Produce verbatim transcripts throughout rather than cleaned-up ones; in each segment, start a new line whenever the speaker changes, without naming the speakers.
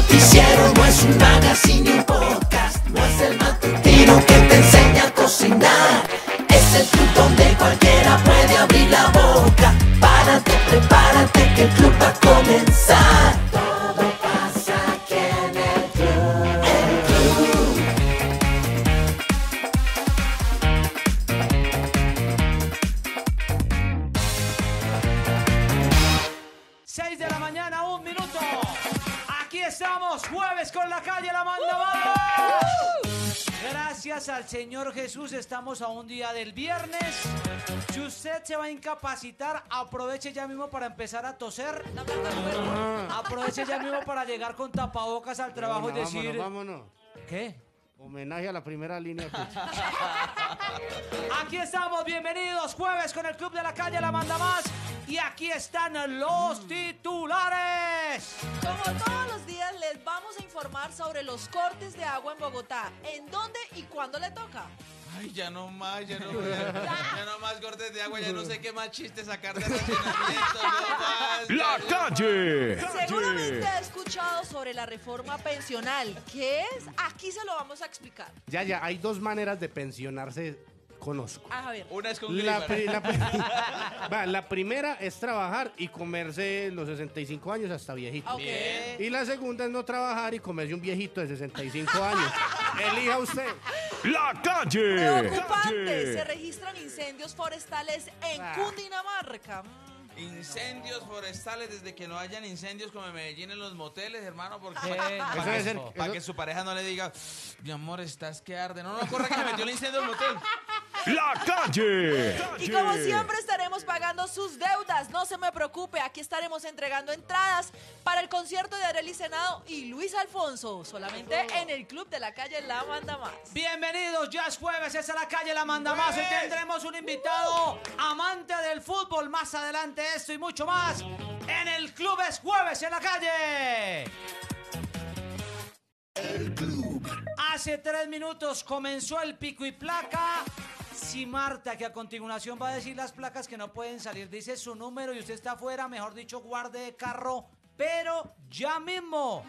noticiero, no es un magazine ni un podcast, no es el matutino que te enseña a cocinar. Es el club donde cualquiera puede abrir la boca. Párate, prepárate que el club va a comenzar. Todo pasa aquí en el club, el club.
seis de la mañana, un minuto. Aquí estamos, jueves con la calle La Manda Más. Gracias al Señor Jesús, estamos a un día del viernes. Si usted se va a incapacitar, aproveche ya mismo para empezar a toser. Aproveche ya mismo para llegar con tapabocas al trabajo
Vámonos,
y decir...
vámonos, vámonos.
¿Qué?
Homenaje a la primera línea.
Aquí estamos, bienvenidos, jueves con el Club de la Calle La Manda Más. Y aquí están los titulares.
Como todos los días les vamos a informar sobre los cortes de agua en Bogotá, en dónde y cuándo le toca.
Ay, ya no más, ya no más, ya no más cortes de agua, ya no sé qué más chistes sacar de racionamiento, no más.
La calle.
Seguramente ha escuchado sobre la reforma pensional. ¿Qué es? Aquí se lo vamos a explicar.
Ya, ya, hay dos maneras de pensionarse, conozco.
A ver.
Una es con
La,
Glíbar.
pri- la pri- Va, la primera es trabajar y comerse los sesenta y cinco años hasta viejito.
Ok.
Bien.
Y la segunda es no trabajar y comerse un viejito de sesenta y cinco años. Elija usted.
La calle.
Preocupante, se registran incendios forestales en
Ah.
Cundinamarca. Mm.
Incendios forestales, desde que no hayan incendios como en Medellín en los moteles, hermano, porque
¿Qué?
para,
Eso debe
que,
ser-
para
eso-
que su pareja no le diga, mi amor, estás que arde. No, no, corre que se metió el incendio al motel.
La calle.
Y como siempre estaremos pagando sus deudas, no se me preocupe, aquí estaremos entregando entradas para el concierto de Arely Senado y Luis Alfonso, solamente en el Club de la Calle La Manda Más.
Bienvenidos, ya es jueves, es a la calle La Manda Más. Hoy tendremos un invitado amante del fútbol. Más adelante esto y mucho más en el Club es jueves en la calle. Hace tres minutos comenzó el pico y placa. Si Marta, que a continuación va a decir las placas que no pueden salir, dice su número y usted está afuera, mejor dicho, guarde de carro, pero ya mismo.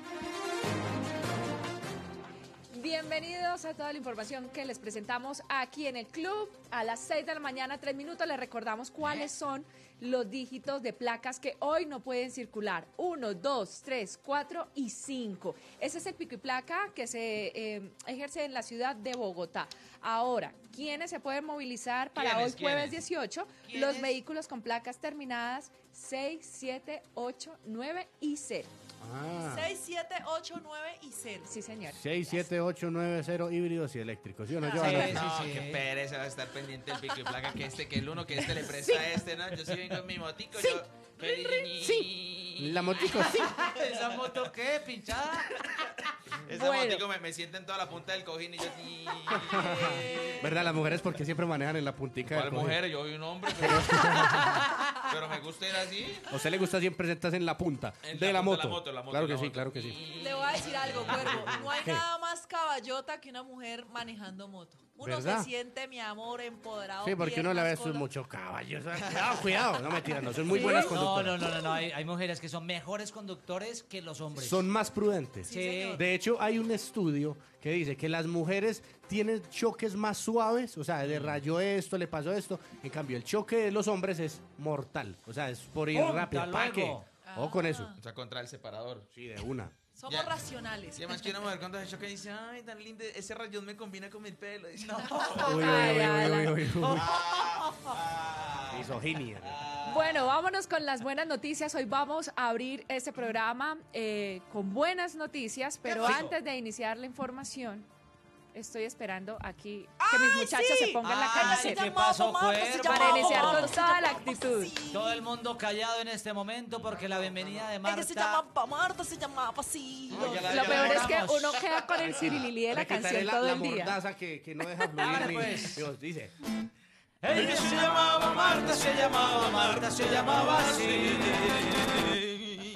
Bienvenidos a toda la información que les presentamos aquí en el club. A las seis de la mañana, tres minutos, les recordamos cuáles son los dígitos de placas que hoy no pueden circular. Uno, dos, tres, cuatro y cinco. Ese es el pico y placa que se eh, ejerce en la ciudad de Bogotá. Ahora, ¿quiénes se pueden movilizar para
¿Quiénes?
hoy jueves
¿Quiénes?
dieciocho?
¿Quiénes?
Los vehículos con placas terminadas seis, siete, ocho, nueve y cero.
Ah.
seis, siete, ocho, nueve y cero.
Sí, señor.
seis siete ocho nueve cero híbridos y eléctricos. ¿Sí o no,
Ah,
Giovanna?
sí,
No,
sí.
qué pereza va a estar pendiente del pico y placa que este, que el uno que este le presta a este, ¿no? Yo sí vengo en mi motico, yo...
Sí. La motico, sí.
¿Esa moto qué, pinchada?
Esa
Bueno.
motico me, me sienta en toda la punta del cojín y yo... sí.
¿Verdad? Las mujeres porque siempre manejan en la puntica del
¿Cuál
cojín?
mujer? Yo soy un hombre, pero... pero me gusta ir así.
¿A usted le gusta siempre sentarse en la punta
En
de
la
la,
punta
moto?
de la moto, la moto,
Claro que
la
sí,
moto.
claro que sí.
Le voy a decir algo, cuervo. No hay
¿Qué?
nada más caballota que una mujer manejando moto. Uno
¿Verdad?
se siente, mi amor, empoderado.
Sí, porque uno le ve
piernas,
sus
cola.
muchos caballos. Cuidado, cuidado. No, mentira, no. Son muy
¿Sí?
buenas
No,
conductoras.
no, no, no, no. Hay, hay mujeres que son mejores conductores que los hombres.
Son más prudentes.
Sí, señor.
De hecho, hay un estudio que dice que las mujeres tienen choques más suaves, o sea, le rayó esto, le pasó esto. En cambio, el choque de los hombres es mortal, o sea, es por ir
¡Punta
rápido. ¿Para qué?
luego!
O con eso.
O sea, contra el separador.
Sí, de una.
Somos
Ya.
racionales.
Y además que una mujer cuando se choca dice, ay, tan lindo, ese rayón me combina con mi pelo. Dice, no.
Uy, uy,
Ay,
uy,
ay,
uy, uy, uy.
Ah.
Misoginia.
Bueno, vámonos con las buenas noticias. Hoy vamos a abrir este programa eh, con buenas noticias, pero
rico.
antes de iniciar la información, estoy esperando aquí que mis muchachos
sí!
se pongan la
Ay,
camiseta
¿qué pasó,
Marta, se
cuervo?
llama
para iniciar
Marta,
con
se
toda
llama
la actitud.
así.
Todo el mundo callado en este momento porque la bienvenida de
Ella se
Marta...
llamaba Marta, se llamaba así.
No, ya la-
Lo
ya
peor
la-
es que
logramos.
uno queda con el cirilili de la
Le quitaré
canción
la,
todo
la
el día.
mordaza que, que no deja
Hágale,
fluir.
pues.
Dios, dice.
Ella se llamaba Marta, se llamaba Marta, se llamaba así.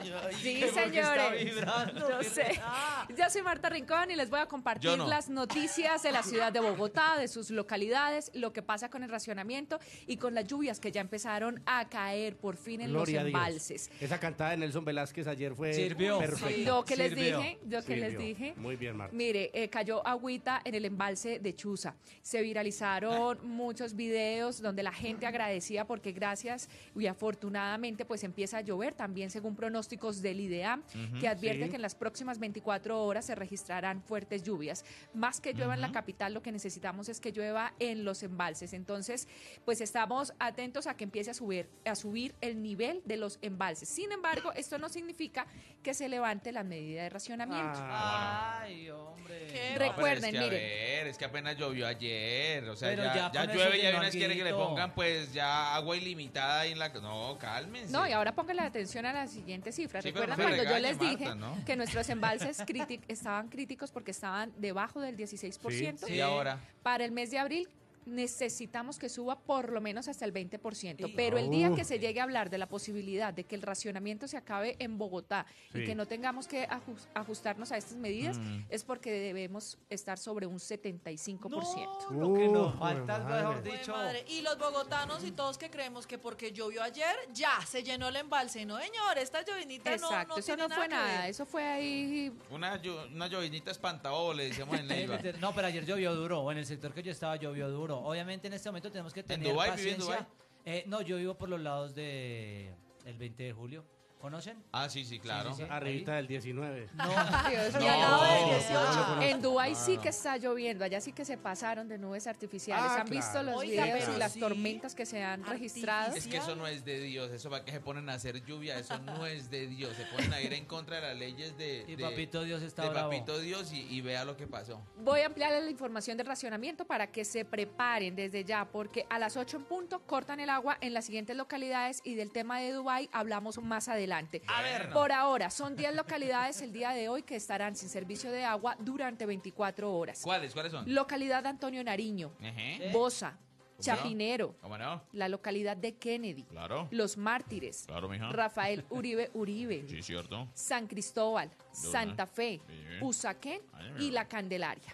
Sí,
Que porque está
señores.
vibrando,
Yo
que-
sé.
Ah.
Yo soy Marta Rincón y les voy a compartir
Yo no.
las noticias de la ciudad de Bogotá, de sus localidades, lo que pasa con el racionamiento y con las lluvias que ya empezaron a caer por fin en
Gloria a
los
Dios.
embalses.
Esa cantada de Nelson Velázquez ayer fue
Sirvió.
perfecta.
Lo que les
Sirvió.
dije, lo que les
Sirvió.
dije.
Muy bien, Marta.
Mire, eh, cayó agüita en el embalse de Chuza. Se viralizaron muchos videos donde la gente agradecía porque gracias y afortunadamente pues empieza a llover también según pronósticos del IDEAM que advierte
sí.
que en las próximas veinticuatro horas se registrarán fuertes lluvias. Más que llueva en la capital, lo que necesitamos es que llueva en los embalses. Entonces, pues estamos atentos a que empiece a subir, a subir el nivel de los embalses. Sin embargo, esto no significa que se levante la medida de racionamiento.
Ah,
Ay, hombre.
¿Qué?
No,
Recuerden,
pero es que,
miren.
A ver, es que apenas llovió ayer. O sea,
Pero
ya,
ya
ya
con eso
llueve y
llenó
hay unas quiere que le
alguito.
pongan pues ya agua ilimitada ahí en la. No, cálmense.
No, y ahora pónganle atención a la siguiente cifra.
Sí, pero
¿Recuerdan
no me
cuando yo
regañe,
les dije
Marta, ¿no?
que nuestros embalses crític- estaban críticos porque estaban debajo del dieciséis por ciento?
Sí, y ahora.
Para el mes de abril necesitamos que suba por lo menos hasta el veinte por ciento.
Y-
Pero el día
Uf.
que se llegue a hablar de la posibilidad de que el racionamiento se acabe en Bogotá y
Sí.
que no tengamos que ajus- ajustarnos a estas medidas, es porque debemos estar sobre un setenta y cinco por ciento.
No, lo que nos
Uf,
falta,
madre.
mejor
Jue
dicho.
madre. Y los bogotanos y todos que creemos que porque llovió ayer, ya se llenó el embalse. No, señor, esta llovinita no,
Exacto,
no
eso
tiene
no fue
que
nada,
ver.
eso fue ahí.
Una, llo- una llovinita espantabola, le decíamos en Neiva.
No, pero ayer llovió duro, o en el sector que yo estaba llovió duro. Obviamente en este momento tenemos que tener
Dubái? ¿Vive en
paciencia. Eh, no, yo vivo por los lados de el veinte de julio. ¿Conocen?
Ah, sí, sí, claro.
Sí, sí, sí.
Arribita del diecinueve.
No,
Dios
Y
mío.
al lado del
No,
dieciocho.
En Dubái
No,
sí
no.
que está lloviendo, allá sí que se pasaron de nubes artificiales.
Ah,
¿Han visto
claro.
los
Oiga,
videos
pero
y las
sí,
tormentas que se han registrado?
Es que eso no es de Dios, eso para que se ponen a hacer lluvia, eso no es de Dios. Se ponen a ir en contra de las leyes de,
y
de-
papito Dios está
de
bravo.
Papito Dios y, y vea lo que pasó.
Voy a ampliar la información del racionamiento para que se preparen desde ya, porque a las ocho en punto cortan el agua en las siguientes localidades y del tema de Dubái hablamos más adelante.
A ver,
Por ahora, son diez localidades el día de hoy que estarán sin servicio de agua durante veinticuatro horas.
¿Cuáles? ¿Cuáles son?
Localidad Antonio Nariño,
Ejé.
Bosa, Chapinero,
¿Cómo no?
la localidad de Kennedy,
Claro.
Los Mártires,
Claro, mija.
Rafael Uribe Uribe,
Sí, cierto.
San Cristóbal,
Dura.
Santa Fe,
Sí.
Usaquén
Ay,
y La Candelaria.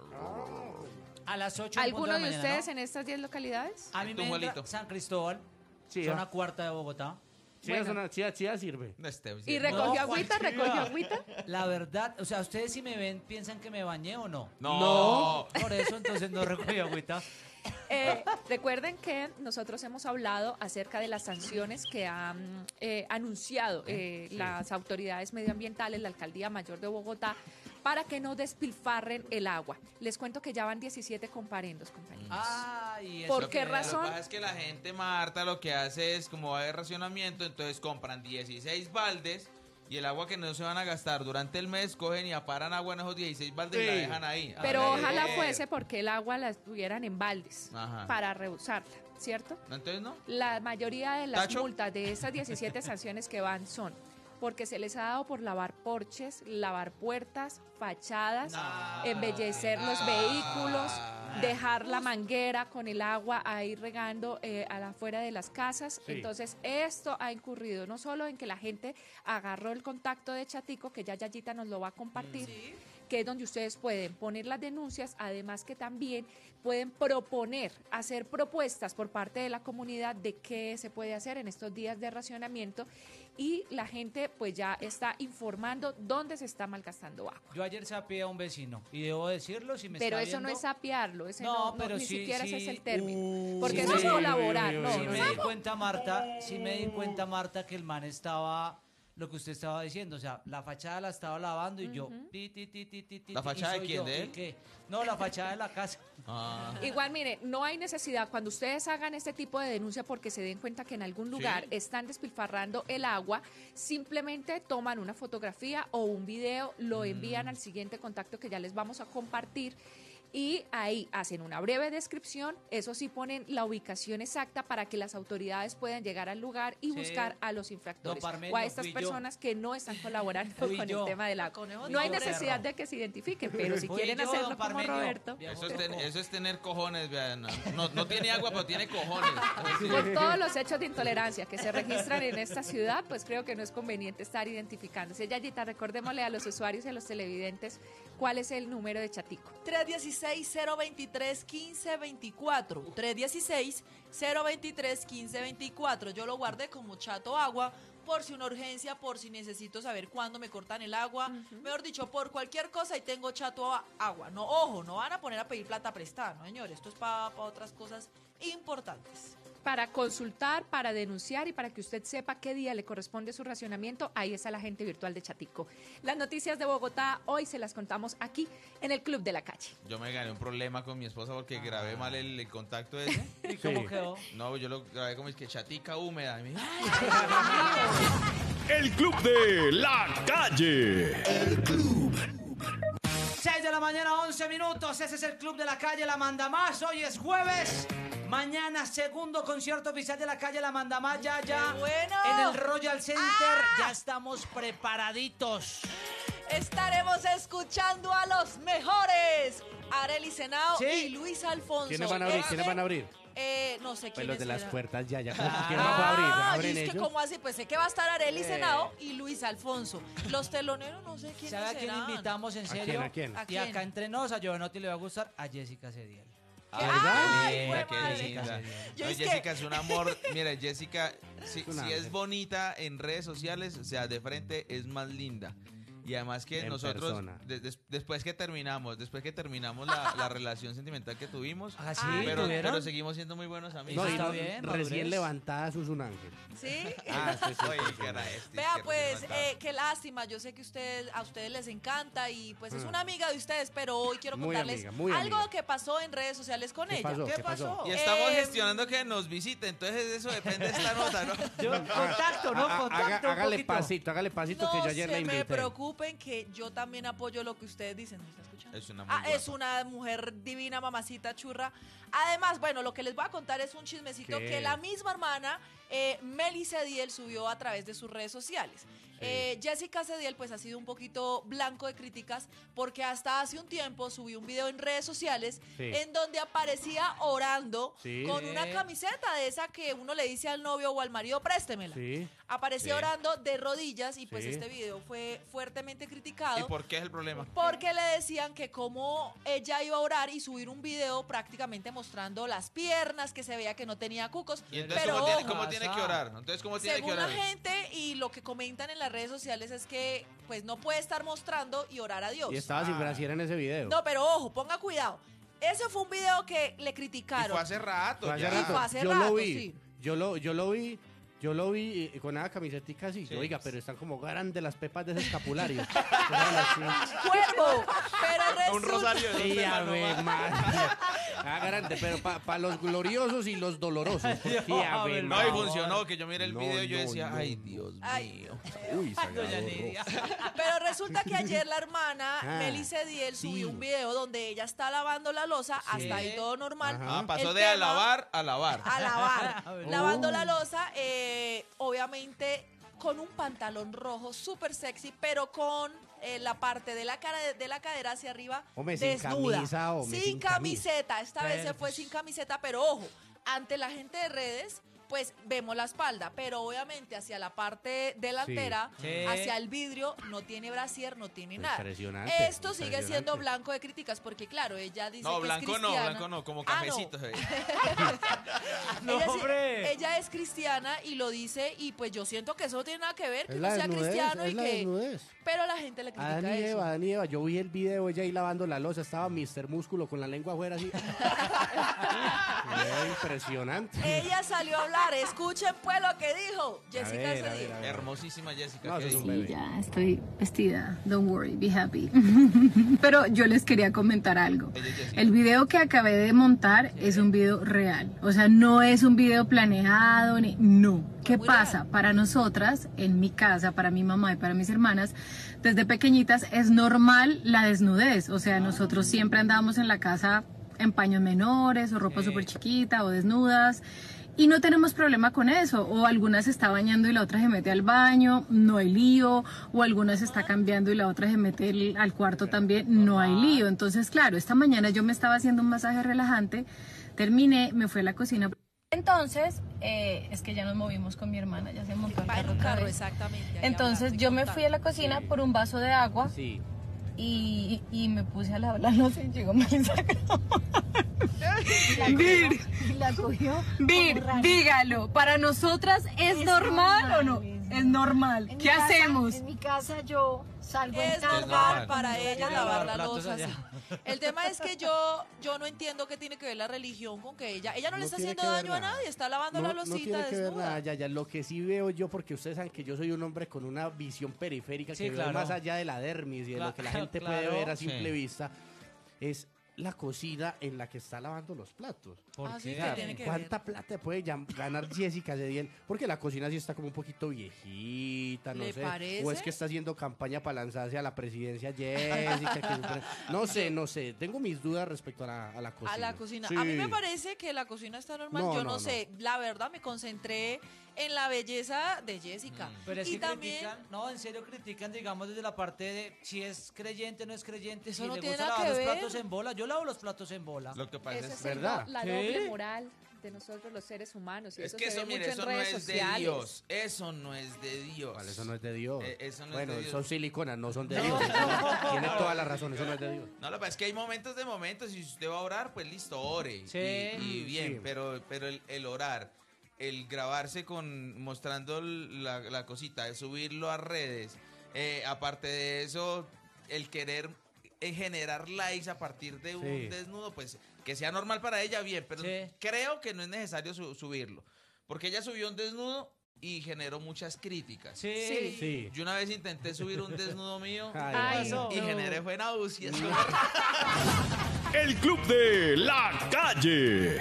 A las ocho en punto
¿Alguno
la
de
mañana,
ustedes
¿no?
en estas diez localidades?
A mí
Tú,
me entra
Juanito.
San Cristóbal,
Sí,
zona
ah.
cuarta de Bogotá.
Sí,
Bueno.
es una, sí, sí, ya sirve.
No, este,
¿Y
sí,
recogió
No,
agüita?
Juanchita.
¿Recogió agüita?
La verdad, o sea, ustedes si me ven piensan que me bañé o no.
No.
Por eso entonces no recogí agüita.
Eh, recuerden que nosotros hemos hablado acerca de las sanciones que han eh, anunciado eh, las autoridades medioambientales, la Alcaldía Mayor de Bogotá, para que no despilfarren el agua. Les cuento que ya van diecisiete comparendos, compañeros.
Ay,
¿Por
eso
qué
que-
razón?
Lo que pasa es que la gente, Marta, lo que hace es, como va a haber racionamiento, entonces compran dieciséis baldes y el agua que no se van a gastar durante el mes, cogen y aparan agua en esos dieciséis baldes y la
Sí.
dejan ahí. A
Pero
ver.
ojalá fuese porque el agua la tuvieran en baldes
Ajá.
para reusarla, ¿cierto?
Entonces, ¿no?
La mayoría de las
¿Tacho?
multas de estas diecisiete sanciones que van son porque se les ha dado por lavar porches, lavar puertas, fachadas, embellecer los vehículos, dejar la manguera con el agua ahí regando eh, a la afuera de las casas.
Sí.
Entonces, esto ha incurrido no solo en que la gente agarró el contacto de Chatico, que ya Yayita nos lo va a compartir,
Sí.
que es donde ustedes pueden poner las denuncias, además que también pueden proponer, hacer propuestas por parte de la comunidad de qué se puede hacer en estos días de racionamiento y la gente pues ya está informando dónde se está malgastando agua.
Yo ayer sapié a un vecino y debo decirlo si me
Pero
está
eso no
viendo,
es sapearlo, ese
No,
no, no,
pero
ni
sí,
siquiera ese
sí.
es el término.
Uh,
Porque
sí,
eso es
sí,
colaborar,
sí,
no,
sí,
Sí
no,
me
no.
di cuenta, Marta, sí me di cuenta, Marta, que el man estaba, lo que usted estaba diciendo, o sea, la fachada la estaba lavando y yo, ti, ti, ti, ti, ti, ti,
¿La
y
fachada de
soy
quién,
yo,
de
¿y
él?
qué? No, la fachada de la casa.
Ah.
Igual, mire, no hay necesidad cuando ustedes hagan este tipo de denuncia porque se den cuenta que en algún lugar
Sí.
están despilfarrando el agua, simplemente toman una fotografía o un video, lo envían al siguiente contacto que ya les vamos a compartir y ahí hacen una breve descripción, eso sí ponen la ubicación exacta para que las autoridades puedan llegar al lugar y
Sí.
buscar a los infractores
Don Parmenio,
o a estas
fui yo.
personas que no están colaborando
Fui
con
yo.
el tema del agua.
Conejo
No hay
dijo
necesidad
perro.
de que se identifiquen, pero si
Fui
quieren
yo,
hacerlo
don
como
Parmenio.
Roberto,
Eso es, ten- eso es tener cojones, vean. No, no tiene agua, pero tiene cojones. Sí.
por todos los hechos de intolerancia que se registran en esta ciudad, pues creo que no es conveniente estar identificándose. Yayita, recordémosle a los usuarios y a los televidentes cuál es el número de Chatico.
tres uno seis, cero dos tres, uno cinco dos cuatro. tres uno seis, cero dos tres, uno cinco dos cuatro. Yo lo guardé como Chato Agua por si una urgencia, por si necesito saber cuándo me cortan el agua. Mejor dicho, por cualquier cosa y tengo Chato a- Agua. No, ojo, no van a poner a pedir plata prestada, no, señor. Esto es para otras cosas importantes.
Para consultar, para denunciar y para que usted sepa qué día le corresponde su racionamiento, ahí está la agente virtual de Chatico. Las noticias de Bogotá hoy se las contamos aquí en el Club de la Calle.
Yo me gané un problema con mi esposa porque grabé mal el, el contacto ese.
¿Y cómo
Sí.
quedó?
No, yo lo grabé como es que chatica húmeda. Y me dijo,
El Club de la Calle.
seis de la mañana, once minutos. Ese es el Club de la Calle La Manda Más. Hoy es jueves. Mañana, segundo concierto oficial de la Calle La Manda Más. Ya, ya.
¡Qué bueno!
En el Royal Center.
¡Ah!
Ya estamos preparaditos.
Estaremos escuchando a los mejores. Arely Senao
Sí.
y Luis Alfonso.
¿Quiénes van a abrir?
Este,
¿Quiénes van a abrir?
Eh, no sé
Pues
quién
los de las
será.
puertas ya, ya.
Ah.
¿Quién más va a abrir?
Ah,
¿Abren
y es que
ellos?
como así, pues sé que va a estar Arely Senao y Luis Alfonso. Los teloneros no sé quiénes
¿Sabe a quién
serán.
invitamos en
¿A
serio?
quién, a quién?
¿A
Y
quién?
acá entre nos, a Giovanotti le va a gustar a Jessica Cediel.
Ay,
linda,
fue
qué
madre.
linda.
Yo
No,
es que-
Jessica es un amor. Mira, Jessica, si,
Es un
si
ángel.
es bonita en redes sociales, o sea, de frente es más linda. Y además que
En
nosotros,
persona.
de- des- después que terminamos, después que terminamos la, la relación sentimental que tuvimos,
Ah, sí,
pero,
¿tuvieron?
pero seguimos siendo muy buenos amigos.
No, y
está
no,
bien,
recién
madurez.
levantada sus un ángel.
¿Sí?
Ah, sí, sí,
Oye,
sí, sí.
cara, este,
Vea,
que
pues,
recién
eh, qué lástima. Yo sé que usted, a ustedes les encanta y pues es
Mm.
una amiga de ustedes, pero hoy quiero
Muy
contarles
amiga, muy
algo
amiga.
que pasó en redes sociales con
¿Qué
ella.
pasó?
¿Qué
¿Qué pasó?
pasó?
Y estamos
Eh,
gestionando que nos visite, entonces eso depende de esta nota, ¿no?
Yo- contacto, ¿no?
Ah,
Contacto
haga-
un
hágale
poquito.
pasito, hágale pasito que
No
yo ayer la
se me
invité.
preocupen que yo también apoyo lo que ustedes dicen. ¿Me está escuchando?
Es una muy
Ah, es
guapa.
una mujer divina, mamacita churra. Además, bueno, lo que les voy a contar es un chismecito
¿Qué?
que la misma hermana, eh, Meli Cediel, subió a través de sus redes sociales. Eh, Jessica Cediel, pues ha sido un poquito blanco de críticas porque hasta hace un tiempo subió un video en redes sociales
Sí.
en donde aparecía orando
Sí.
con una camiseta de esa que uno le dice al novio o al marido, préstemela.
Sí.
Aparecía
Sí.
orando de rodillas y pues
Sí.
este video fue fuertemente
¿Y
criticado.
por qué es el problema?
Porque le decían que como ella iba a orar y subir un video prácticamente mostrando las piernas, que se veía que no tenía cucos.
Y entonces,
pero
¿cómo tiene,
ojo,
cómo tiene que orar? Entonces, ¿cómo tiene que
según la
orar?
gente y lo que comentan en las redes sociales es que pues no puede estar mostrando y orar a Dios.
Y estaba sin brasier en ese video.
No, pero ojo, ponga cuidado. Ese fue un video que le
Y
criticaron.
fue hace rato,
Fue hace
ya.
rato.
fue hace
yo
rato,
lo vi,
sí.
yo lo, yo lo vi, yo lo vi eh, con una camisetica así.
Sí.
Yo, oiga, pero están como grandes las pepas de ese escapulario. Eran así.
Cuervo. Pero resulta,
Un rosario de dos
Sí,
temas
Ave
nomás.
María. Ah, grande, pero para los gloriosos y los dolorosos. Sí, Ave
No, y
María.
funcionó, que yo miré el
No,
video y yo
no,
decía,
no,
ay,
no.
Dios
Ay.
mío.
Uy, sagrado
Doña
rojo.
Nidia.
pero resulta que ayer la hermana
Ah,
Meli Cediel
sí.
subió un video donde ella está lavando la losa,
Sí.
hasta ahí todo normal.
Ajá.
Ah, pasó
El
de
tema-
alabar a lavar.
A lavar,
Oh.
lavando la losa, eh, obviamente con un pantalón rojo súper sexy, pero con eh, la parte de la cara de la cadera hacia arriba
Hombre, sin
desnuda,
camisa, hombre,
sin
sin camisa.
camiseta. Esta vez se
Pero,
fue
pues-
sin camiseta, pero ojo, ante la gente de redes, pues vemos la espalda, pero obviamente hacia la parte delantera,
Sí.
hacia el vidrio, no tiene brasier, no tiene nada.
Impresionante,
Esto sigue siendo
impresionante.
blanco de críticas porque claro, ella dice
No,
que
blanco
es
no,
cristiana.
blanco no, como
Ah, no.
cafecito. se ve.
No,
ella, sí-
hombre.
ella es cristiana y lo dice y pues yo siento que eso no tiene nada que ver, que
Es
uno
la
sea
desnudez,
cristiano
es
y
la
que...
desnudez.
Pero la gente le critica
Adán y
eso.
Eva, Adán y Eva. Yo vi el video, ella ahí lavando la losa, estaba mister Músculo con la lengua afuera así. Era impresionante.
Ella salió a hablar hablar. Escuchen pues lo que dijo Jessica
ver, a ver,
Cedillo.
a ver.
Hermosísima Jessica.
No,
¿qué
eso es un
dijo?
bebé.
Ya estoy vestida, don't worry, be happy. Pero yo les quería comentar algo.
Ella es Jessica.
El video que acabé de montar es un video real, o sea, no es un video planeado, ni no. ¿Qué
Muy
pasa?
real.
Para nosotras, en mi casa, para mi mamá y para mis hermanas, desde pequeñitas es normal la desnudez, o sea, nosotros siempre andábamos en la casa en paños menores o ropa súper chiquita o desnudas. Y no tenemos problema con eso, o alguna se está bañando y la otra se mete al baño, no hay lío, o alguna se está cambiando y la otra se mete el- al cuarto también, no hay lío. Entonces, claro, esta mañana yo me estaba haciendo un masaje relajante, terminé, me fui a la cocina. Entonces, eh, es que ya nos movimos con mi hermana, ya se montó al
Va en
carro
un
otra
carro,
vez.
exactamente. ahí
Entonces
hablando y
yo me
contando.
fui a la cocina por un vaso de agua
Sí.
y, y me puse a lavar los y llegó Melissa. Vir,
Y la cogió.
Vir,
como rana.
dígalo, ¿para nosotras es,
Es
normal o no?
normal,
Es normal.
En mi
¿Qué
casa-
hacemos?
En mi casa yo salgo en
Es
tanga.
normal para
Tiene
ella
que
lavar
lavar
la
platos
loza así.
allá.
El tema es que yo, yo no entiendo qué tiene que ver la religión con que ella, ella no, le
No
está
tiene
haciendo
que ver
daño a
nada.
nadie, está lavando
No,
la
no
losita
tiene que ver
desnuda.
nada, ya, ya. Lo que sí veo yo, porque ustedes saben que yo soy un hombre con una visión periférica
Sí,
que ve
claro.
más allá de la dermis y de lo que la
Cla-
gente
claro.
puede ver a simple
Sí.
vista, es la cocina en la que está lavando los platos.
¿Por
Ah, sí,
qué?
¿qué tiene que
¿Cuánta plata puede llam- ganar Jessica Cediel? Porque la cocina sí está como un poquito viejita, no
¿Le
sé.
parece?
O es que está haciendo campaña para lanzarse a la presidencia Jessica. que supone- no sé, no sé. Tengo mis dudas respecto a la, a la cocina.
A la cocina.
Sí.
A mí me parece que la cocina está normal.
No,
Yo no,
no, no.
sé. La verdad, me concentré en la belleza de Jessica.
Mm.
Pero es
y
que
también.
critican, no, en serio critican, digamos, desde la parte de si es creyente o no es creyente,
Eso
si
no
le
tiene
gusta
nada
lavar
que
los
ver.
platos en bola. Yo lavo los platos en bola.
Lo que pasa
Esa
es
es el
¿verdad?
do- la
¿Sí?
doble moral de nosotros los seres humanos. Y
Es
eso
que
se
eso,
ve
mire,
mucho
eso
en
no
redes
es de
sociales.
Dios. Eso no es de Dios.
Vale, eso no es de Dios.
Eh, eso no es
bueno,
de Dios.
son siliconas, no son de Dios. Tiene toda la razón, eso no es de Dios.
No, lo que pasa es que hay momentos de momentos y si usted va a orar, pues listo, ore.
Sí.
Y, y bien,
Sí.
pero, pero el, el orar, el grabarse con mostrando la, la cosita, de subirlo a redes, eh, aparte de eso, el querer eh, generar likes a partir de un
Sí.
desnudo, pues que sea normal para ella, bien, pero
Sí.
creo que no es necesario su- subirlo. Porque ella subió un desnudo y generó muchas críticas.
Sí.
Sí.
Sí.
Yo una vez intenté subir un desnudo mío
Ay,
Ay,
ay,
no.
y generé fue náuseas.
El Club de la Calle.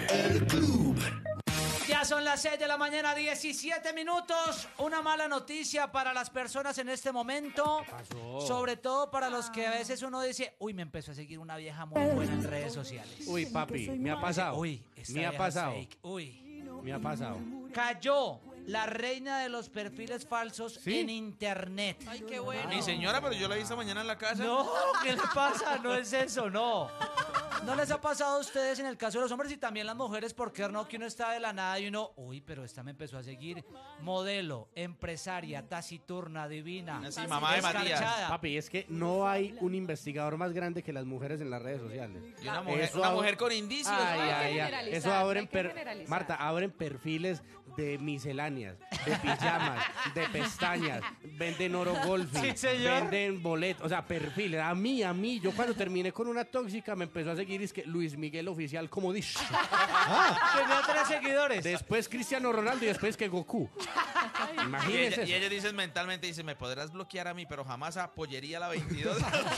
Ya son las seis de la mañana, diecisiete minutos. Una mala noticia para las personas en este momento.
pasó?
Sobre todo para los que a veces uno dice, uy, me empezó a seguir una vieja muy buena en redes sociales.
Uy, papi, me ha pasado.
Uy, esta
me ha
vieja es
pasado.
fake. Uy,
Me ha pasado.
cayó la reina de los perfiles falsos
¿Sí?
en internet.
Ay, qué bueno.
Mi señora, pero yo la vi esta mañana en la casa.
No, ¿qué le pasa? No es eso, no. ¿No les ha pasado a ustedes en el caso de los hombres y también las mujeres? Porque no, que uno está de la nada y uno, uy, pero esta me empezó a seguir. Modelo, empresaria, taciturna, divina.
Sí, mamá de Matías.
descarchada.
Papi, es que no hay un investigador más grande que las mujeres en las redes sociales.
Y una mujer,
Eso
una
ab-
mujer con indicios.
Ay,
No hay que
ay, ay.
generalizar,
Eso
no
abren
hay que
per-
generalizar.
Marta, abren perfiles de misceláneas, de pijamas, de pestañas, venden oro golfing,
Sí, señor.
venden boletos, o sea, perfiles. A mí, a mí, yo cuando terminé con una tóxica me empezó a seguir es que Luis Miguel Oficial, como dice.
Tenía tres seguidores.
Después Cristiano Ronaldo y después que Goku.
Y ella,
Imagínense.
y ella dice mentalmente, dice, me podrás bloquear a mí, pero jamás apoyaría la veintidós.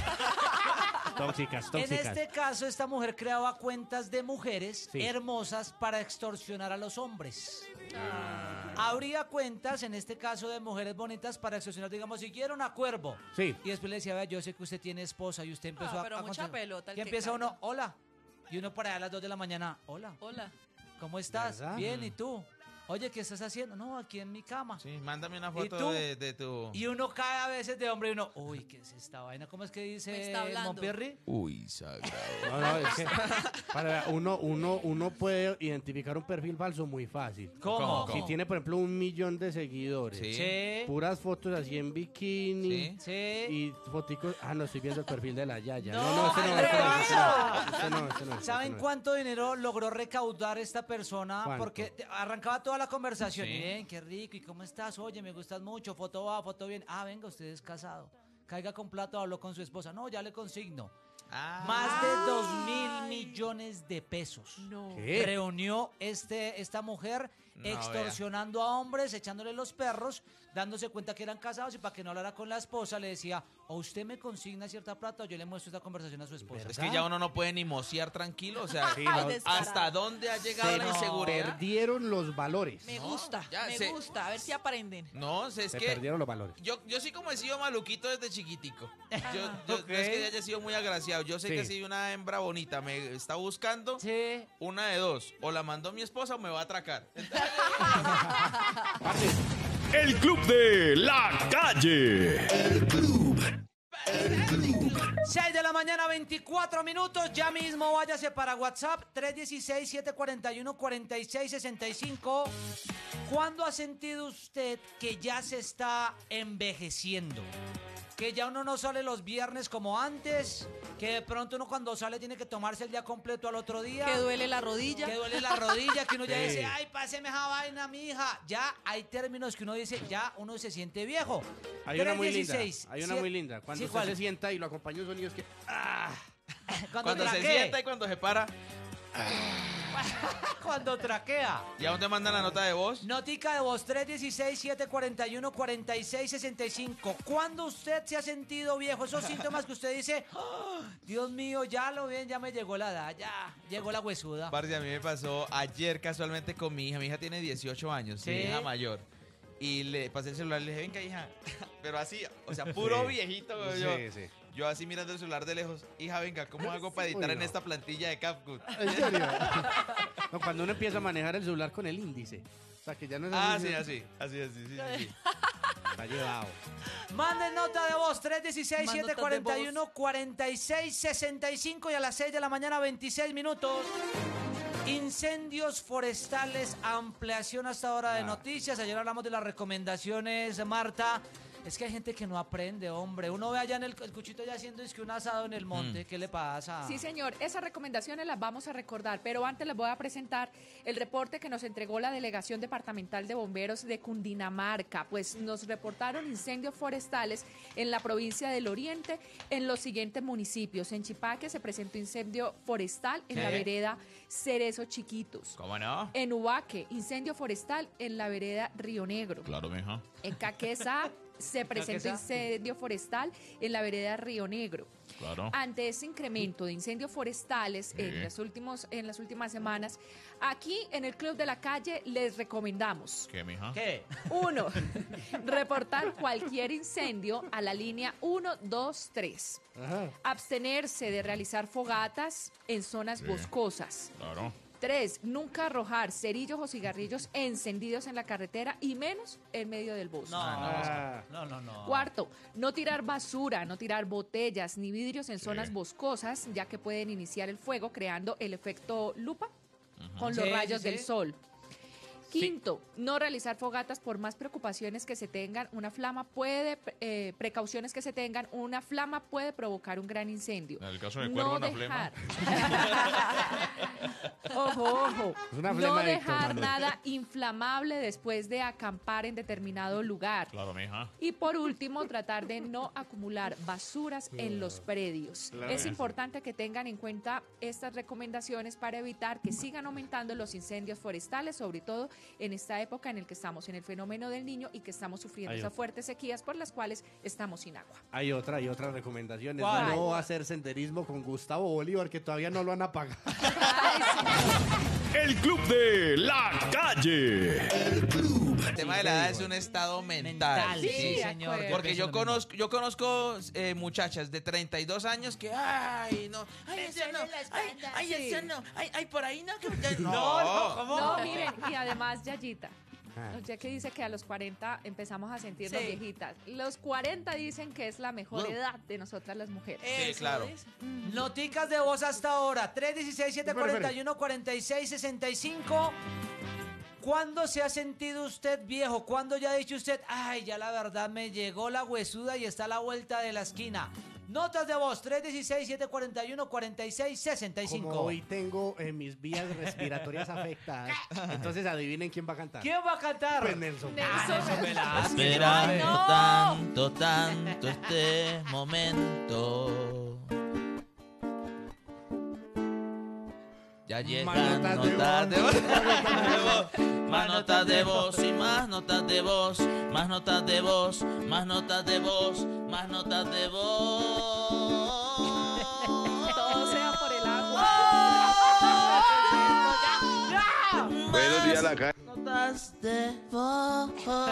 Tóxicas,
En
tóxicas.
este caso, esta mujer creaba cuentas de mujeres
Sí.
hermosas para extorsionar a los hombres.
Ah.
Habría cuentas, en este caso, de mujeres bonitas para extorsionar, digamos, si quieren a cuervo.
Sí.
Y después le decía, vea, yo sé que usted tiene esposa y usted empezó
Ah,
a...
pero
a
mucha
contar-
pelota el
Y
que
empieza
cae.
uno, hola. Y uno para allá a las dos de la mañana, hola,
Hola.
¿cómo estás?
¿Verdad?
Bien, ¿y tú? Oye, ¿qué estás haciendo? No, aquí en mi cama.
Sí, mándame una
¿Y
foto
tú?
de, de tu...
Y uno cae a veces de hombre y uno, uy, ¿qué es esta vaina? ¿Cómo es que
Me
dice
está hablando.
Monpierri?
Uy, sagrado.
No, no, es que para uno, uno, uno puede identificar un perfil falso muy fácil.
¿Cómo?
Si tiene, por ejemplo, un millón de seguidores,
Sí.
Sí.
puras fotos así en bikini
Sí.
Sí.
y foticos. Ah, no, estoy viendo el perfil de la Yaya.
No,
No, no, ese no, ese no, ese no, ese no, ese no, ese
¿Saben
no.
cuánto dinero logró recaudar esta persona?
¿Cuánto?
Porque te- arrancaba toda la conversación.
Sí.
Bien, qué rico. ¿Y cómo estás? Oye, me gustas mucho. Foto va, foto bien. Ah, venga, usted es casado. Caiga con plata, habló con su esposa. No, ya le consigno.
Ah.
Más de dos mil millones de pesos.
No.
¿Qué?
Reunió este, esta mujer
No,
extorsionando a hombres, echándole los perros, dándose cuenta que eran casados y para que no hablara con la esposa le decía, o usted me consigna cierta plata o yo le muestro esta conversación a su esposa.
Es que ya uno no puede ni mocear tranquilo, o sea,
Sí, no.
¿hasta dónde ha llegado
Se
la
nos
inseguridad?
perdieron los valores.
Me
No,
gusta,
ya
me
se-
gusta. A ver si aprenden.
No, es
Se
que
perdieron los valores.
yo, yo sí como he sido maluquito desde chiquitico. Yo,
Ajá.
yo-
Ok.
no es que haya sido muy agraciado. Yo sé
Sí.
que si una hembra bonita me está buscando,
Sí.
una de dos. O la mandó mi esposa o me va a atracar.
El Club de la Calle.
seis de la mañana, veinticuatro minutos. Ya mismo váyase para WhatsApp tres uno seis, siete cuatro uno, cuatro seis seis cinco. ¿Cuándo ha sentido usted que ya se está envejeciendo? Que ya uno no sale los viernes como antes, que de pronto uno cuando sale tiene que tomarse el día completo al otro día.
Que duele la rodilla.
Que duele la rodilla, que uno ya
Sí.
dice, ay, páseme esa vaina, mija. Ya hay términos que uno dice, ya uno se siente viejo.
Hay una muy linda.
tres uno seis,
Hay una
siete-
muy linda. Cuando
Sí,
usted
¿cuál?
se sienta y lo acompaña un sonido es que. ¡Ah!
Cuando,
Cuando se
traquee.
sienta y cuando se para,
Cuando traquea.
¿y a dónde mandan la nota de voz?
Notica de voz tres uno seis, siete cuatro uno, cuatro seis seis cinco. ¿Cuándo usted se ha sentido viejo? Esos síntomas que usted dice, "Ah, Dios mío, ya lo ven, ya me llegó la edad, ya llegó la huesuda".
Parce, a mí me pasó ayer casualmente con mi hija. Mi hija tiene dieciocho años,
Sí.
mi hija mayor. Y le pasé el celular y le dije, venga, hija. Pero así, o sea, puro
Sí.
viejito. Yo,
Sí, sí.
yo así mirando el celular de lejos. Hija, venga, ¿cómo hago para editar
Uy,
en
no.
esta plantilla de CapCut?
¿En serio? No, cuando uno empieza a manejar el celular con el índice. O sea, que ya no es
Ah,
así,
sí,
sino-
así. Así, así, sí, sí, sí.
Está llevado.
Manden nota de voz tres uno seis,
Más
siete
notas
cuatro
de
uno, cuatro seis seis cinco y a las seis de la mañana, veintiséis minutos. Incendios forestales, ampliación hasta ahora de
Ah.
noticias. Ayer hablamos de las recomendaciones, Marta. Es que hay gente que no aprende, hombre. Uno ve allá en el, el cuchito ya haciendo es que un asado en el monte. ¿Qué le pasa?
Sí, señor, esas recomendaciones las vamos a recordar, pero antes les voy a presentar el reporte que nos entregó la Delegación Departamental de Bomberos de Cundinamarca. Pues nos reportaron incendios forestales en la provincia del Oriente en los siguientes municipios. En Chipaque se presentó incendio forestal en la
¿Qué?
vereda Cerezo Chiquitos.
¿Cómo no?
En Ubaque, incendio forestal en la vereda Río Negro.
Claro, mija.
En Caquesa se presentó
Caquesa.
incendio forestal en la vereda Río Negro.
Claro.
Ante ese incremento de incendios forestales en, las últimos, en las últimas semanas, aquí en el Club de la Calle les recomendamos:
¿Qué, mija?
¿Qué?
uno. Reportar cualquier incendio a la línea uno dos tres.
Ajá.
Abstenerse de realizar fogatas en zonas boscosas.
Claro.
Tres. Nunca arrojar cerillos o cigarrillos encendidos en la carretera y menos en medio del bosque.
No,
Ah.
no, no, no.
Cuarto, no tirar basura, no tirar botellas ni vidrios en zonas
Sí.
boscosas, ya que pueden iniciar el fuego creando el efecto lupa con los
Sí,
rayos
sí,
del
sí.
sol. Quinto, no realizar fogatas por más preocupaciones que se tengan. Una flama puede, eh, precauciones que se tengan, una flama puede provocar un gran incendio.
En el caso del
no
cuervo, una
dejar. Ojo, ojo.
Es una
No
flema de Héctor
dejar
Manuel.
nada inflamable después de acampar en determinado lugar.
Claro, mija.
Y por último, tratar de no acumular basuras en los predios.
Claro.
Es importante que tengan en cuenta estas recomendaciones para evitar que sigan aumentando los incendios forestales, sobre todo en esta época en la que estamos en el fenómeno del niño y que estamos sufriendo
Hay
esas
otra.
fuertes sequías por las cuales estamos sin agua.
Hay otra, hay otra recomendación. Es
¿Cuál?
no hacer senderismo con Gustavo Bolívar, que todavía no lo han apagado.
El Club de la Calle.
El tema de la edad es un estado mental.
Mental, sí,
Sí, de
señor.
acuerdo.
Porque yo
pienso lo mismo.
conozco, yo conozco eh, muchachas de treinta y dos años que, ay, no, ay, eso no, ay, ay, eso no, ay, ay, por ahí no, que ya- no,
no, ¿cómo?
No, miren, y además, Yayita,
Ah.
ya que dice que a los cuarenta empezamos a sentirnos
Sí.
viejitas. Los cuarenta dicen que es la mejor edad de nosotras las mujeres.
Sí,
Eso
claro.
es.
Noticas de voz hasta ahora. tres uno seis, siete cuatro uno, cuatro seis seis cinco. ¿Cuándo se ha sentido usted viejo? ¿Cuándo ya ha dicho usted, ay, ya la verdad me llegó la huesuda y está a la vuelta de la esquina? Notas de voz, tres uno seis, siete cuatro uno, cuatro seis seis
Como
cinco.
hoy tengo eh, mis vías respiratorias afectadas, entonces adivinen quién va a cantar.
¿Quién va a cantar?
Pues Nelson.
Ah, Nelson Velázquez.
Esperando
Ay, no.
tanto, tanto este momento. Ya llegan
Más notas de
notas de
voz.
voz. Más notas de voz y más notas de voz. Más notas de voz, más notas de voz, más notas de voz.
Todo sea por el agua.
Buenos días, la calle.
Notas de voz.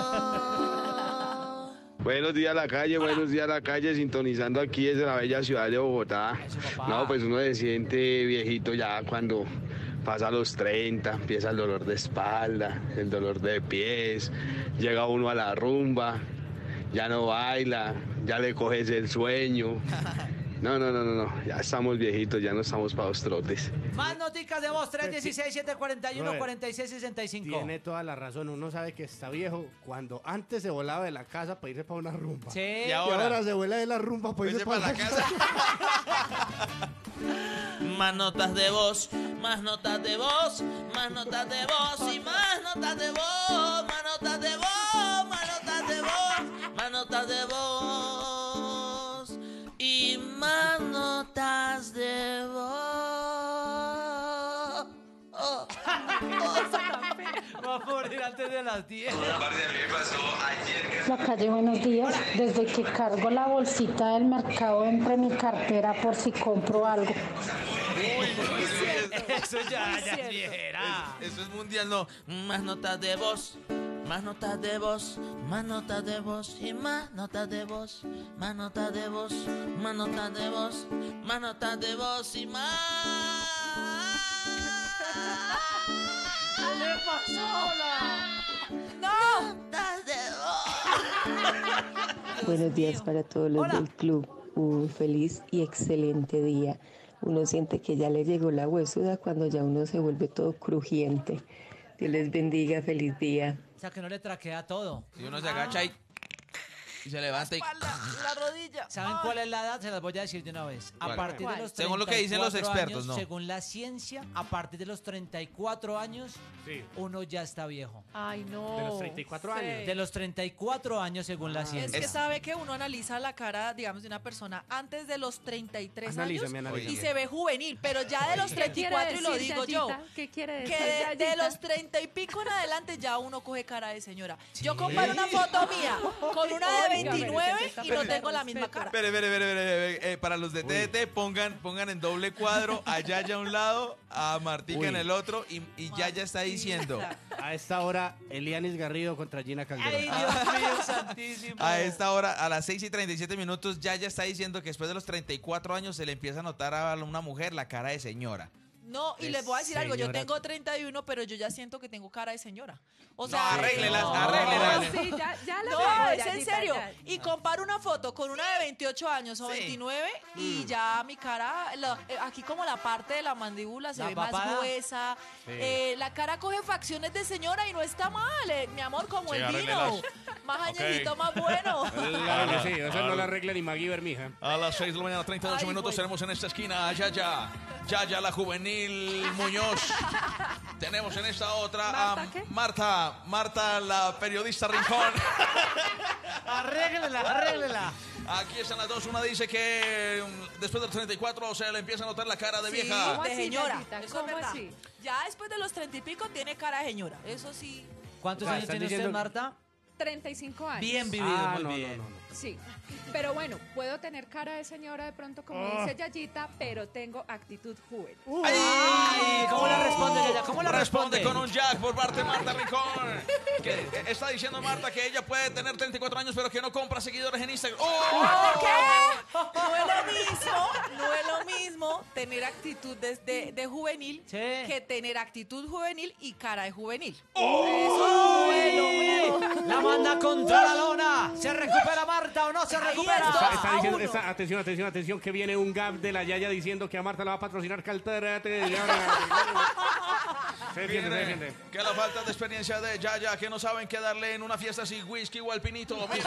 Buenos días, la calle. Buenos días, la calle. Sintonizando aquí desde la bella ciudad de Bogotá.
Eso, papá.
No, pues uno se siente viejito ya cuando pasa los treinta. Empieza el dolor de espalda, el dolor de pies. Llega uno a la rumba, ya no baila, ya le coges el sueño. No, no, no, no, no. Ya estamos viejitos, ya no estamos para los trotes.
Más noticas de voz, tres uno seis, siete cuatro uno, cuatro seis seis cinco.
Tiene toda la razón. Uno sabe que está viejo cuando antes se volaba de la casa para irse para una rumba.
Sí.
Y
Y
ahora,
ahora se vuela de la rumba para irse
vete
para
para
la
la
casa.
casa. Más notas de voz, más notas de voz, más notas de voz y más notas de voz, más notas de voz, más notas de voz, más notas de voz y más notas de voz. Oh,
Va a morir antes de las diez.
La calle, buenos días. Desde que cargo la bolsita del mercado entra en mi cartera por si compro algo.
Eso ya, ya
cierto.
es viejera.
Eso es mundial, no. Más notas de voz, más notas de voz, más notas de voz y más notas de voz, más notas de voz, más notas de voz, más notas de voz y más.
¿Qué le pasó, la?
¡No!
Notas de voz.
Buenos días para todos los
Hola.
del club. Un feliz y excelente día. Uno siente que ya le llegó la huesuda cuando ya uno se vuelve todo crujiente. Dios les bendiga, feliz día.
O sea, que no le traquea todo.
Y uno se agacha y, y se levanta y.
Espalda, la rodilla.
¿Saben cuál es la edad? Se las voy a decir de una vez. A
¿Cuál?
partir
¿Cuál?
de los
Según lo que dicen los
treinta y cuatro
expertos,
años,
¿no?
Según la ciencia, a partir de los treinta y cuatro años,
Sí.
uno ya está viejo.
Ay, no.
De los treinta y cuatro
Sí.
años.
De los treinta y cuatro años, según la
Es
ciencia.
que sabe que uno analiza la cara, digamos, de una persona antes de los treinta y tres
Analízame,
años
analízame.
y se ve juvenil, pero ya de los treinta y cuatro, y lo digo yo,
¿Qué quiere decir,
que de, de
Yayita?
los treinta y pico en adelante ya uno coge cara de señora. Yo comparo una foto mía con una de
Óigame,
veintinueve
se
y no
está
tengo la misma
respeto.
cara.
Espere, espere, espere, espere, espere. Eh, para los de T D T, pongan, pongan en doble cuadro a Yaya a un lado, a Martica
Uy.
en el otro y, y Yaya está diciendo.
A esta hora, Elianis Garrido contra Gina Calderón.
¡Ay, Dios mío, santísimo!
A esta hora, a las seis y treinta y siete minutos, Yaya está diciendo que después de los treinta y cuatro años se le empieza a notar a una mujer la cara de señora.
No, y
Es
les voy a decir algo, yo
señora.
tengo treinta y uno, pero yo ya siento que tengo cara de señora. O
No,
sea,
arréglelas,
no.
arréglelas.
Sí, ya, ya la
no,
veo,
es en
Yayita,
serio.
ya.
Y comparo una foto con una de veintiocho años o
Sí.
veintinueve y ya mi cara, la- eh, aquí como la parte de la mandíbula se
La
ve
papada.
más gruesa. Eh, la cara coge facciones de señora y no está mal, eh, mi amor, como
Sí,
el vino.
arréglelas.
Más añejito, más bueno.
Claro que sí, eso no lo arregla ni MacGyver, mija.
A las seis de la mañana, treinta y ocho
Ay,
minutos,
güey.
tenemos en esta esquina a Yaya. Yaya, la juvenil Muñoz. Tenemos en esta otra a
¿Marta qué?
Marta. Marta, la periodista Rincón.
¡Arréglela, arréglela!
Aquí están las dos. Una dice que mm, después de los treinta y cuatro se le empieza a notar la cara de
Sí,
vieja.
¿Cómo
de
así,
señora.
Yayita?
Eso es
¿Cómo
verdad.
así?
Ya después de los treinta y pico tiene cara de señora. Eso sí.
¿Cuántos
Ah,
años
están
tiene usted,
diciendo-
Marta?
treinta y cinco años.
Bien vivido,
Ah,
muy
no, no,
bien.
no, no.
Sí, pero bueno, puedo tener cara de señora de pronto, como
Oh.
dice Yayita, pero tengo actitud joven.
¡Ay! ¿Cómo la responde ella? ¿Cómo la
Responde
responde?
con un jack por parte de Marta Rincón. Que eh, está diciendo Marta que ella puede tener treinta y cuatro años, pero que no compra seguidores en Instagram. ¡Oh!
¿Qué? No es lo mismo, no es lo mismo tener actitud de, de- de juvenil
Sí.
que tener actitud juvenil y cara de juvenil.
¡Uy! La manda contra la lona. ¿Se recupera Marta o no se
Ahí
recupera?
está.
Está, está
a
diciendo,
uno.
está- atención, atención, atención, que viene un gap de la Yaya diciendo que a Marta la va a patrocinar Calterate. Se defiende, se defiende.
Que la falta de experiencia de Yaya, que no saben qué darle en una fiesta sin whisky o alpinito. Mire,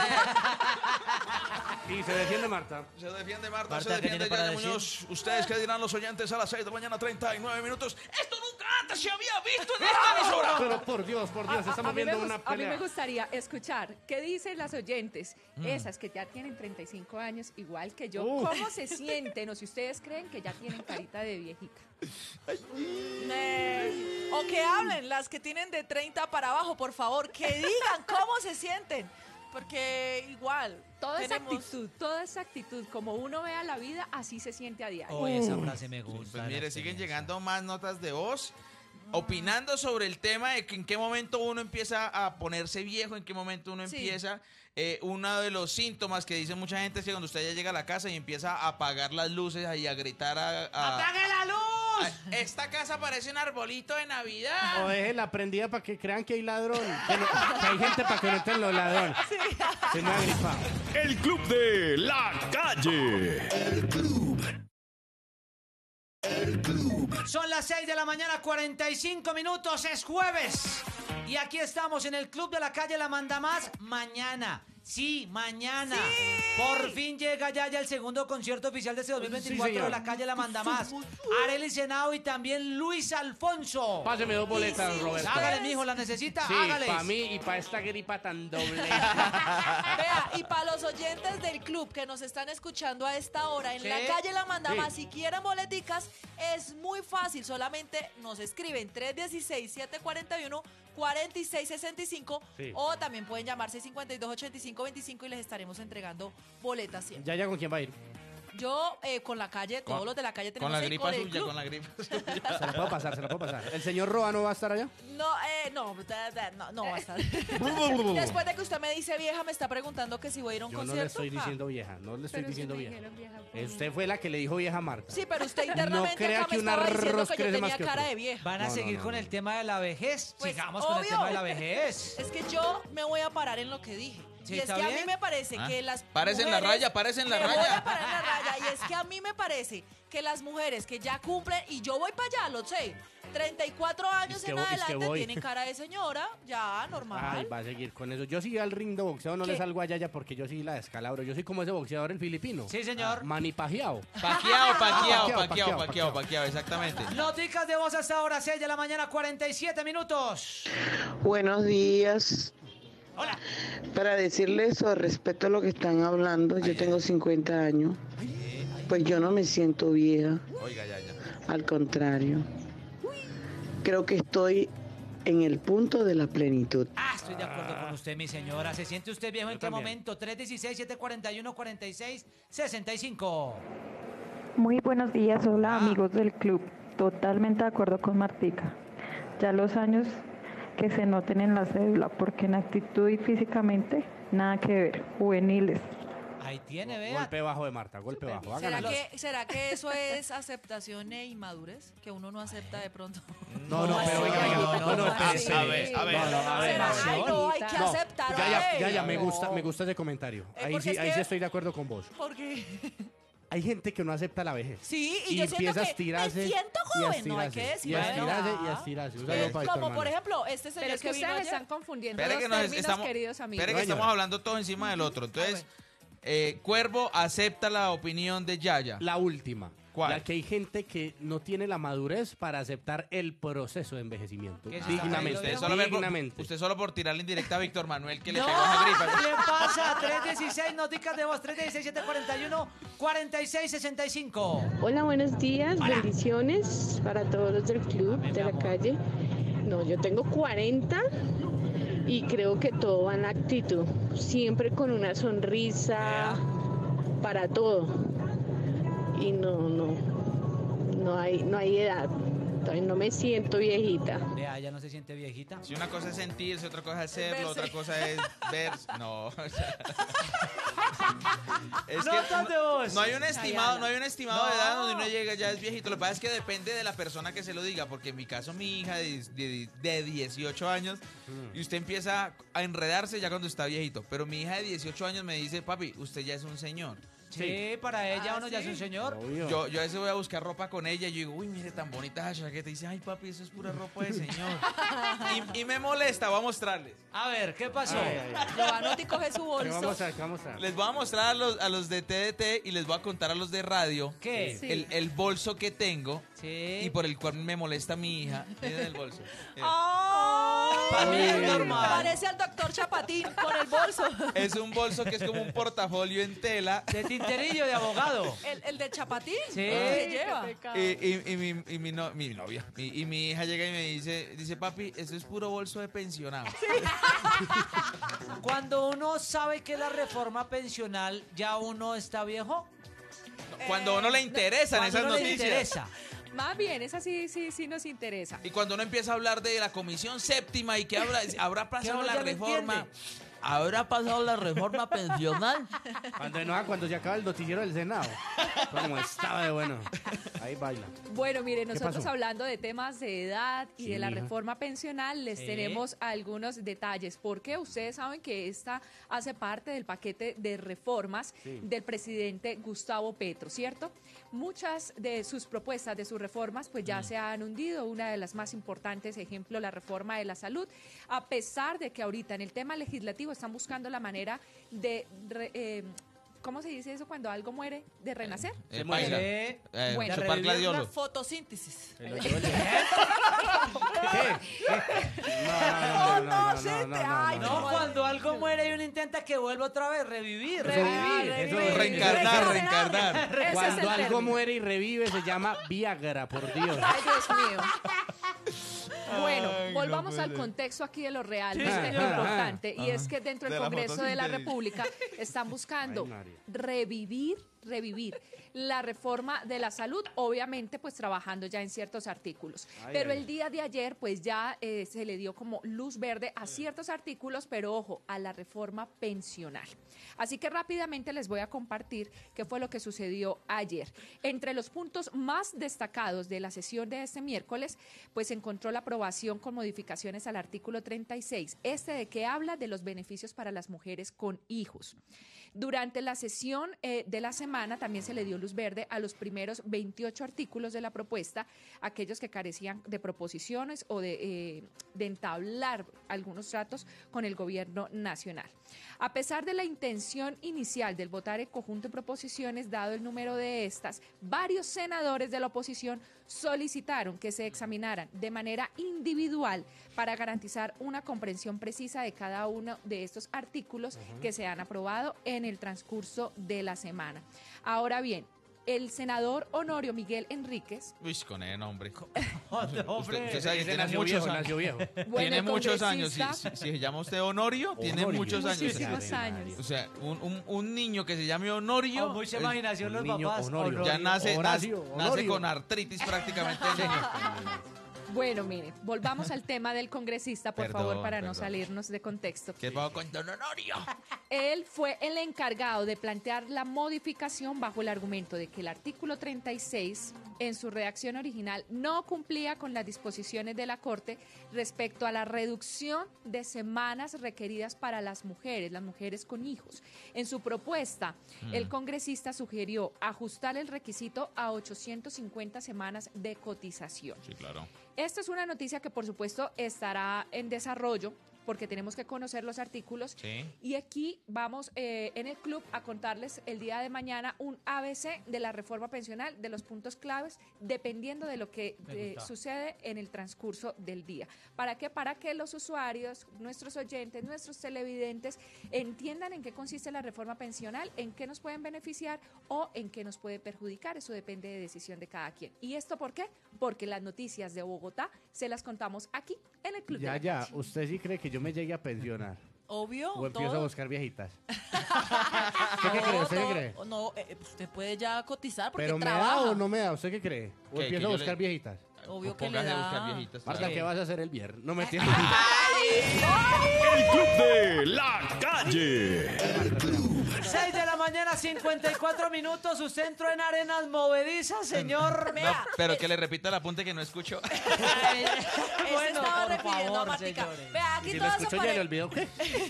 Y se defiende Marta.
se defiende Marta,
Marta,
se
¿qué
defiende
tiene para
Yaya
decir?
Muñoz. Ustedes que dirán los oyentes a las seis de la mañana, treinta y nueve minutos. ¡Esto nunca antes se había visto en esta emisora.
Pero por Dios, por Dios,
A- a-
estamos
a mí me
viendo
gus-
una
A mí me
pelea.
gustaría escuchar qué dicen las oyentes,
Mm.
esas que ya tienen treinta y cinco años, igual que yo,
Uf.
cómo se sienten o si ustedes creen que ya tienen carita de viejita.
Eh, o que hablen las que tienen de treinta para abajo, por favor, que digan cómo se sienten. Porque igual,
Toda esa
tenemos-
actitud, toda esa actitud, como uno vea la vida, así se siente a diario.
Oh, esa frase me gusta.
Pues
la
mire, siguen
experiencia.
llegando más notas de voz opinando sobre el tema de que en qué momento uno empieza a ponerse viejo, en qué momento uno
Sí.
empieza. Eh, uno de los síntomas que dice mucha gente es que cuando usted ya llega a la casa y empieza a apagar las luces y a gritar a... a-
¡Apague la luz!
a- esta casa parece un arbolito de Navidad.
O deje la prendida para que crean que hay ladrón. Que, no- que hay gente para que no estén los ladrones. Se me ha gripado.
El Club de la Calle.
Son las seis de la mañana, cuarenta y cinco minutos, es jueves. Y aquí estamos en el Club de la Calle La Manda Más mañana. Sí, mañana. Por fin llega ya, ya el segundo concierto oficial de este dos mil veinticuatro
Sí, señor.
de la Calle La Manda Más. Arely Senao y también Luis Alfonso.
Páseme dos boletas,
sí,
Roberto.
Hágale, mijo, la necesita,
Sí,
hágale.
para mí y para esta gripa tan doble.
Vea, y para los oyentes del club que nos están escuchando a esta hora en
Sí.
la calle La Mandama,
Sí.
si quieren boleticas, es muy fácil. Solamente nos escriben tres uno seis, siete cuatro uno, cuatro seis seis cinco
Sí.
o también pueden llamar seis cinco dos, ocho cinco dos cinco y les estaremos entregando boletas siempre.
¿Ya, ya con quién va a ir?
Yo eh, con la calle, todos
Con-
los de la calle tenemos
Con la
el-
gripa
el
suya,
club.
con la gripa suya.
Se la puedo pasar, se la puedo pasar. ¿El señor Roa no va a estar allá?
No, eh, no, da- da- no, no va a estar. Después de que usted me dice vieja, me está preguntando que si voy a ir a un
Yo no
concierto.
le estoy
Ah.
diciendo vieja, no le estoy
Pero si
diciendo
me
vieja.
dijeron vieja,
Eh,
pues,
Usted fue la que le dijo vieja a Marta.
Sí, pero usted internamente
crea
acá
que
me
un
estaba diciendo
arroz
que yo
crece más
tenía
que
cara
otro.
de vieja.
¿Van a
No, no,
seguir
no,
con
no.
el tema de la vejez?
Pues,
Sigamos con el
obvio.
tema de la vejez.
Es que yo me voy a parar en lo que dije.
Sí,
y es
¿está
que a
bien?
mí me parece
Ah.
que las
Párese en la
mujeres-
raya, párese en la
Me voy
raya.
a parar en la raya. Y es que a mí me parece que las mujeres que ya cumplen, y yo voy para allá, lo sé, treinta y cuatro años
Es que
en
voy- es que
adelante
voy.
tienen cara de señora, ya, normal.
Ay, va a seguir con eso. Yo sí al ring de boxeo no
¿Qué?
le salgo a Yaya porque yo sí la descalabro. Yo soy como ese boxeador el filipino.
Sí, señor.
Manipajeado.
Paqueado, paqueado,
Paqueado,
paqueado,
paqueado,
paqueado, paqueado, exactamente.
Noticas de voz hasta ahora, seis de la mañana, cuarenta y siete minutos.
Buenos días.
Hola.
Para decirles sobre respecto a lo que están hablando, yo tengo cincuenta años. Pues yo no me siento vieja,
Oiga, ya, ya.
al contrario. Creo que estoy en el punto de la plenitud.
Ah, estoy de acuerdo con usted, mi señora. ¿Se siente usted viejo en
Yo
qué
también.
momento? tres uno seis, siete cuatro uno, cuatro seis seis cinco.
Muy buenos días, hola
Ah.
amigos del club. Totalmente de acuerdo con Martica. Ya los años que se noten en la cédula, porque en actitud y físicamente nada que ver. Juveniles.
Ahí tiene, vea.
Golpe bajo de Marta, golpe bajo.
¿Será
Háganlo.
que, ¿Será que eso es aceptación e inmadurez? Que uno no acepta de pronto.
No, no, pero oiga, oiga, no, no, no, espere,
sí.
espere.
A ver, a ver.
No, no, a ver,
¿Será?
a ver.
Ay, no, hay que
No,
aceptar.
Ya, ya,
ay,
ya, ya, me
no.
gusta, me gusta ese comentario.
Eh,
Ahí
porque
sí,
es
ahí
que-
sí estoy de acuerdo con vos.
Porque
Hay gente que no acepta la vejez.
sí, y,
Y
yo siento
empieza a
que
estirarse
me siento
y a
joven, no hay que
estirarse,
decir.
y a estirarse,
¿verdad?
y a estirarse. Un
Es
saludo para Víctor
como, por
Manuel.
ejemplo, este señor
Pero es que
que vino
ustedes
ayer.
están confundiendo
Espere
los
que nos
términos,
estamos,
queridos amigos.
espere que
Señora.
estamos hablando todos encima del otro. Entonces, eh, Cuervo acepta la opinión de Yaya.
La última.
¿Cuál?
La que hay gente que no tiene la madurez para aceptar el proceso de envejecimiento.
¿Qué es
Dignamente.
esta?
Usted solo, ve por-
dignamente.
usted solo por tirarle indirecta a Víctor Manuel que le
No,
pegó una gripa.
¿qué pasa? tres uno seis, noticas de voz, tres uno seis, siete cuatro uno, cuatro seis seis cinco.
Hola, buenos días, bendiciones para todos los del club de la calle. No, yo tengo cuarenta y creo que todo va en la actitud, siempre con una sonrisa para todo. Y no, no, no hay, no hay edad. Todavía no me siento viejita.
Vea, ya no se siente viejita.
Si una cosa es sentirse, otra cosa es hacerlo,
Verse.
otra cosa es ver. No. o sea, es
Notas de voz.
no hay un estimado, no hay un estimado de
No.
edad donde uno llega ya es viejito. Lo que pasa es que depende de la persona que se lo diga, porque en mi caso mi hija de, de- de dieciocho años y usted empieza a enredarse ya cuando está viejito, pero mi hija de dieciocho años me dice, papi, usted ya es un señor.
Sí, para ella
Ah,
uno ya es
¿sí?
un señor.
Obvio.
Yo, yo a veces voy a buscar ropa con ella y yo digo, uy, mire tan bonita esa chaqueta. Y dice, ay, papi, eso es pura ropa de señor. y, y me molesta, voy a mostrarles.
A ver, ¿qué pasó?
Ay, ay, ay.
Giovanotti coge su
¿Qué
bolso.
vamos a ver? ¿Qué vamos a ver?
Les voy a mostrar a los, a los de T D T y les voy a contar a los de radio
¿Qué?
Sí.
el, el bolso que tengo
Sí.
y por el cual me molesta mi hija. Miren el bolso. Miren.
Para mí es
Uy.
normal.
Parece al doctor Chapatín con el bolso.
Es un bolso que es como un portafolio en tela.
De tinterillo de abogado.
El, el de Chapatín.
Sí.
¿Qué lleva?
Y, y, y mi, y mi, no- mi novia, y, y mi hija llega y me dice, dice, papi, eso es puro bolso de pensionado.
Cuando uno sabe que la reforma pensional ya uno está viejo.
Cuando a uno le interesan
Cuando
esas
uno le
noticias.
interesa.
Más bien, esa sí, sí, sí nos interesa.
Y cuando uno empieza a hablar de la comisión séptima y que habrá, habrá pasado
uno
la
ya no
reforma,
entiende.
habrá pasado la reforma pensional.
Cuando, no, cuando se acaba el noticiero del Senado. Como estaba de bueno. Ahí baila.
Bueno, mire, nosotros
pasó?
hablando de temas de edad y
Sí,
de la
mija.
reforma pensional, les
Sí.
tenemos algunos detalles, porque ustedes saben que esta hace parte del paquete de reformas
Sí.
del presidente Gustavo Petro, ¿cierto? Muchas de sus propuestas, de sus reformas, pues ya se han hundido. Una de las más importantes, ejemplo, la reforma de la salud, a pesar de que ahorita en el tema legislativo están buscando la manera de... re- eh, ¿Cómo se dice eso cuando algo muere? ¿De renacer?
Eh,
Se
paila.
muere.
Eh,
Bueno.
chupar
Revivirla.
gladiolo.
Fotosíntesis.
Se lo llevo el- ¿Qué? No, no, no, no, no, no, no,
Ay,
no, no.
No, cuando algo muere y uno intenta que vuelva otra vez, revivir.
Revivir,
Eso-
revivir.
Reencarnar, reencarnar.
Ese es el
Cuando algo
término.
muere y revive se llama Viagra, por Dios.
Ay, Dios mío. Bueno,
Ay, no
volvamos al
puede.
contexto aquí de lo real,
Sí,
¿viste? lo
señora.
importante. Y es que dentro del
De la
Congreso de la
fotosíntesis.
República están buscando
Ay, María.
revivir, revivir la reforma de la salud, obviamente pues trabajando ya en ciertos artículos.
Ay,
pero
ay.
el día de ayer pues ya eh, se le dio como luz verde a ciertos artículos, pero ojo, a la reforma pensional. Así que rápidamente les voy a compartir qué fue lo que sucedió ayer. Entre los puntos más destacados de la sesión de este miércoles, pues se encontró la aprobación con modificaciones al artículo treinta y seis, este de que habla de los beneficios para las mujeres con hijos. Durante la sesión eh, de la semana también se le dio luz verde a los primeros veintiocho artículos de la propuesta, aquellos que carecían de proposiciones o de, eh, de entablar algunos tratos con el gobierno nacional. A pesar de la intención inicial del votar en conjunto en proposiciones, dado el número de estas, varios senadores de la oposición solicitaron que se examinaran de manera individual para garantizar una comprensión precisa de cada uno de estos artículos que se han aprobado en el transcurso de la semana. Ahora bien, el senador Honorio Miguel Enríquez,
Uy, con ese nombre.
Hombre,
Usted, usted sabe que
Ese
tiene
nació
muchos
viejo,
años.
nació viejo.
bueno,
Tiene
el
muchos años. Si,
congresista,
si- si se llama usted Honorio, tiene
Honorio.
muchos años.
muchísimos años.
O sea, un, un- un niño que se llame Honorio
Con mucha
es-
imaginación
un
los
niño
papás.
Honorio.
ya nace,
Horacio,
nace, nace
Honorio.
con artritis prácticamente. el niño.
bueno, mire, volvamos al tema del congresista, por
Perdón,
favor, para no
perdón.
salirnos de contexto.
¿Qué pasó con Don Honorio?
Él fue el encargado de plantear la modificación bajo el argumento de que el artículo treinta y seis, en su redacción original, no cumplía con las disposiciones de la Corte respecto a la reducción de semanas requeridas para las mujeres, las mujeres con hijos. En su propuesta, el congresista sugirió ajustar el requisito a ochocientas cincuenta semanas de cotización.
Sí, claro.
Esta es una noticia que, por supuesto, estará en desarrollo porque tenemos que conocer los artículos.
Sí.
Y aquí vamos eh, en el club a contarles el día de mañana un A B C de la reforma pensional, de los puntos claves, dependiendo de lo que
Me
eh,
gusta.
sucede en el transcurso del día. ¿Para qué? Para que los usuarios, nuestros oyentes, nuestros televidentes entiendan en qué consiste la reforma pensional, en qué nos pueden beneficiar o en qué nos puede perjudicar. Eso depende de decisión de cada quien. ¿Y esto por qué? Porque las noticias de Bogotá se las contamos aquí en el club. de
Ya,
la
ya.
Calle.
¿Usted sí cree que yo me llegue a pensionar?
Obvio.
¿O empiezo
todo.
a buscar viejitas? ¿Usted qué cree? ¿Usted qué
todo-
cree?
No, eh, usted puede ya cotizar porque
¿Pero me
trabaja.
da o no me da? ¿Usted qué cree? ¿O
¿Qué?
empiezo
Que
a
yo
buscar
le-
viejitas?
Obvio que le
Póngase a
da.
buscar viejitas.
Marta,
Sí.
¿qué vas a hacer el viernes? No me entiendo.
El Club de la Calle.
seis de la mañana, cincuenta y cuatro minutos. Usted entró en arenas movedizas, señor.
No, pero que le repita el apunte que no escucho.
Bueno, estaba
por
refiriendo a
favor,
Martica.
señores.
Vea, aquí
Si lo
todas
escucho
apare-
ya le olvidó qué.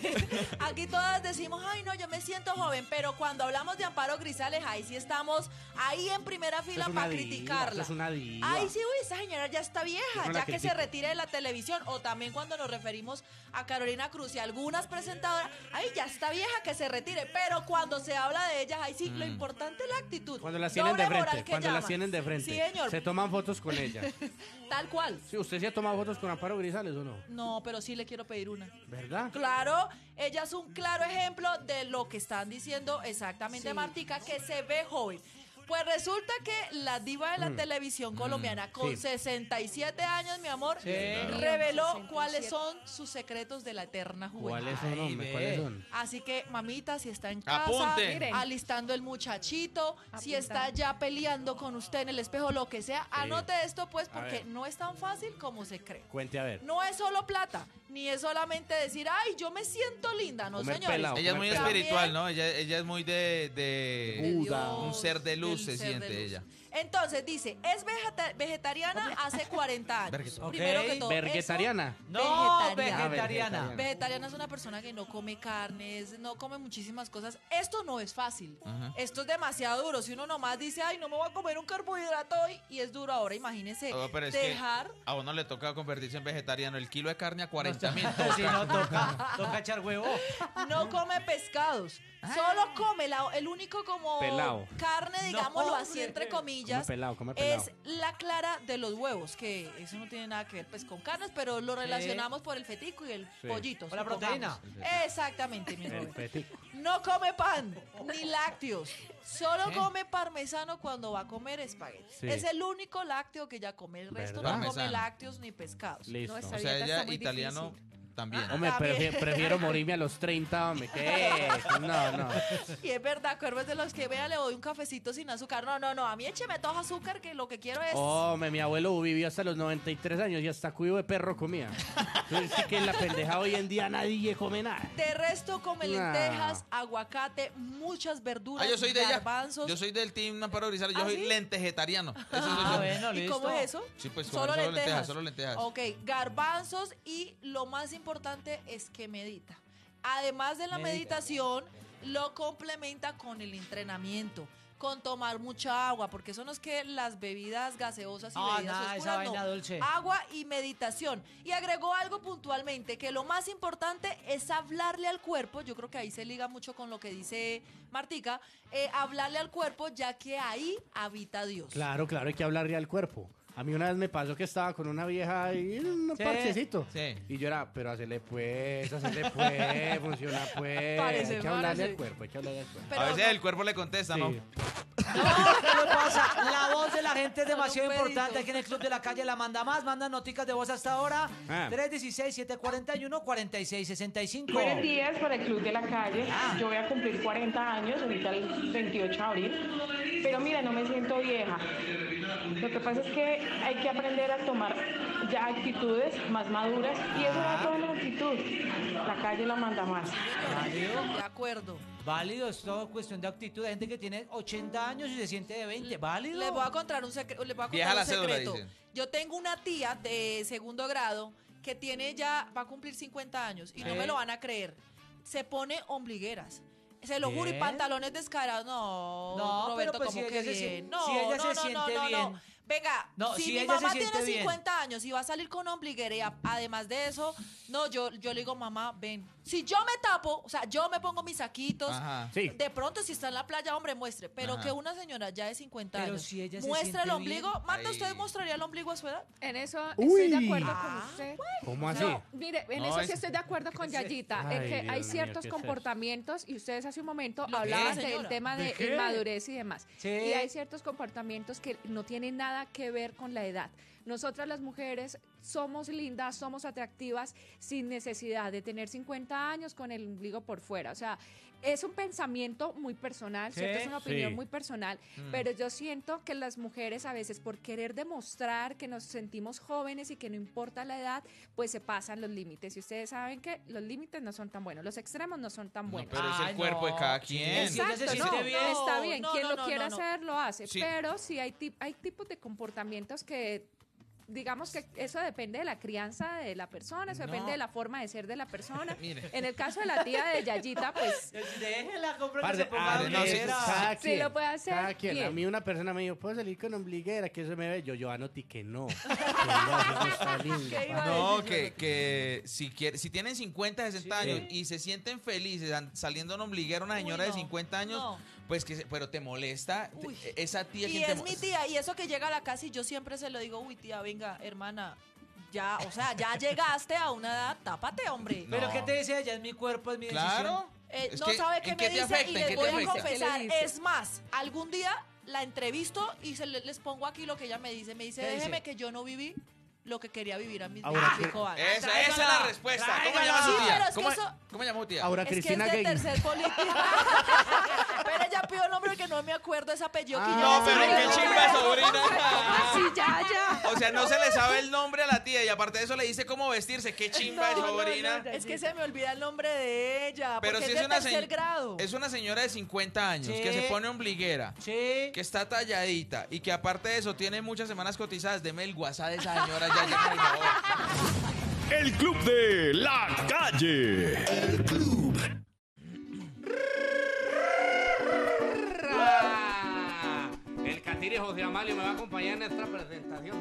Aquí todas decimos, ay no, yo me siento joven, pero cuando hablamos de Amparo Grisales, ahí sí estamos ahí en primera fila
es una
para
diva,
criticarla.
eso es una diva.
Ay, sí, uy, esa señora ya está vieja,
Yo no
ya
la
que se
critico.
retire de la televisión. O también cuando nos referimos a Carolina Cruz y algunas presentadoras, ay, ya está vieja, que se retire. Pero cuando se habla de ellas, ahí sí, lo importante es la actitud.
Cuando las tienen de
Doble moral
frente,
que
cuando las
llaman.
tienen de frente.
Sí, señor.
Se toman fotos con ella.
Tal cual.
Sí, ¿usted sí ha tomado fotos con Amparo Grisales o no?
No, pero sí le quiero pedir una.
¿Verdad?
Claro, ella es un claro ejemplo de lo que están diciendo exactamente
Sí.
Martica, que se ve joven. Pues resulta que la diva de la
Mm.
televisión colombiana, con
sí.
sesenta y siete años, mi amor,
Sí.
reveló
sesenta y siete.
cuáles son sus secretos de la eterna juventud.
¿Cuáles son,
Ay,
hombre?
ve.
¿Cuáles son?
Así que, mamita, si está en casa,
Apunte.
Miren.
alistando el muchachito, si
Apuntando.
está ya peleando con usted en el espejo, lo que sea, anote esto, pues, porque
ver.
no es tan fácil como se cree.
Cuente a ver.
No es solo plata, ni es solamente decir, ay, yo me siento linda, no,
Comer
señores.
pelado.
Ella es muy
También-
espiritual, ¿no? Ella, ella es muy de, de
De
Buda.
Dios,
un ser de luz,
del
se
ser
siente
de luz.
ella.
Entonces dice, es vegeta- vegetariana hace cuarenta años.
Vergueta-
Primero que
Ok.
todo,
¿Vegetariana?
No,
Vegetariana.
vegetariana.
vegetariana.
Vegetariana es una persona que no come carnes, no come muchísimas cosas. Esto no es fácil.
Ajá.
Esto es demasiado duro. Si uno nomás dice, ay, no me voy a comer un carbohidrato hoy, y es duro ahora, imagínese
Oh, pero es
dejar.
que a uno le toca convertirse en vegetariano. El kilo de carne a cuarenta mil.
Si no, toca, toca echar huevo.
No come pescados.
Ah.
Solo come la- el único como
Pelao.
carne, digámoslo
No,
así, entre
Come
comillas,
pelado, come pelado.
es la clara de los huevos, que eso no tiene nada que ver pues con carnes, pero lo relacionamos por el fetico y el
Sí.
pollito.
Por la
supongamos.
proteína.
Exactamente, mi
El
joven.
petico.
No come pan ni lácteos. Solo
¿Qué?
come parmesano cuando va a comer espagueti.
Sí.
Es el único lácteo que ella come. El resto
¿Verdad?
no come
Parmesano.
lácteos ni pescados.
Listo.
No, esa
O sea,
dieta
ella
está muy
italiano
difícil.
también.
Hombre,
También.
prefi- prefiero morirme a los treinta, hombre. ¿Qué? No, no.
Y es verdad, Cuervo es de los que, vea, le doy un cafecito sin azúcar. No, no, no, a mí écheme todo azúcar, que lo que quiero es...
Hombre, mi abuelo vivió hasta los noventa y tres años y hasta cuido de perro comía. Entonces, sí que en la pendeja hoy en día nadie come nada.
De resto come
No.
lentejas, aguacate, muchas verduras,
Ah, yo soy de ella.
garbanzos.
Yo soy del team Amparo Grisales. Yo
¿Ah,
soy
sí?
lentejetariano. Ese soy
Ah,
yo.
bueno,
¿Y
listo.
cómo es eso?
Sí, pues
Solo
solo,
lentejas.
lentejas, solo lentejas.
Ok, garbanzos, y lo más importante es que medita. Además de la
Medita.
meditación, lo complementa con el entrenamiento, con tomar mucha agua, porque eso no es que las bebidas gaseosas y
Ah,
bebidas
nada, esa
oscuras,
vaina
no.
dulce.
Agua y meditación. Y agregó algo puntualmente, que lo más importante es hablarle al cuerpo. Yo creo que ahí se liga mucho con lo que dice Martica, eh, hablarle al cuerpo, ya que ahí habita Dios.
Claro, claro, hay que hablarle al cuerpo. A mí una vez me pasó que estaba con una vieja y un
Sí.
parchecito.
Sí.
Y yo era, pero hacele pues, hacele pues, funciona pues.
Parece,
hay que hablarle
parece.
al cuerpo, hay que hablarle al cuerpo.
Pero
a veces
no-
el cuerpo le contesta,
Sí.
¿no?
No, ¿qué le pasa? La voz de la gente es demasiado
Solo un
importante.
pedito.
Aquí en el Club de la Calle la manda más. Manda noticas de voz hasta ahora.
Ah.
tres uno seis, siete cuatro uno, cuatro seis seis cinco.
Buenos días para el Club de la Calle.
Ah.
Yo voy a cumplir cuarenta años, ahorita el veintiocho de abril, pero mira, no me siento vieja. Lo que pasa es que hay que aprender a tomar ya actitudes más maduras y eso va todo en la actitud. La calle la manda más.
Válido.
De acuerdo.
Válido, es todo cuestión de actitud. Hay gente que tiene ochenta años y se siente de veinte. Válido.
Les voy a contar un, secre- les voy a contar
Vieja
un
la cédula,
secreto.
dicen.
Yo tengo una tía de segundo grado que tiene ya, va a cumplir cincuenta años y no
Sí.
me lo van a creer. Se pone ombligueras. Se lo juro, y
Bien.
pantalones descarados. No,
No,
Roberto,
pero pues
como
si
que
ella se
bien.
sien-
No,
si ella
no,
se
no,
siente
no, no,
bien.
no. Venga,
No,
si,
si
mi
ella se
mamá
siente
tiene
bien.
cincuenta años y va a salir con ombliguera y a- además de eso, no, yo, yo le digo, mamá, ven. Si yo me tapo, o sea, yo me pongo mis saquitos,
Ajá.
Sí.
de pronto si está en la playa, hombre, muestre. Pero
Ajá.
que una señora ya de cincuenta
Pero
años
si ella se
muestre el
siente
ombligo.
bien.
Marta, ¿usted
Ay.
mostraría el ombligo a su edad?
En eso
Uy.
estoy de acuerdo
Ah,
con usted.
¿Cómo así?
No, mire, en
No,
eso
es-
sí estoy de acuerdo con
¿Qué es
Yayita,
Ay,
en que
Dios
hay
mío,
ciertos
¿qué es eso?
comportamientos, y ustedes hace un momento
¿Lo
hablaban
qué,
del
señora?
tema
¿De
de
qué?
inmadurez y demás.
Sí.
Y hay ciertos comportamientos que no tienen nada que ver con la edad. Nosotras las mujeres somos lindas, somos atractivas sin necesidad de tener cincuenta años con el ombligo por fuera. O sea, es un pensamiento muy personal,
¿Sí?
¿cierto? Es una opinión
Sí.
muy personal,
Mm.
pero yo siento que las mujeres a veces por querer demostrar que nos sentimos jóvenes y que no importa la edad, pues se pasan los límites. Y ustedes saben que los límites no son tan buenos, los extremos no son tan buenos.
Pero es el
Ay,
cuerpo de
no.
cada quien.
Sí, ella se
Exacto,
siente
no,
bien.
está bien.
No,
Quien
no,
lo
no,
quiera
no, no.
hacer, lo hace.
Sí.
Pero sí hay, tip- hay tipos de comportamientos que, digamos que eso depende de la crianza de la persona, eso
No.
depende de la forma de ser de la persona.
Mire.
En el caso de la tía de Yayita, pues
Déjela, compra que
Parce,
se ponga
ah,
no, sí,
ombliguera.
cada
Sí
quien,
lo puede hacer,
cada quien.
bien.
A mí una persona me dijo, ¿puedo salir con ombliguera? Que eso me ve. Yo, yo anoté que no. Que no, eso está lindo.
¿Qué iba a
No,
decir?
que, que si, quiere, si tienen cincuenta, sesenta
Sí.
años y se sienten felices an- saliendo en ombliguera una
Uy,
señora
no,
de cincuenta años,
no.
pues que se- pero te molesta te-
Uy.
esa tía
Y
quien te
es
mo-
mi tía, y eso que llega a la casa y yo siempre se lo digo, uy tía, venga, hermana, ya, o sea, ya llegaste a una edad, tápate, hombre.
¿Pero
No.
qué te dice ella? Es mi cuerpo, es mi
Claro.
Eh,
Es
no
que,
sabe qué
¿en
me
qué te
dice
afecta?
y
¿En
les
qué
voy
te
a
afecta?
confesar.
¿Qué le dice?
Es más, algún día la entrevisto y se le- les pongo aquí lo que ella me dice. Me dice,
¿Qué dice?
déjeme que yo no viví lo que quería vivir a mis
Ahora,
veinticinco años.
Esa, esa es
Tráigala,
la respuesta. ¿Cómo
tráigala.
llama su
Sí,
tía?
pero es que
¿Cómo,
eso-
¿Cómo llama su tía?
Ahora
Es que es
Cristina
de
Gay.
tercer política. Pero ella pidió un nombre que no me acuerdo, ese apellido que
Ah,
ya
No,
le
pero
sabe
qué
el nombre.
chimba sobrina.
sí, ya, ya.
O sea, no se le sabe el nombre a la tía y aparte de eso le dice cómo vestirse. Qué chimba de
No, no,
sobrina.
no, es que se me olvida el nombre de ella,
Pero
porque
si
es
es
de
una,
tercer
se-
grado.
es una señora de cincuenta años
Sí.
que se pone ombliguera,
Sí.
que está talladita y que aparte de eso tiene muchas semanas cotizadas. Deme el WhatsApp de esa señora ya, ya, por favor.
El Club de la Calle.
El Catire José Amalio me va a acompañar en esta presentación.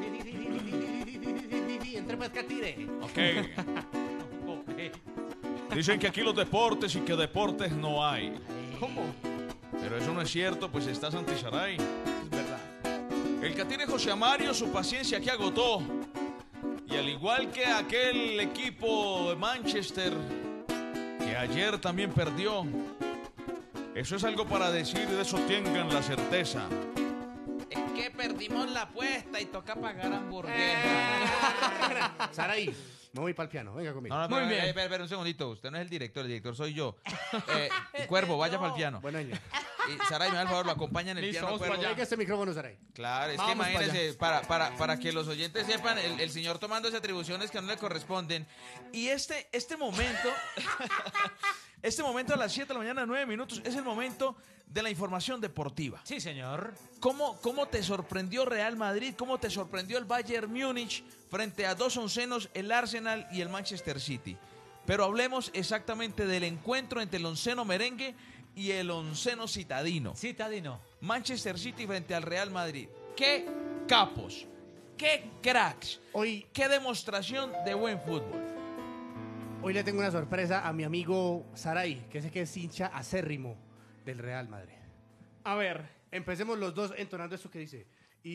Entre pues, Catire.
Ok. Dicen que aquí los deportes y que deportes no hay.
¿Cómo?
Pero eso no es cierto, pues estás ante Saray.
Es verdad.
El Catire José Amario su paciencia aquí agotó. Y al igual que aquel equipo de Manchester que ayer también perdió. Eso es algo para decir, de eso tengan la certeza.
Es que perdimos la apuesta y toca pagar
Eh.
hamburguesa.
Saraí, me voy para el piano. Venga conmigo.
No, no,
Muy
pero,
bien.
eh, espera, espera un segundito. Usted no es el director, el director soy yo. Eh, Cuervo, vaya para el piano.
Buen año.
Y Saray, me da el favor, lo acompaña en el
Listo,
piano.
vamos para
Cuervo.
allá. Venga este micrófono, Saraí.
Claro, es
Vamos
que
para
imagínense, para, para, para que los oyentes sepan, el, el señor tomándose atribuciones que no le corresponden. Y este, este momento, este momento a las siete de la mañana, nueve minutos, es el momento de la información deportiva.
Sí, señor.
¿Cómo, ¿Cómo te sorprendió Real Madrid? ¿Cómo te sorprendió el Bayern Múnich frente a dos oncenos, el Arsenal y el Manchester City? Pero hablemos exactamente del encuentro entre el onceno merengue y el onceno citadino.
Citadino.
Manchester City frente al Real Madrid. ¡Qué capos! ¡Qué cracks!
Hoy,
¡Qué demostración de buen fútbol!
hoy le tengo una sorpresa a mi amigo Saraí, que sé que es hincha acérrimo del Real Madrid.
A ver.
Empecemos los dos entonando esto que dice: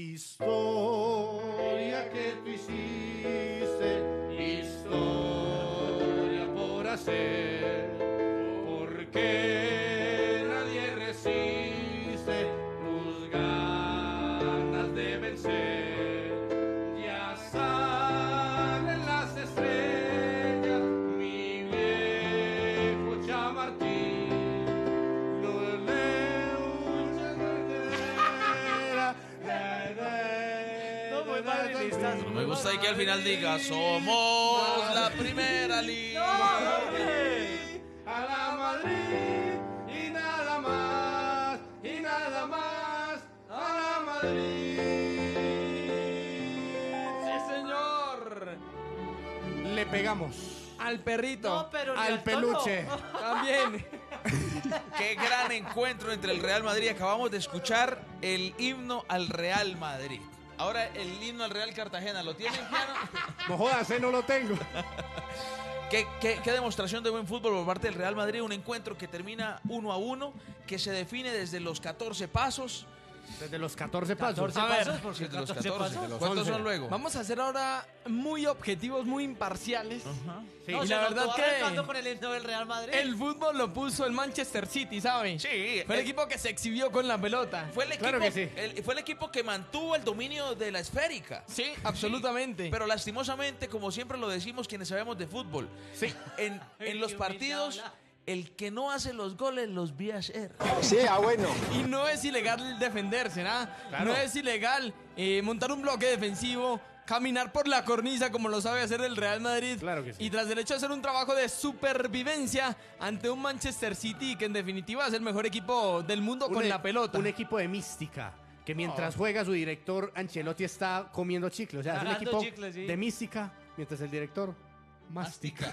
historia que tú hiciste, historia por hacer, porque nadie resiste tus ganas de vencer. Ya salen las estrellas, mi viejo Chamartín. No le huyas,
No, muy madrilistas.
No me gusta ahí que al final diga, somos la primera liga.
A la Madrid y nada más, y nada más, a la Madrid.
Sí, señor.
Le pegamos
Al perrito.
No, pero ni
al
al toro.
peluche.
También.
Qué gran encuentro entre el Real Madrid. Acabamos de escuchar el himno al Real Madrid. Ahora el himno al Real Cartagena. ¿Lo tienen, piano?
No jodas, eh, no lo tengo.
¿Qué, qué, qué demostración de buen fútbol por parte del Real Madrid. Un encuentro que termina uno a uno, que se define desde los catorce pasos.
Desde los catorce pasos.
catorce
A ver,
pasos, porque
Desde los
catorce
catorce.
pasos.
¿Cuántos
once.
son luego?
Vamos a ser ahora muy objetivos, muy imparciales.
Sí.
No,
y
se
la
notó
verdad
arrancando
que
con el himno del Real Madrid.
el fútbol lo puso el Manchester City, ¿sabe?
Sí,
Fue el
el-
equipo que se exhibió con la pelota.
Fue el equipo,
Claro que sí.
el- fue el equipo que mantuvo el dominio de la esférica.
Sí, absolutamente.
Pero lastimosamente, como siempre lo decimos quienes sabemos de fútbol,
Sí.
en, en los
Qué
partidos,
humillado,
el que no hace los goles los vi hacer.
Sí, ah, bueno.
Y no es ilegal defenderse, ¿nada?
Claro.
No es ilegal eh, montar un bloque defensivo, caminar por la cornisa como lo sabe hacer el Real Madrid.
Claro que sí.
Y tras el hecho de hacer un trabajo de supervivencia ante un Manchester City que en definitiva es el mejor equipo del mundo
Un
con
e-
la pelota.
Un equipo de mística. Que mientras juega su director Ancelotti está comiendo chicle. O sea, es un
Tragando
equipo
chicle, sí.
de mística mientras el director mastica.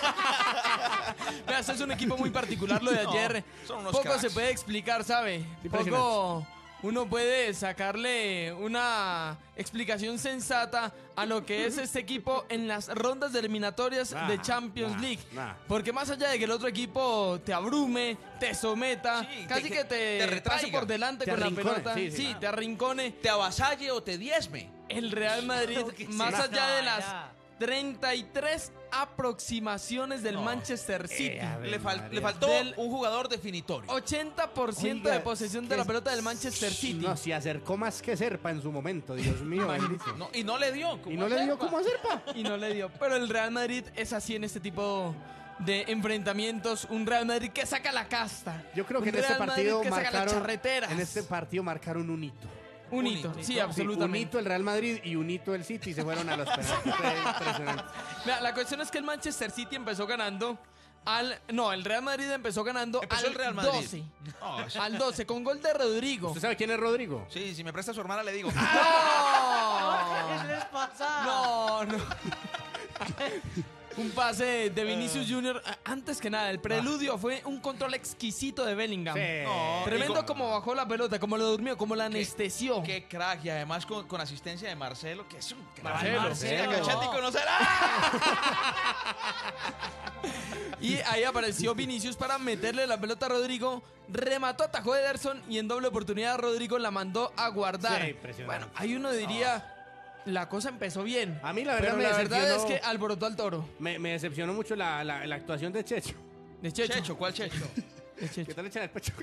Vea, este es un equipo muy particular lo de
No,
ayer.
son unos
Poco
cracks.
se puede explicar, ¿sabe?
Impresionante.
Poco uno puede sacarle una explicación sensata a lo que es este equipo en las rondas de eliminatorias
Nah,
de Champions
nah,
League.
nah.
Porque más allá de que el otro equipo te abrume, te someta,
Sí,
casi
te-
que te,
te retraiga,
pase por delante
te
con la
arrincone,
pelota,
sí, sí,
sí,
claro.
te arrincone.
Te avasalle o te diezme.
El Real Madrid,
¿Qué es
más
esa
allá de las
vaina?
treinta y tres aproximaciones del
No.
Manchester City.
Ave
Le, fal-
María.
le faltó
Del-
un jugador definitorio.
ochenta por ciento
Oiga,
de posesión de
que
la
es-
pelota del Manchester City.
No, se acercó más que Serpa en su momento, Dios mío. bendito.
No, y no le dio.
Y no le dio como a Serpa.
Y no le dio. Pero el Real Madrid es así en este tipo de enfrentamientos. Un Real Madrid que saca la casta.
Yo creo que
Un
en este
Real Madrid
partido
que saca las
marcaron.
charreteras.
En este partido marcaron un hito.
Un
Un
hito,
hito.
sí,
Sí,
absolutamente.
un hito el Real Madrid y un hito el City y se fueron a los penaltis. Fue impresionante.
Vea, la cuestión es que el Manchester City empezó ganando al... No, el Real Madrid empezó ganando
Empezó
al
el Real Madrid.
doce.
Oh, sí.
Al doce, con gol de Rodrigo.
¿Usted sabe quién es Rodrigo?
Sí, si me presta a su hermana le digo.
¡No!
¿Qué les pasa?
No, no. Un pase de Vinicius Junior Antes que nada, el preludio fue un control exquisito de Bellingham.
Sí.
No,
Tremendo
y con-
como bajó la pelota, como lo durmió, como la anestesió.
Qué crack. Y además con, con asistencia de Marcelo, que es un crack.
Marcelo,
Marcelo,
Marcelo.
que Chanti conocerá.
Y ahí apareció Vinicius para meterle la pelota a Rodrigo. Remató, atajó Ederson y en doble oportunidad Rodrigo la mandó a guardar.
Sí, impresionante.
Bueno, ahí uno diría, la cosa empezó bien.
A mí la verdad
Pero
me
la verdad es
decepcionó-
que alborotó al toro.
Me, me decepcionó mucho la, la, la actuación de Checho.
De Checho.
Checho, ¿cuál Checho?
De Checho.
¿Qué tal echan el pecho?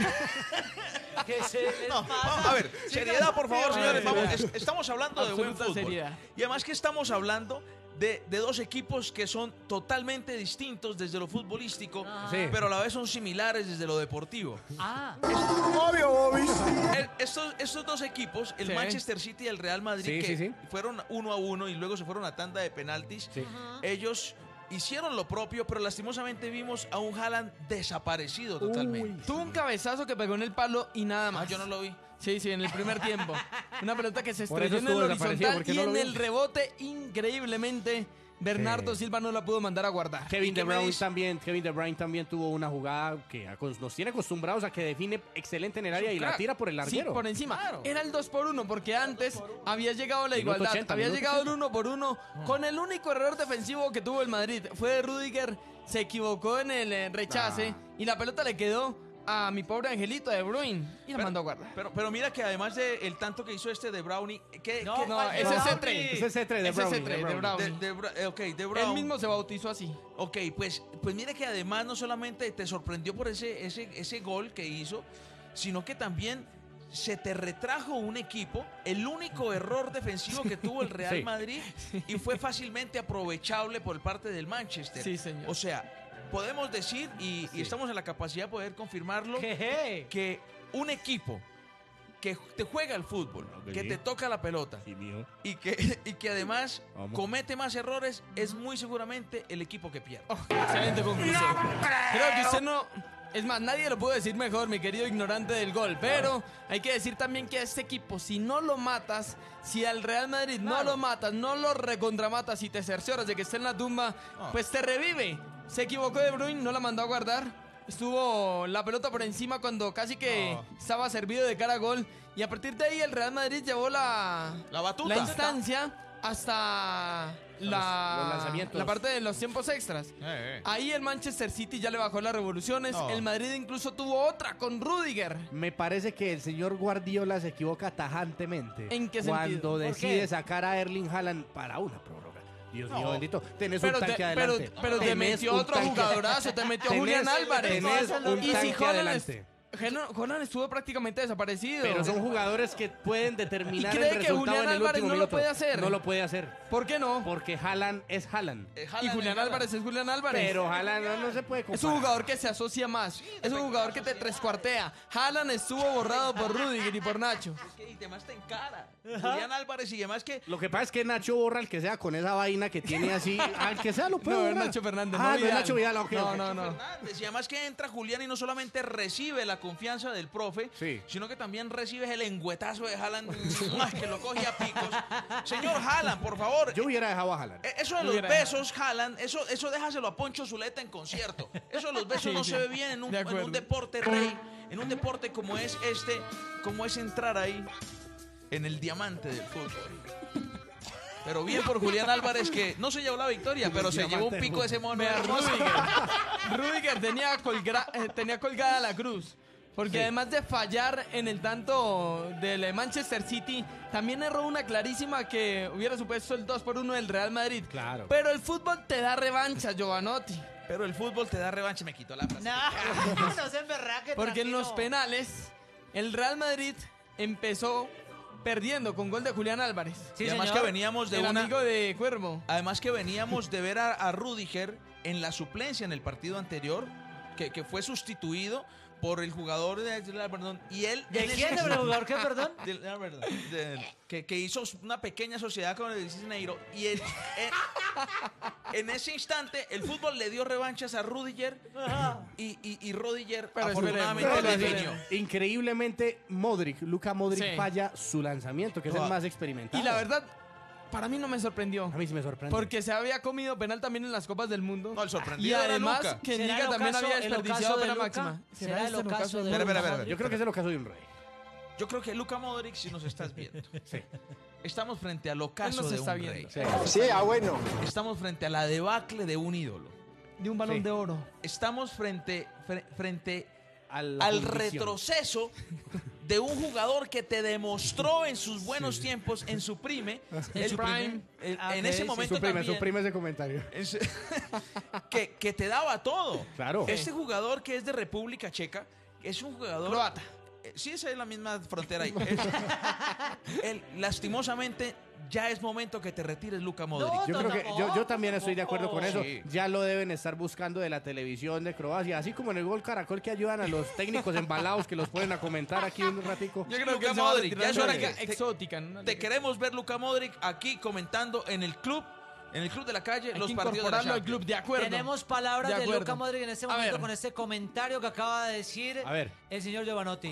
¿Qué se les
No,
pasa?
a ver, seriedad, por favor,
Sí,
señores.
sí,
Vamos,
sí.
es- estamos hablando de buen
Absoluta
fútbol.
seriedad.
Y además que estamos hablando de, de dos equipos que son totalmente distintos desde lo futbolístico,
Sí.
pero a la vez son similares desde lo deportivo.
Ah,
Obvio, Bobby.
El- estos, estos dos equipos, el
Sí.
Manchester City y el Real Madrid,
Sí,
que
sí, sí.
fueron uno a uno y luego se fueron a tanda de penaltis,
Sí.
ellos hicieron lo propio, pero lastimosamente vimos a un Haaland desaparecido totalmente.
Tuvo un cabezazo que pegó en el palo y nada
Ah,
más.
yo no lo vi.
Sí, sí, en el primer tiempo. Una pelota que se
Por eso
estrelló en el
estuvo desaparecido,
horizontal
porque
y
no lo
en
vio.
el rebote, increíblemente, Bernardo
Sí.
Silva no la pudo mandar a guardar.
Kevin
¿Y qué
De
me
Bruyne
dice?
también, Kevin De Bruyne también tuvo una jugada que acos- nos tiene acostumbrados a que define excelente en el área y la
Crack.
tira por el
Sí,
larguero.
por encima.
Claro.
Era el dos por uno porque antes había llegado la
Minuto
igualdad,
ochenta,
había
minuto
llegado el
ochenta.
uno por uno con el único error defensivo que tuvo el Madrid. Fue de Rudiger, se equivocó en el eh, rechace
Ah.
y la pelota le quedó a mi pobre angelito de Bruyne y la
Pero-
mandó a guardar.
Pero, pero mira que además del tanto que hizo este de Brownie, ¿qué,
No,
qué-
No,
¿cuál
ese
de
es
Brownie?
C tres.
Ese es C tres de
Ese es
Brownie,
C tres
de
de
de,
Brownie.
de Bra- eh, ok, de
Él
Brown.
mismo se bautizó así.
Ok, pues, pues mire que además no solamente te sorprendió por ese, ese, ese gol que hizo, sino que también se te retrajo un equipo, el único error defensivo que tuvo el Real
Sí.
Madrid y fue fácilmente aprovechable por parte del Manchester.
Sí, señor.
O sea, podemos decir, y, y estamos en la capacidad de poder confirmarlo,
jeje.
que un equipo que te juega al fútbol,
Ok.
que te toca la pelota
Sí, mío.
y que, y que además
Vamos.
comete más errores, es muy seguramente el equipo que pierde.
Oh, excelente conclusión. Creo que usted no... Es más, nadie lo pudo decir mejor, mi querido ignorante del gol. Pero hay que decir también que a este equipo, si no lo matas, si al Real Madrid no lo matas, no lo recontramatas y te cercioras de que esté en la tumba,
Ah.
pues te revive. Se equivocó De Bruyne, no la mandó a guardar. Estuvo la pelota por encima cuando casi que estaba servido de cara a gol. Y a partir de ahí el Real Madrid llevó la,
La batuta.
la instancia hasta la,
los lanzamientos.
la parte de los tiempos extras.
Eh, eh.
Ahí el Manchester City ya le bajó las revoluciones.
No.
El Madrid incluso tuvo otra con Rudiger.
Me parece que el señor Guardiola se equivoca tajantemente.
¿En qué
Cuando
sentido? ¿Por
decide
qué?
sacar a Erling Haaland para una prórroga. Dios
No.
mío bendito. Tenés
Pero
un tanque
te,
adelante.
pero, pero te
Tenés
metió
un
otro
tanque-
jugadorazo, te metió
Tenés-
Julián Álvarez.
tenés un
y si
tanque
Holland,
adelante.
es- Holland estuvo prácticamente desaparecido.
Pero son jugadores que pueden determinar
¿Y
el
cree que
resultado
Julián
en el
Álvarez
último
no lo
minuto.
puede hacer?
No lo puede hacer.
¿Por qué no?
Porque Haaland es Haaland.
Y Julián Álvarez es Julián Álvarez.
Pero Haaland no, no se puede comparar.
Es un jugador que se asocia más. Es un jugador que te trescuartea. Haaland estuvo borrado por Rudiger y por Nacho.
Y además te encara. Julián Álvarez y demás que...
Lo que pasa es que Nacho borra al que sea con esa vaina que tiene así. Al que sea lo puede
No, es
borrar.
Nacho Fernández,
Ah,
no
no es
Vidal.
Nacho Vidal. ok,
No,
ok.
no, no.
Fernández. Y además que entra Julián y no solamente recibe la confianza del profe,
Sí.
sino que también recibes el engüetazo de Haaland ¡mua! Que lo coge a picos. Señor Haaland, por favor.
Yo hubiera dejado a Haaland.
Eh, Eso de
Yo
los
hubiera
besos, Haaland, eso, eso déjaselo a Poncho Zuleta en concierto. Eso de los besos
Sí,
no
sí.
se ve bien en un,
De
en
acuerdo.
un deporte rey, en un deporte como es este, como es entrar ahí en el diamante del fútbol. Pero bien por Julián Álvarez, que no se llevó la victoria, pero se llevó un pico de ese mono
Vea,
hermoso.
Rudiger. Rudiger tenía, colgra- eh, tenía colgada la cruz. Porque
Sí.
además de fallar en el tanto del Manchester City, también erró una clarísima que hubiera supuesto el dos por uno del Real Madrid.
Claro.
Pero el fútbol te da revancha, Giovanotti.
Pero el fútbol te da revancha, me quitó la frase.
No, no se emberraque,
Porque en
tranquilo.
los penales, el Real Madrid empezó perdiendo con gol de Julián Álvarez.
Sí,
y además
señor.
que veníamos de
el
una...
amigo de Cuervo.
Además que veníamos de ver a, a Rudiger en la suplencia en el partido anterior, que, que fue sustituido por el jugador de, de la- perdón, y él...
¿De
él-
quién, de jugador qué, perdón?
de la- perdón, de- que, que hizo una pequeña sociedad con el Cisneiro y él, en, en ese instante el fútbol le dio revanchas a Rudiger y, y, y Rudiger
Pero
afortunadamente
esperemos,
le
esperemos.
definió.
Increíblemente, Modric, Luka Modric
Sí.
falla su lanzamiento, que es
Ah.
el más experimentado.
Y la verdad, para mí no me sorprendió.
A mí sí me sorprende.
Porque se había comido penal también en las Copas del Mundo.
No, el
y
sorprendido era
además
Luka.
que
¿Será
Niga
el
también
ocaso-
había
el
desperdiciado
ocaso de
pena
Luka?
máxima.
¿Será el
este
ocaso
ocaso
de
de
Espera,
Luka?
espera, espera.
Yo creo que es el ocaso de un rey.
Yo creo que Luka Modric, si nos estás viendo,
Sí.
estamos frente al
Él
ocaso
nos
de
está
un
viendo.
rey.
Sí.
Sí, ah, bueno.
Estamos frente a la debacle de un ídolo.
De un balón
Sí.
de oro.
Estamos frente, fre- frente
A la
al
fundición.
retroceso de un jugador que te demostró en sus buenos tiempos, en su prime,
En
el
su prime.
el-
Ah,
en
ok,
ese
sí.
momento
Suprime,
también,
suprime ese comentario.
es- que, que te daba todo.
Claro.
Este jugador que es de República Checa es un jugador
Croata.
Eh, Sí, esa es la misma frontera ahí. Es- él, lastimosamente, ya es momento que te retires, Luka Modric.
No,
Yo creo que yo, yo también estoy de acuerdo con eso.
Sí.
Ya lo deben estar buscando de la televisión de Croacia, así como en el Gol Caracol que ayudan a los técnicos embalados que los pueden a comentar aquí un ratico.
Yo creo
Luka
que se va a
Modric,
retirar
ya es
en
hora
una
que
liga
te-
exótica. en una
Te
liga.
queremos ver, Luka Modric, aquí comentando en el club, en el club de la calle,
Hay
los
que
partidos de la
incorporarlo al
Champions.
club, de acuerdo.
Tenemos palabras
De
de,
acuerdo.
Luka Modric en este
A
momento
ver.
con este comentario que acaba de decir
A ver.
el señor Giovanotti.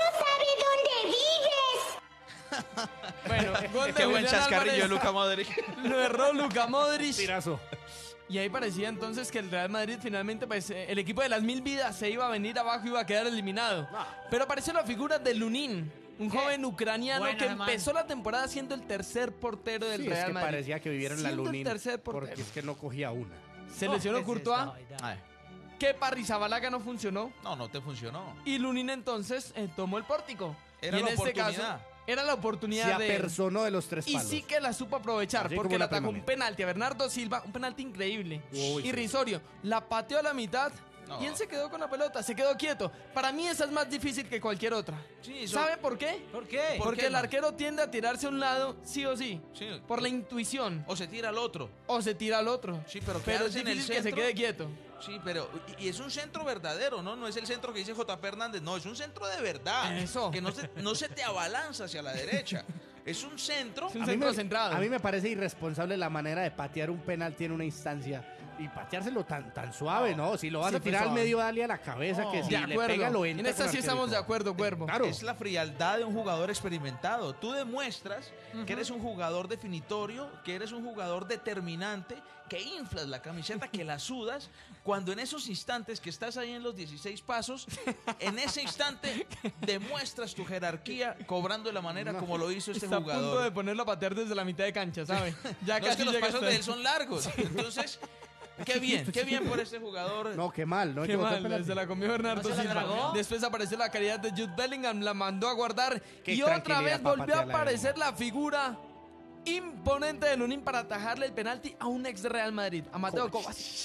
Bueno, gol de
Qué buen
Julián
chascarrillo de
Álvarez.
Luka Modric.
Lo erró Luka Modric.
Tirazo.
Y ahí parecía entonces que el Real Madrid finalmente, pues, eh, el equipo de las mil vidas se iba a venir abajo y iba a quedar eliminado. Pero apareció la figura de Lunin, un joven ucraniano
Bueno,
que
ese man.
empezó la temporada siendo el tercer portero del
Sí, es
Real
que
Madrid.
parecía que vivieron la
Siendo el
Lunin.
tercer portero.
Porque es que no cogía una.
Se
Oh,
lesionó
¿qué es
Courtois,
esta vaina?
Ay,
que Parrizabalaga no funcionó.
no, no te funcionó.
Y Lunin entonces eh, tomó el pórtico.
Era
y en
la
este
oportunidad.
caso era la
Se
oportunidad de...
apersonó de los tres
Y
palos.
sí que la supo aprovechar,
Así
porque
como
le
la
atacó un
Premier.
penalti a Bernardo Silva, un penalti increíble,
Uy, sí.
irrisorio. La pateó a la mitad
No.
y él se quedó con la pelota, se quedó quieto. Para mí esa es más difícil que cualquier otra.
Sí, eso-
¿Sabe por qué?
¿Por qué?
¿Por
Porque
qué,
el
man?
arquero tiende a tirarse a un lado, sí o sí,
Sí.
por la intuición,
O se tira al otro.
o se tira al otro.
Sí, pero
Pero es
quedarse en el
difícil que se
centro-
quede quieto.
Sí, pero y, y es un centro verdadero, ¿no? No es el centro que dice J P Hernández, no, es un centro de verdad.
Eso.
Que no se, no se te abalanza hacia la derecha. Es un centro.
Es un
A mí,
centro
me,
centrado.
a mí me parece irresponsable la manera de patear un penalti en una instancia Y pateárselo tan, tan suave, ¿no? Si lo vas
Sí,
a tirar
pues,
al
suave.
medio, dale a la cabeza,
No.
que si
De
le
acuerdo.
pega, lo entra.
En esta
con
sí
arquero y
estamos de
todo.
acuerdo, Cuervo.
Claro.
Es la frialdad de un jugador experimentado. Tú demuestras que eres un jugador definitorio, que eres un jugador determinante, que inflas la camiseta, que la sudas, cuando en esos instantes que estás ahí en los dieciséis pasos, en ese instante demuestras tu jerarquía cobrando de la manera como lo hizo este
Está a punto
jugador.
de ponerlo a patear desde la mitad de cancha, ¿sabe? Ya
No, es que los
llega
pasos
hasta
de
ahí.
él son largos. Entonces, qué bien, qué bien por este jugador.
No, qué mal, ¿no?
Qué
Equivocó el
mal,
penalti.
se la comió Bernardo
¿No se la
Silva.
tragó?
Después apareció la calidad de Jude Bellingham, la mandó a guardar.
Qué
Y otra
tranquilidad
vez
para
volvió a
patearla,
aparecer la figura imponente de Lunin para atajarle el penalti a un ex de Real Madrid, a Mateo Kovacic.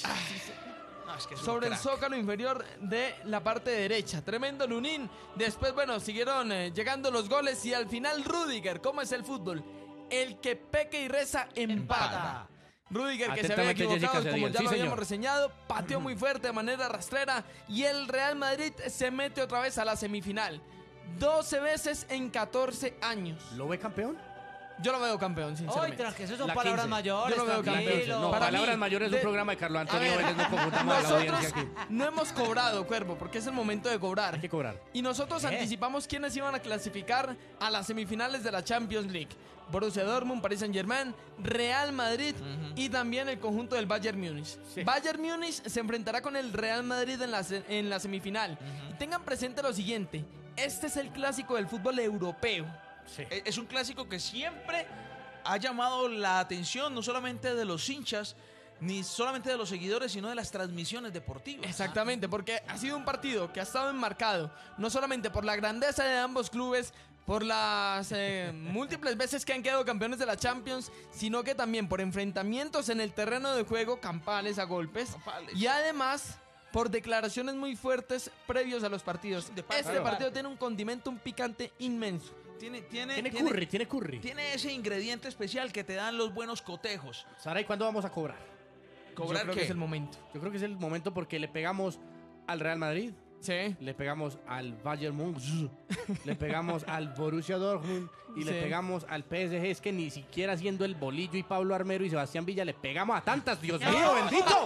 No, es que es un
Sobre el
crack.
zócalo inferior de la parte derecha. Tremendo Lunin. Después, bueno, siguieron eh, llegando los goles y al final Rüdiger, ¿cómo es el fútbol? El que peque y reza empata.
Empata.
Rüdiger, que se había
Atentamente,
equivocado,
Jessica
como
Cediel.
ya
Sí,
lo
señor.
habíamos reseñado, pateó muy fuerte de manera rastrera y el Real Madrid se mete otra vez a la semifinal. doce veces en catorce años.
¿Lo ve campeón?
Yo lo veo campeón,
Hoy,
sinceramente.
tranqui, eso son
La
palabras
quince.
mayores.
Yo lo veo campeón.
tranquilo.
No,
Para
Palabras
mí,
Mayores es
de-
un programa de Carlos Antonio
A ver,
Vélez, no confundamos a la
Nosotros
audiencia aquí.
no hemos cobrado, Cuervo, porque es el momento de cobrar.
Hay que cobrar.
Y nosotros
¿Qué?
anticipamos quiénes iban a clasificar a las semifinales de la Champions League. Borussia Dortmund, Paris Saint-Germain, Real Madrid y también el conjunto del Bayern Múnich.
Sí.
Bayern Múnich se enfrentará con el Real Madrid en la, se- en la semifinal. Y tengan presente lo siguiente, este es el clásico del fútbol europeo.
E- Es un clásico que siempre ha llamado la atención no solamente de los hinchas, ni solamente de los seguidores, sino de las transmisiones deportivas.
Exactamente, porque ha sido un partido que ha estado enmarcado no solamente por la grandeza de ambos clubes, por las eh, múltiples veces que han quedado campeones de la Champions, sino que también por enfrentamientos en el terreno de juego, campales a golpes,
Campales.
y además por declaraciones muy fuertes previos a los partidos.
De parte.
Este
Claro.
partido tiene un condimento, un picante inmenso.
Tiene, tiene,
Tiene
tiene-
curry, tiene curry.
tiene ese ingrediente especial que te dan los buenos cotejos.
Sara, ¿y cuándo vamos a cobrar?
¿Cobrar
Yo creo
qué?
que es el momento.
Yo creo que es el momento porque le pegamos al Real Madrid,
Sí.
le pegamos al Bayern Múnich, le pegamos al Borussia Dortmund y le
Sí.
pegamos al P S G. Es que ni siquiera siendo el Bolillo y Pablo Armero y Sebastián Villa le pegamos a tantas. ¡Dios mío, bendito!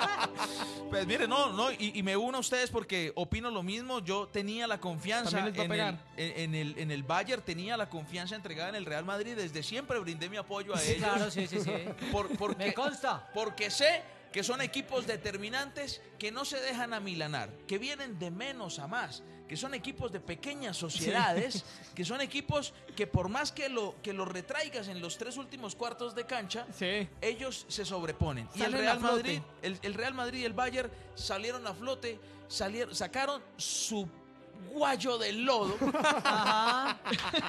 Pues mire, no, no, y, y me uno a ustedes porque opino lo mismo. Yo tenía la confianza
También les va a
en el,
pegar.
en, en el, en el Bayern, tenía la confianza entregada en el Real Madrid. Desde siempre brindé mi apoyo a
Sí,
ellos.
claro, sí, sí, sí.
Por- porque,
Me consta.
Porque sé que son equipos determinantes que no se dejan amilanar, que vienen de menos a más, que son equipos de pequeñas sociedades, que son equipos que por más que lo, que lo retraigas en los tres últimos cuartos de cancha,
Sí.
ellos se sobreponen. Y el
Salen a
Real
flote.
Madrid, el, el Real Madrid y el Bayern salieron a flote, salieron, sacaron su guayo del lodo.
Ajá.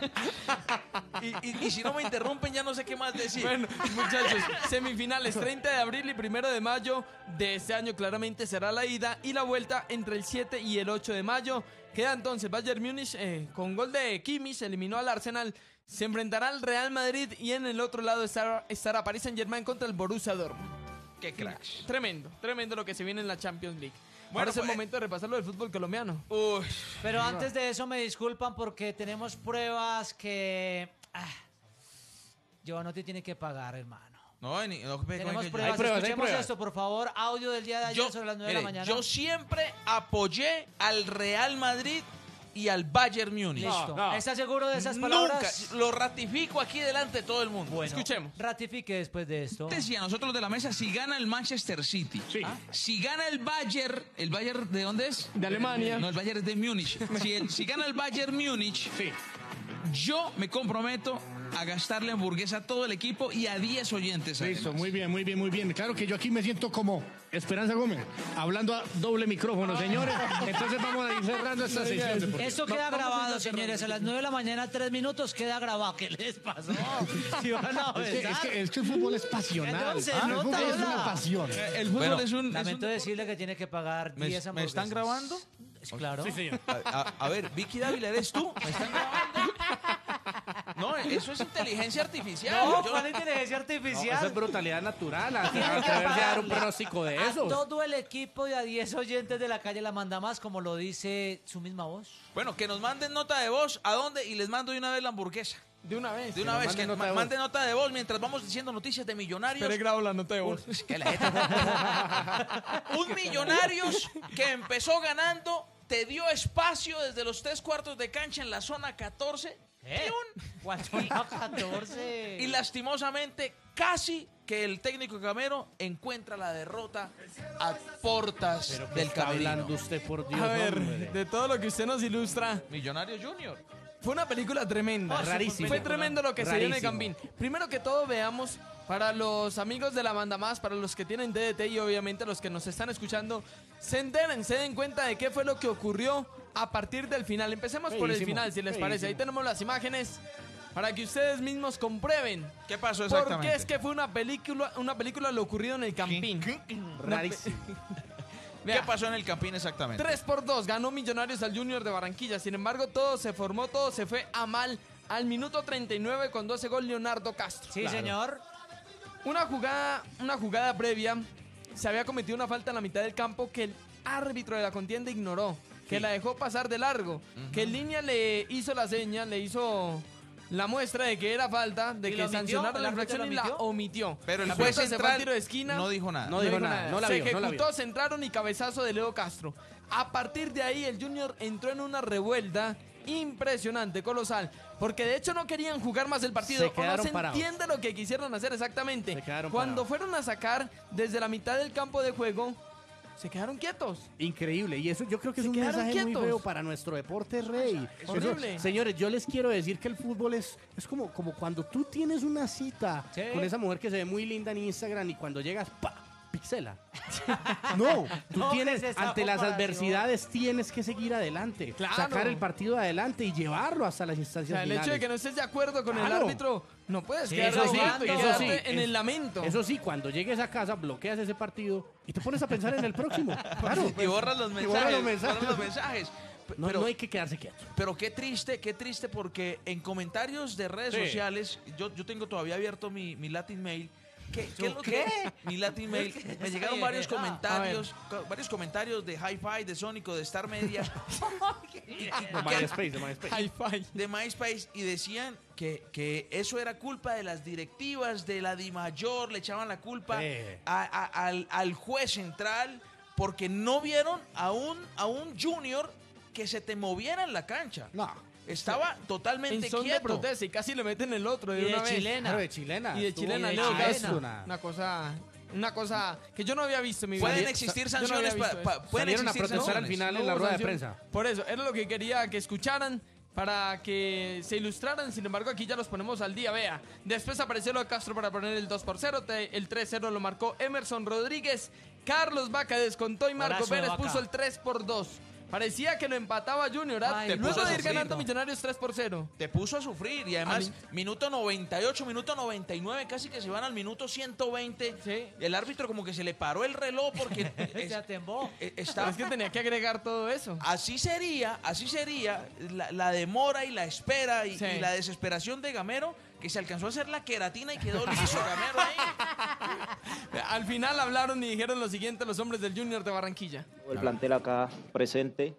y, y- y si no me interrumpen ya no sé qué más decir.
Bueno, muchachos, semifinales treinta de abril y primero de mayo de este año claramente será la ida y la vuelta entre el siete y el ocho de mayo. Queda entonces Bayern Múnich eh, con gol de Kimmich, eliminó al Arsenal, se enfrentará al Real Madrid y en el otro lado estará, estará Paris Saint-Germain contra el Borussia Dortmund.
Qué cracks.
Tremendo, tremendo lo que se viene en la Champions League.
Bueno,
Ahora es el
pues,
momento de repasar lo del fútbol colombiano.
Uy,
Pero antes de eso me disculpan porque tenemos pruebas que... Ah, Giovanotti tiene que pagar, hermano.
no, ni- no,
Tenemos
no,
pruebas.
Hay pruebas, hay
Escuchemos
pruebas.
esto, por favor. Audio del día de ayer
yo,
sobre las nueve
mire,
de la mañana.
yo siempre apoyé al Real Madrid y al Bayern Múnich.
Listo.
No, no.
¿Estás seguro de esas palabras?
Nunca, lo ratifico aquí delante de todo el mundo.
Bueno,
Escuchemos.
ratifique después de esto.
Decía nosotros de la mesa, si gana el Manchester City,
Sí.
¿ah? Si gana el Bayern, ¿el Bayern de dónde es?
De Alemania.
No, el Bayern es de Múnich. Si, el- si gana el Bayern Múnich,
Sí.
yo me comprometo a gastarle hamburguesa a todo el equipo y a diez oyentes.
Listo,
además.
muy bien, muy bien, muy bien. Claro que yo aquí me siento como Esperanza Gómez, hablando a doble micrófono, señores. Entonces vamos a ir cerrando esta sesión. deportiva.
Esto queda
Vamos a ir
grabado,
cerrando.
señores. A las nueve de la mañana, tres minutos, queda grabado. ¿Qué les pasó? Si van a
Es que, es,
besar.
que, es que el fútbol es pasional.
No se
Ah, el
nota,
fútbol es
hola.
una pasión.
Eh, El fútbol
Bueno,
es un... es
Lamento
un-
decirle que tiene que pagar
¿Me-
diez
me
hamburguesas.
están grabando?
Claro.
Sí, señor.
A, a- a ver, Vicky Dávila, ¿eres tú? ¿Me están grabando? No, eso es inteligencia artificial.
No,
Yo-
¿cuál inteligencia
No,
artificial?
eso es brutalidad natural. a-
Tiene que
Atreverse a dar un
pagarle
pronóstico de
a
esos.
todo el equipo y a diez oyentes de la calle la manda más, como lo dice su misma voz.
Bueno, que nos manden nota de voz. ¿A dónde? Y les mando de una vez la hamburguesa.
De una vez.
De una
Que
vez,
nos
que
mande nota
ma-
de voz.
mande nota de voz mientras vamos diciendo noticias de millonarios.
Pero he grabado la nota de voz.
Un, que la jeta- un Millonarios que empezó ganando, te dio espacio desde los tres cuartos de cancha en la zona catorce.
¿Eh? ¿Cuál zona catorce?
Y lastimosamente, casi que el técnico Gamero encuentra la derrota a portas
¿Pero qué
del
está
camerino.
hablando usted, por Dios,
A ver,
hombre?
de todo lo que usted nos ilustra,
Millonarios Junior.
fue una película tremenda.
Ah, rarísimo.
Fue tremendo lo que se dio en el
Rarísimo.
Campín. Primero que todo, veamos, para los amigos de la banda más, para los que tienen D D T y obviamente los que nos están escuchando, se enteren, se den cuenta de qué fue lo que ocurrió a partir del final. Empecemos por el
Feísimo,
final, si les parece. Ahí
feísimo.
tenemos las imágenes para que ustedes mismos comprueben.
¿Qué pasó
Porque
exactamente?
es que fue una película, una película lo ocurrido en el Campín.
Rarísimo.
¿Qué
Vea,
pasó en el Campín exactamente?
tres por dos ganó Millonarios al Junior de Barranquilla. Sin embargo, todo se formó, todo se fue a mal al minuto treinta y nueve con doce gol Leonardo Castro.
Sí, señor.
Una jugada, una jugada previa, se había cometido una falta en la mitad del campo que el árbitro de la contienda ignoró, que la dejó pasar de largo, que en línea le hizo la seña, le hizo la muestra de que era falta, de
¿Y
que
lo omitió?
sancionara
¿El
la
árbitro
infracción
lo
y la
omitió?
omitió.
Pero el
La
juez
pelota se fue al
central
tiro de esquina.
no dijo nada.
No dijo nada, no la
se
vio, no la
ejecutó,
vio.
se entraron y cabezazo de Leo Castro. A partir de ahí el Junior entró en una revuelta impresionante, colosal, porque de hecho no querían jugar más el partido,
Se
o no
quedaron
se
parados.
entiende lo que quisieron hacer exactamente.
Se quedaron
Cuando
parados.
fueron a sacar desde la mitad del campo de juego, se quedaron quietos.
Increíble, y eso yo creo que es
Se
un
quedaron
mensaje muy
quietos.
feo para nuestro deporte rey. Eso-
horrible.
señores, yo les quiero decir que el fútbol es, es como, como cuando tú tienes una cita
Sí.
con esa mujer que se ve muy linda en Instagram y cuando llegas, ¡pa! Pixela. No, tú
No,
tienes,
¿qué es esa
ante las
comparación?
adversidades tienes que seguir adelante,
Claro.
sacar el partido adelante y llevarlo hasta las
O
instancias
sea, el hecho de
finales.
que no estés de acuerdo con el
Claro.
árbitro, no puedes
Sí,
quedar
eso
ahí
sí,
quieto y
eso
quedarte
sí,
en
es-
el lamento.
Eso sí, cuando llegues a casa, bloqueas ese partido y te pones a pensar en el próximo. Claro.
Y borras los
Y
mensajes.
borras los mensajes.
borras los mensajes. P-
No,
pero,
no hay que quedarse quieto.
pero qué triste, qué triste porque en comentarios de redes
Sí.
sociales, yo, yo tengo todavía abierto mi, mi Latin Mail. ¿Qué,
¿Tú
qué es lo
qué?
que- Mi Latin Mail. Me llegaron varios
Ah,
comentarios, co- varios comentarios de Hi-Fi, de Sónico, de Star Media. y- y- y
De
que-
MySpace, de MySpace.
Hi-Fi.
de MySpace y decían que, que eso era culpa de las directivas de la DIMAYOR, le echaban la culpa
Sí.
a- a- al, al juez central porque no vieron a un, a un junior que se te moviera en la cancha.
No.
Estaba totalmente
En son de
quieto.
protesta y casi le meten el otro de,
Y de
una vez.
chilena.
Claro, de chilena.
Y de
Estuvo
chilena,
bien
Leo
chilena.
Castro.
Una-
Una cosa, una cosa que yo no había visto en mi vida.
Pueden
Yo
existir
no había
sanciones.
visto
pa-
eso.
pa- pueden
Salieron a
existir
protestar al
sanciones.
final
No
en la
hubo
rueda de
sanción.
prensa.
Por eso, era lo que quería que escucharan para que se ilustraran. Sin embargo, aquí ya los ponemos al día. Vea, después apareció lo de Castro para poner el dos por cero. te- El tres cero lo marcó Emerson Rodríguez. Carlos Vaca descontó y Marco
Abrazo de
Pérez
Vaca.
puso el tres por dos. Parecía que lo empataba Junior. ¿ah?
Ay,
te
Luego
puso a
de ir
sufrir,
ganando
¿no?
Millonarios tres por cero.
Te puso a sufrir y además
A
minuto noventa y ocho, minuto noventa y nueve, casi que se van al minuto ciento veinte.
Sí.
El árbitro como que se le paró el reloj porque es-
Se atembó.
eh,
Pero
está,
es que tenía que agregar todo eso.
así sería, así sería la, la demora y la espera y,
Sí.
y la desesperación de Gamero, que se alcanzó a hacer la queratina y quedó liso Gamero ahí.
Al final hablaron y dijeron lo siguiente los hombres del Junior de Barranquilla.
El plantel acá presente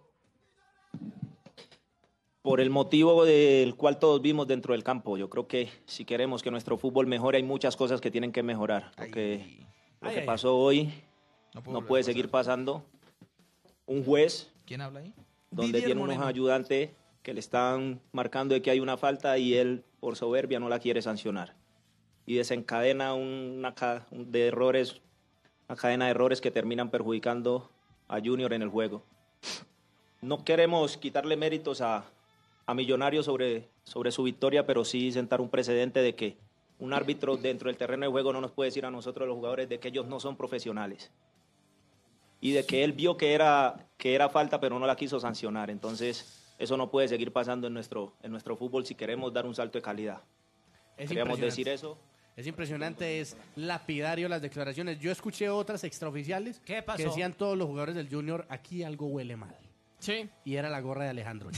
por el motivo del cual todos vimos dentro del campo. Yo creo que si queremos que nuestro fútbol mejore, hay muchas cosas que tienen que mejorar. Porque lo
Ay,
que
ay,
pasó hoy
No
no
puedo
puede
volver a
seguir pasando. Un juez
¿Quién habla ahí?
donde
Didier
tiene unos
Moreno.
ayudantes que le están marcando de que hay una falta y él, por soberbia, no la quiere sancionar. Y desencadena una ca- de errores, una cadena de errores que terminan perjudicando a Junior en el juego. No queremos quitarle méritos a, a Millonarios sobre, sobre su victoria, pero sí sentar un precedente de que un árbitro dentro del terreno de juego no nos puede decir a nosotros los jugadores de que ellos no son profesionales. Y de que él vio que era, que era falta, pero no la quiso sancionar. Entonces, eso no puede seguir pasando en nuestro, en nuestro fútbol si queremos dar un salto de calidad.
Es
Queríamos
impresionante.
decir eso.
Es impresionante, es lapidario las declaraciones. Yo escuché otras extraoficiales
¿Qué pasó?
que decían todos los jugadores del Junior, aquí algo huele mal.
Sí.
Y era la gorra de Alejandro.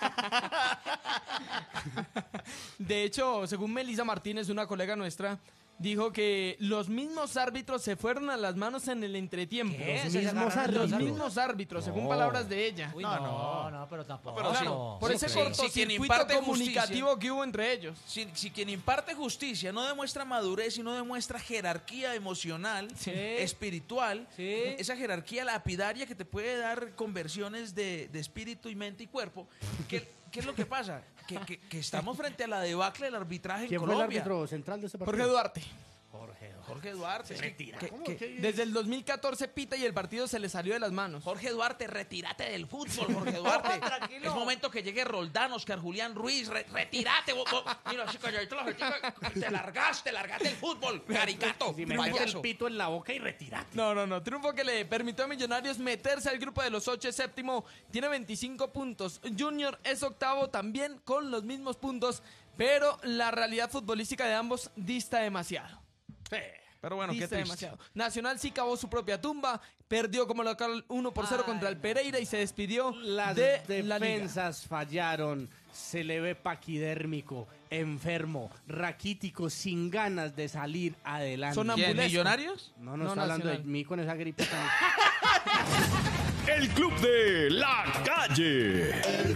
De hecho, según Melissa Martínez, una colega nuestra, dijo que los mismos árbitros se fueron a las manos en el entretiempo.
¿Qué?
Los
¿Se
mismos
agarraron
árbitros,
los
los
árbitros?
mismos árbitros, según
No.
palabras de ella.
Uy,
No,
no,
no.
no, pero tampoco.
Pero sí,
no.
Por ese
Sí, sí, quien
cortocircuito
imparte
comunicativo
justicia-
que hubo entre ellos.
Si, si quien imparte justicia no demuestra madurez y no demuestra jerarquía emocional,
Sí.
espiritual,
Sí.
esa jerarquía lapidaria que te puede dar conversiones de, de espíritu y mente y cuerpo, ¿qué, qué es lo que pasa? Que, que- que estamos frente a la debacle del arbitraje en
¿Quién fue el
Colombia.
árbitro central de ese partido?
Jorge Duarte.
Jorge.
Jorge Duarte. Retira.
Desde el dos mil catorce pita y el partido se le salió de las manos.
Jorge Duarte, retírate del fútbol, Jorge Duarte.
Tranquilo.
Es momento que llegue Roldán, Oscar Julián Ruiz, re- retírate. vos- vos- Mira, así calladito la retica, te largaste, largaste el fútbol, caricato,
Si me metes el
payaso.
pito en la boca y retirate.
No, no, no. Triunfo que le permitió a Millonarios meterse al grupo de los ocho, es séptimo. Tiene veinticinco puntos. Junior es octavo también con los mismos puntos. Pero la realidad futbolística de ambos dista demasiado.
Pero bueno, qué
Dista
triste.
demasiado. Nacional sí cavó su propia tumba. Perdió como local uno por cero
Ay,
contra el
no.
Pereira y se despidió
Las
de la liga.
defensas fallaron. Se le ve paquidérmico, enfermo, raquítico, sin ganas de salir adelante.
Son
¿Quién,
ambulesco.
Millonarios?
No, no,
No,
está hablando de
Nacional.
mí con esa gripe. tan-
El Club de la Calle.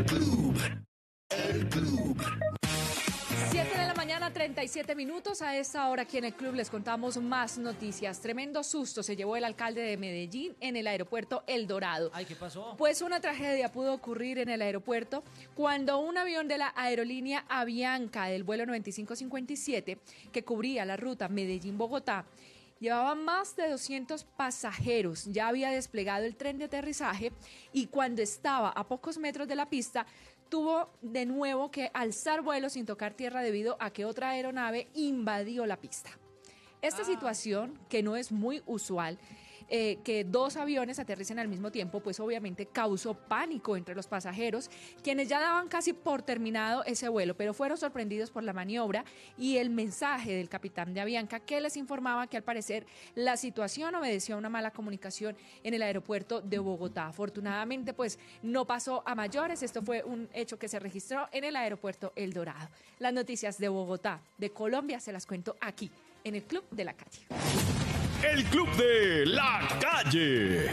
siete de la mañana, treinta y siete minutos. A esta hora aquí en el club les contamos más noticias. Tremendo susto se llevó el alcalde de Medellín en el aeropuerto El Dorado.
Ay, ¿qué pasó?
Pues una tragedia pudo ocurrir en el aeropuerto cuando un avión de la aerolínea Avianca del vuelo noventa y cinco cincuenta y siete que cubría la ruta Medellín-Bogotá llevaba más de doscientos pasajeros. Ya había desplegado el tren de aterrizaje y cuando estaba a pocos metros de la pista tuvo de nuevo que alzar vuelo sin tocar tierra debido a que otra aeronave invadió la pista. Esta situación, que no es muy usual, eh, que dos aviones aterricen al mismo tiempo, pues obviamente causó pánico entre los pasajeros, quienes ya daban casi por terminado ese vuelo, pero fueron sorprendidos por la maniobra y el mensaje del capitán de Avianca, que les informaba que al parecer la situación obedeció a una mala comunicación en el aeropuerto de Bogotá. Afortunadamente, pues no pasó a mayores. Esto fue un hecho que se registró en el aeropuerto El Dorado. Las noticias de Bogotá, de Colombia, se las cuento aquí, en el Club de la Calle.
El Club de la Calle.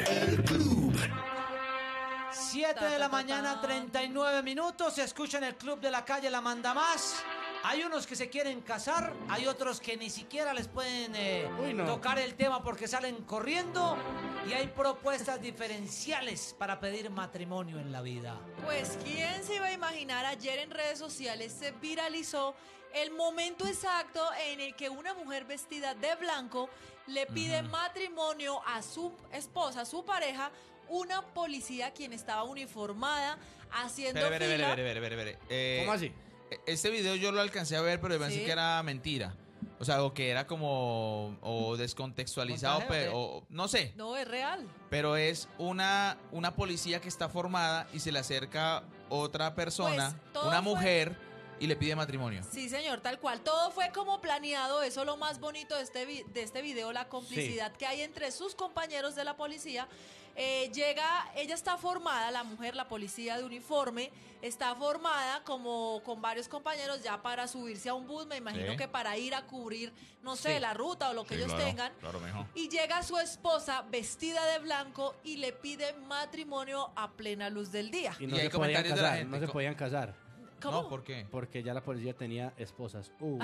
siete de la mañana, treinta y nueve minutos. Se escucha en el Club de la Calle La Manda Más. Hay unos que se quieren casar, hay otros que ni siquiera les pueden eh,
Uy, no.
tocar el tema porque salen corriendo. Y hay propuestas diferenciales para pedir matrimonio en la vida.
Pues, ¿quién se iba a imaginar? Ayer en redes sociales se viralizó el momento exacto en el que una mujer vestida de blanco le pide matrimonio a su esposa, a su pareja, una policía quien estaba uniformada, haciendo
Espere, espere,
fila.
espere, espere, espere, espere. Eh,
¿Cómo así?
Este video yo lo alcancé a ver, pero yo pensé
Sí.
que era mentira. O sea, o que era como o descontextualizado,
¿Montaje o
pero o- no sé.
No, es real.
Pero es una, una policía que está formada y se le acerca otra persona,
Pues, todo
una
fue-
mujer, y le pide matrimonio.
Sí, señor, tal cual. Todo fue como planeado. Eso es lo más bonito de este, vi- de este video, la complicidad que hay entre sus compañeros de la policía. Eh, llega, ella está formada, la mujer, la policía de uniforme, está formada como con varios compañeros ya para subirse a un bus, me imagino
Sí.
que para ir a cubrir, no sé,
Sí.
la ruta o lo que
Sí,
ellos
claro,
tengan.
claro, mijo.
Y llega su esposa vestida de blanco y le pide matrimonio a plena luz del día.
Y no
Y hay
se podían
comentarios de la
casar,
gente,
no se
co-
podían casar.
¿Cómo?
No, ¿por qué?
Porque ya la policía tenía esposas. Uh.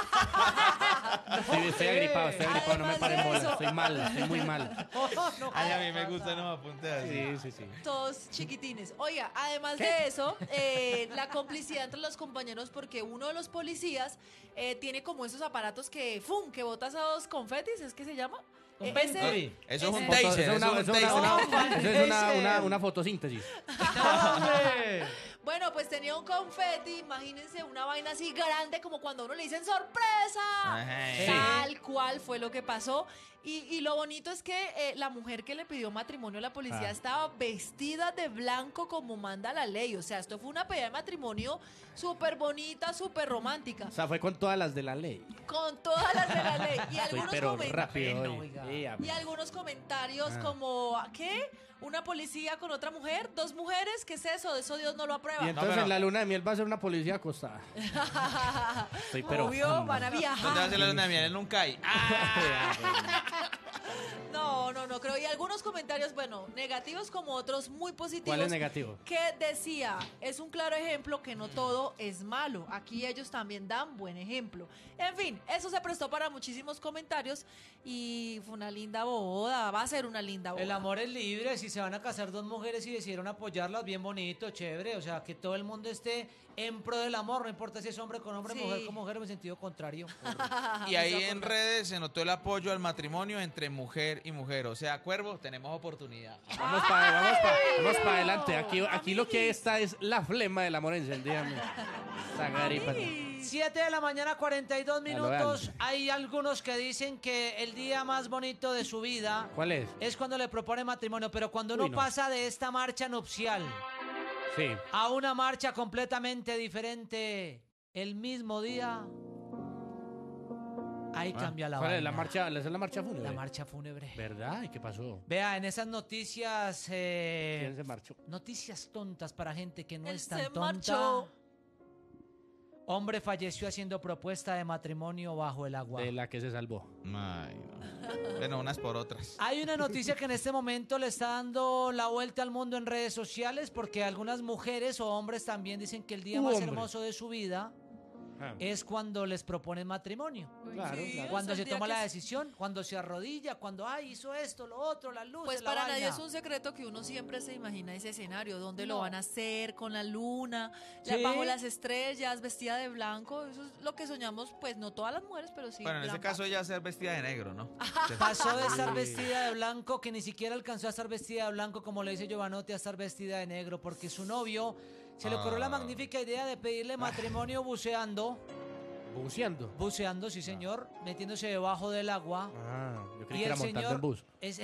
Sí, estoy agripado, estoy agripado, no me
Además
paren
de
bola,
eso-
estoy mal, estoy muy mal.
Ay, a mí me gusta, no me apunte así.
Sí, sí, sí.
Todos chiquitines. Oiga, además de eso, eh, la complicidad entre los compañeros, porque uno de los policías eh, tiene como esos aparatos que, ¡fum!, que botas a dos confetis, ¿es que se llama? Eh,
Confeti.
ese-
Eso es un
ese-
Foto-
taser,
eso es una,
eso es un
eso es una-
taser.
una- eso es una- una- una fotosíntesis.
Bueno, pues tenía un confeti, imagínense una vaina así grande como cuando a uno le dicen sorpresa.
Ajá.
Tal cual fue lo que pasó. Y, y lo bonito es que eh, la mujer que le pidió matrimonio a la policía
Ah.
estaba vestida de blanco como manda la ley. O sea, esto fue una pedida de matrimonio súper bonita, súper romántica.
O sea, fue con todas las de la ley.
Con todas las de la ley. Y
Estoy
algunos,
pero
comen-
rápido hoy. Sí, a
y
ver.
algunos comentarios
Ah.
como, ¿qué? ¿Una policía con otra mujer? ¿Dos mujeres? ¿Qué es eso? De eso Dios no lo aprueba.
Y entonces en la luna de miel va a ser una policía acostada. Estoy pero...
Obvio, van a viajar.
¿Dónde va a ser la luna de miel? En un C A I.
No, no, no creo. Y algunos comentarios, bueno, negativos como otros muy positivos.
¿Cuál es negativo?
Que decía, es un claro ejemplo que no todo es malo. Aquí ellos también dan buen ejemplo. En fin, eso se prestó para muchísimos comentarios y fue una linda boda. Va a ser una linda boda.
El amor es libre, si se van a casar dos mujeres y decidieron apoyarlas, bien bonito, chévere, o sea, que todo el mundo esté en pro del amor, no importa si es hombre con hombre,
Sí.
mujer con mujer, en sentido contrario.
Y ahí en redes se notó el apoyo al matrimonio entre mujer y mujer. O sea, Cuervo, tenemos oportunidad.
Vamos para vamos pa, vamos pa adelante. Aquí, aquí lo que está es la flema del amor encendida. Esa garipa.
siete de la mañana, cuarenta y dos
Véalo,
minutos. Hay algunos que dicen que el día más bonito de su vida
¿Cuál es?
es cuando le propone matrimonio, pero cuando uno
Uy, no.
pasa de esta marcha nupcial
Sí.
a una marcha completamente diferente el mismo día, ahí
Ah,
cambia la
¿Cuál es
vaina.
la marcha? ¿Esa es la marcha fúnebre?
La marcha fúnebre.
¿Verdad? ¿Y qué pasó?
Vea, en esas noticias... eh,
¿Quién se marchó?
Noticias tontas para gente que no
Él
es tan
se
tonta.
marchó.
Hombre falleció haciendo propuesta de matrimonio bajo el agua.
De la que se salvó.
Ay, no. Bueno, unas por otras.
Hay una noticia que en este momento le está dando la vuelta al mundo en redes sociales porque algunas mujeres o hombres también dicen que el día
Uh,
más
hombre.
hermoso de su vida
Ah.
es cuando les proponen matrimonio.
Claro,
sí,
claro.
Cuando
o sea,
se
el día
toma
que
la
es-
decisión, cuando se arrodilla, cuando ay, hizo esto, lo otro, las luces,
Pues
la
para
vaina.
nadie es un secreto que uno siempre se imagina ese escenario, donde lo
No.
van a hacer, con la luna, la-
Sí.
bajo las estrellas, vestida de blanco. Eso es lo que soñamos, pues no todas las mujeres, pero sí.
Bueno, en ese
blanco.
caso ella ser vestida de negro, ¿no?
Pasó de estar vestida de blanco, que ni siquiera alcanzó a estar vestida de blanco, como le dice Giovanotti, a estar vestida de negro, porque su novio se le ocurrió la
Ah.
magnífica idea de pedirle matrimonio buceando.
Buceando.
Buceando, sí señor, metiéndose debajo del agua.
Ah, yo creí
Y
que era
el
montando
señor
en bus.
es-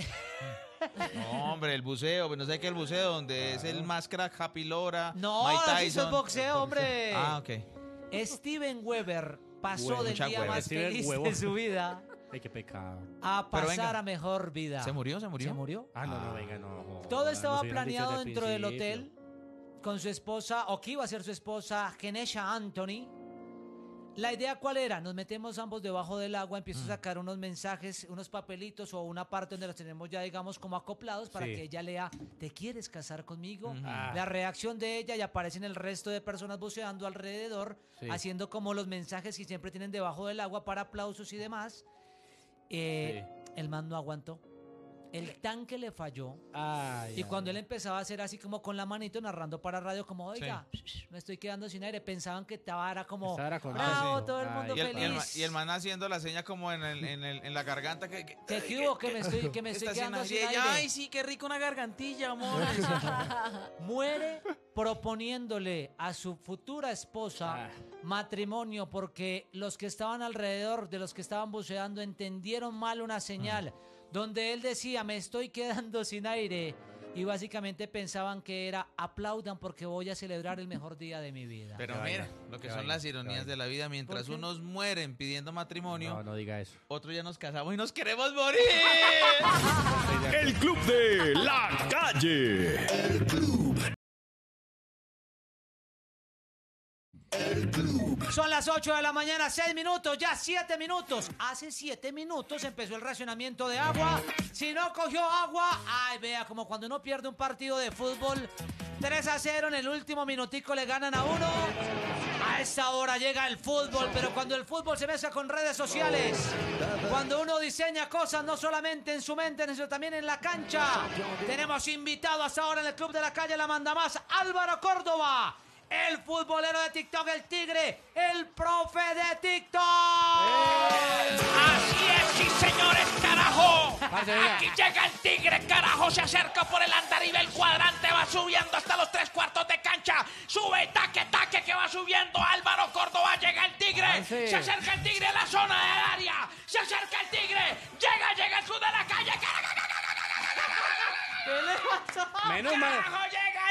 No, hombre, el buceo. No sé qué el buceo, donde es el más crack, Happy Lora,
No,
Mike
eso es
Tyson.
boxeo, hombre.
Ah, ok.
Steven Weber pasó
Huevo,
del
mucha
día
hueva.
más
Steven
feliz
Huevo.
de su vida
Ay, qué pecado.
a
Pero
pasar
venga.
a mejor vida.
¿Se murió? ¿Se murió?
¿Se murió?
Ah, no, no,
Ah.
venga, no.
Todo
joda,
estaba
nos hubieran dicho
planeado
desde el
dentro del
principio.
hotel con su esposa, o que iba a ser su esposa, Genesha Anthony. La idea, ¿cuál era? Nos metemos ambos debajo del agua, empiezo
Mm.
a sacar unos mensajes, unos papelitos o una parte donde los tenemos ya, digamos, como acoplados para
Sí.
que ella lea, ¿te quieres casar conmigo?
Ujú.
Ah.
La reacción de ella y aparecen el resto de personas buceando alrededor,
Sí.
haciendo como los mensajes que siempre tienen debajo del agua para aplausos y demás. Eh, El man no aguantó. El tanque le falló.
Ay,
Y
ay,
cuando
ay.
él empezaba a hacer así como con la manito narrando para radio como, oiga, me estoy quedando sin aire, pensaban que estaba era como,
Estaba era con-
bravo,
Ah, sí.
todo el
Ay.
mundo
Y el, y el ma-
feliz.
y el man haciendo la seña como en, el, en, el- en la garganta. Que, que,
¿Qué que hubo? Que me estoy, que me estoy
está sin
quedando
aire.
sin
Y ella,
aire.
ay, sí, qué rico una gargantilla, amor.
Muere proponiéndole a su futura esposa
Ah.
matrimonio porque los que estaban alrededor de los que estaban buceando entendieron mal una señal donde él decía, me estoy quedando sin aire, y básicamente pensaban que era, aplaudan porque voy a celebrar el mejor día de mi vida.
Pero
Qué
mira,
vaina,
lo que
qué
son
vaina,
las
qué
ironías
vaina.
de la vida, mientras
¿Por qué?
unos mueren pidiendo matrimonio,
No, no diga eso.
otros ya nos casamos y nos queremos morir.
El Club de la Calle.
Son las ocho de la mañana, seis minutos, ya siete minutos. Hace siete minutos empezó el racionamiento de agua. Si no cogió agua, ay, vea, como cuando uno pierde un partido de fútbol, tres a cero en el último minutico le ganan a uno. A esa hora llega el fútbol, pero cuando el fútbol se mezcla con redes sociales, cuando uno diseña cosas no solamente en su mente, sino también en la cancha, tenemos invitado hasta ahora en el Club de la Calle La Manda Más, Álvaro Córdoba. El futbolero de TikTok, el tigre, el profe de TikTok.
Así es, sí, señores, carajo.
Parce, venga.
Aquí llega el tigre, carajo. Se acerca por el andarivel cuadrante, va subiendo hasta los tres cuartos de cancha. Sube, taque, taque, que va subiendo Álvaro Córdoba. Llega el tigre.
Parce.
Se acerca el tigre a la zona del área. Se acerca el tigre. Llega, llega el sur de la calle. Carajo,
¿Qué le pasó?
Menos mal.
carajo, llega el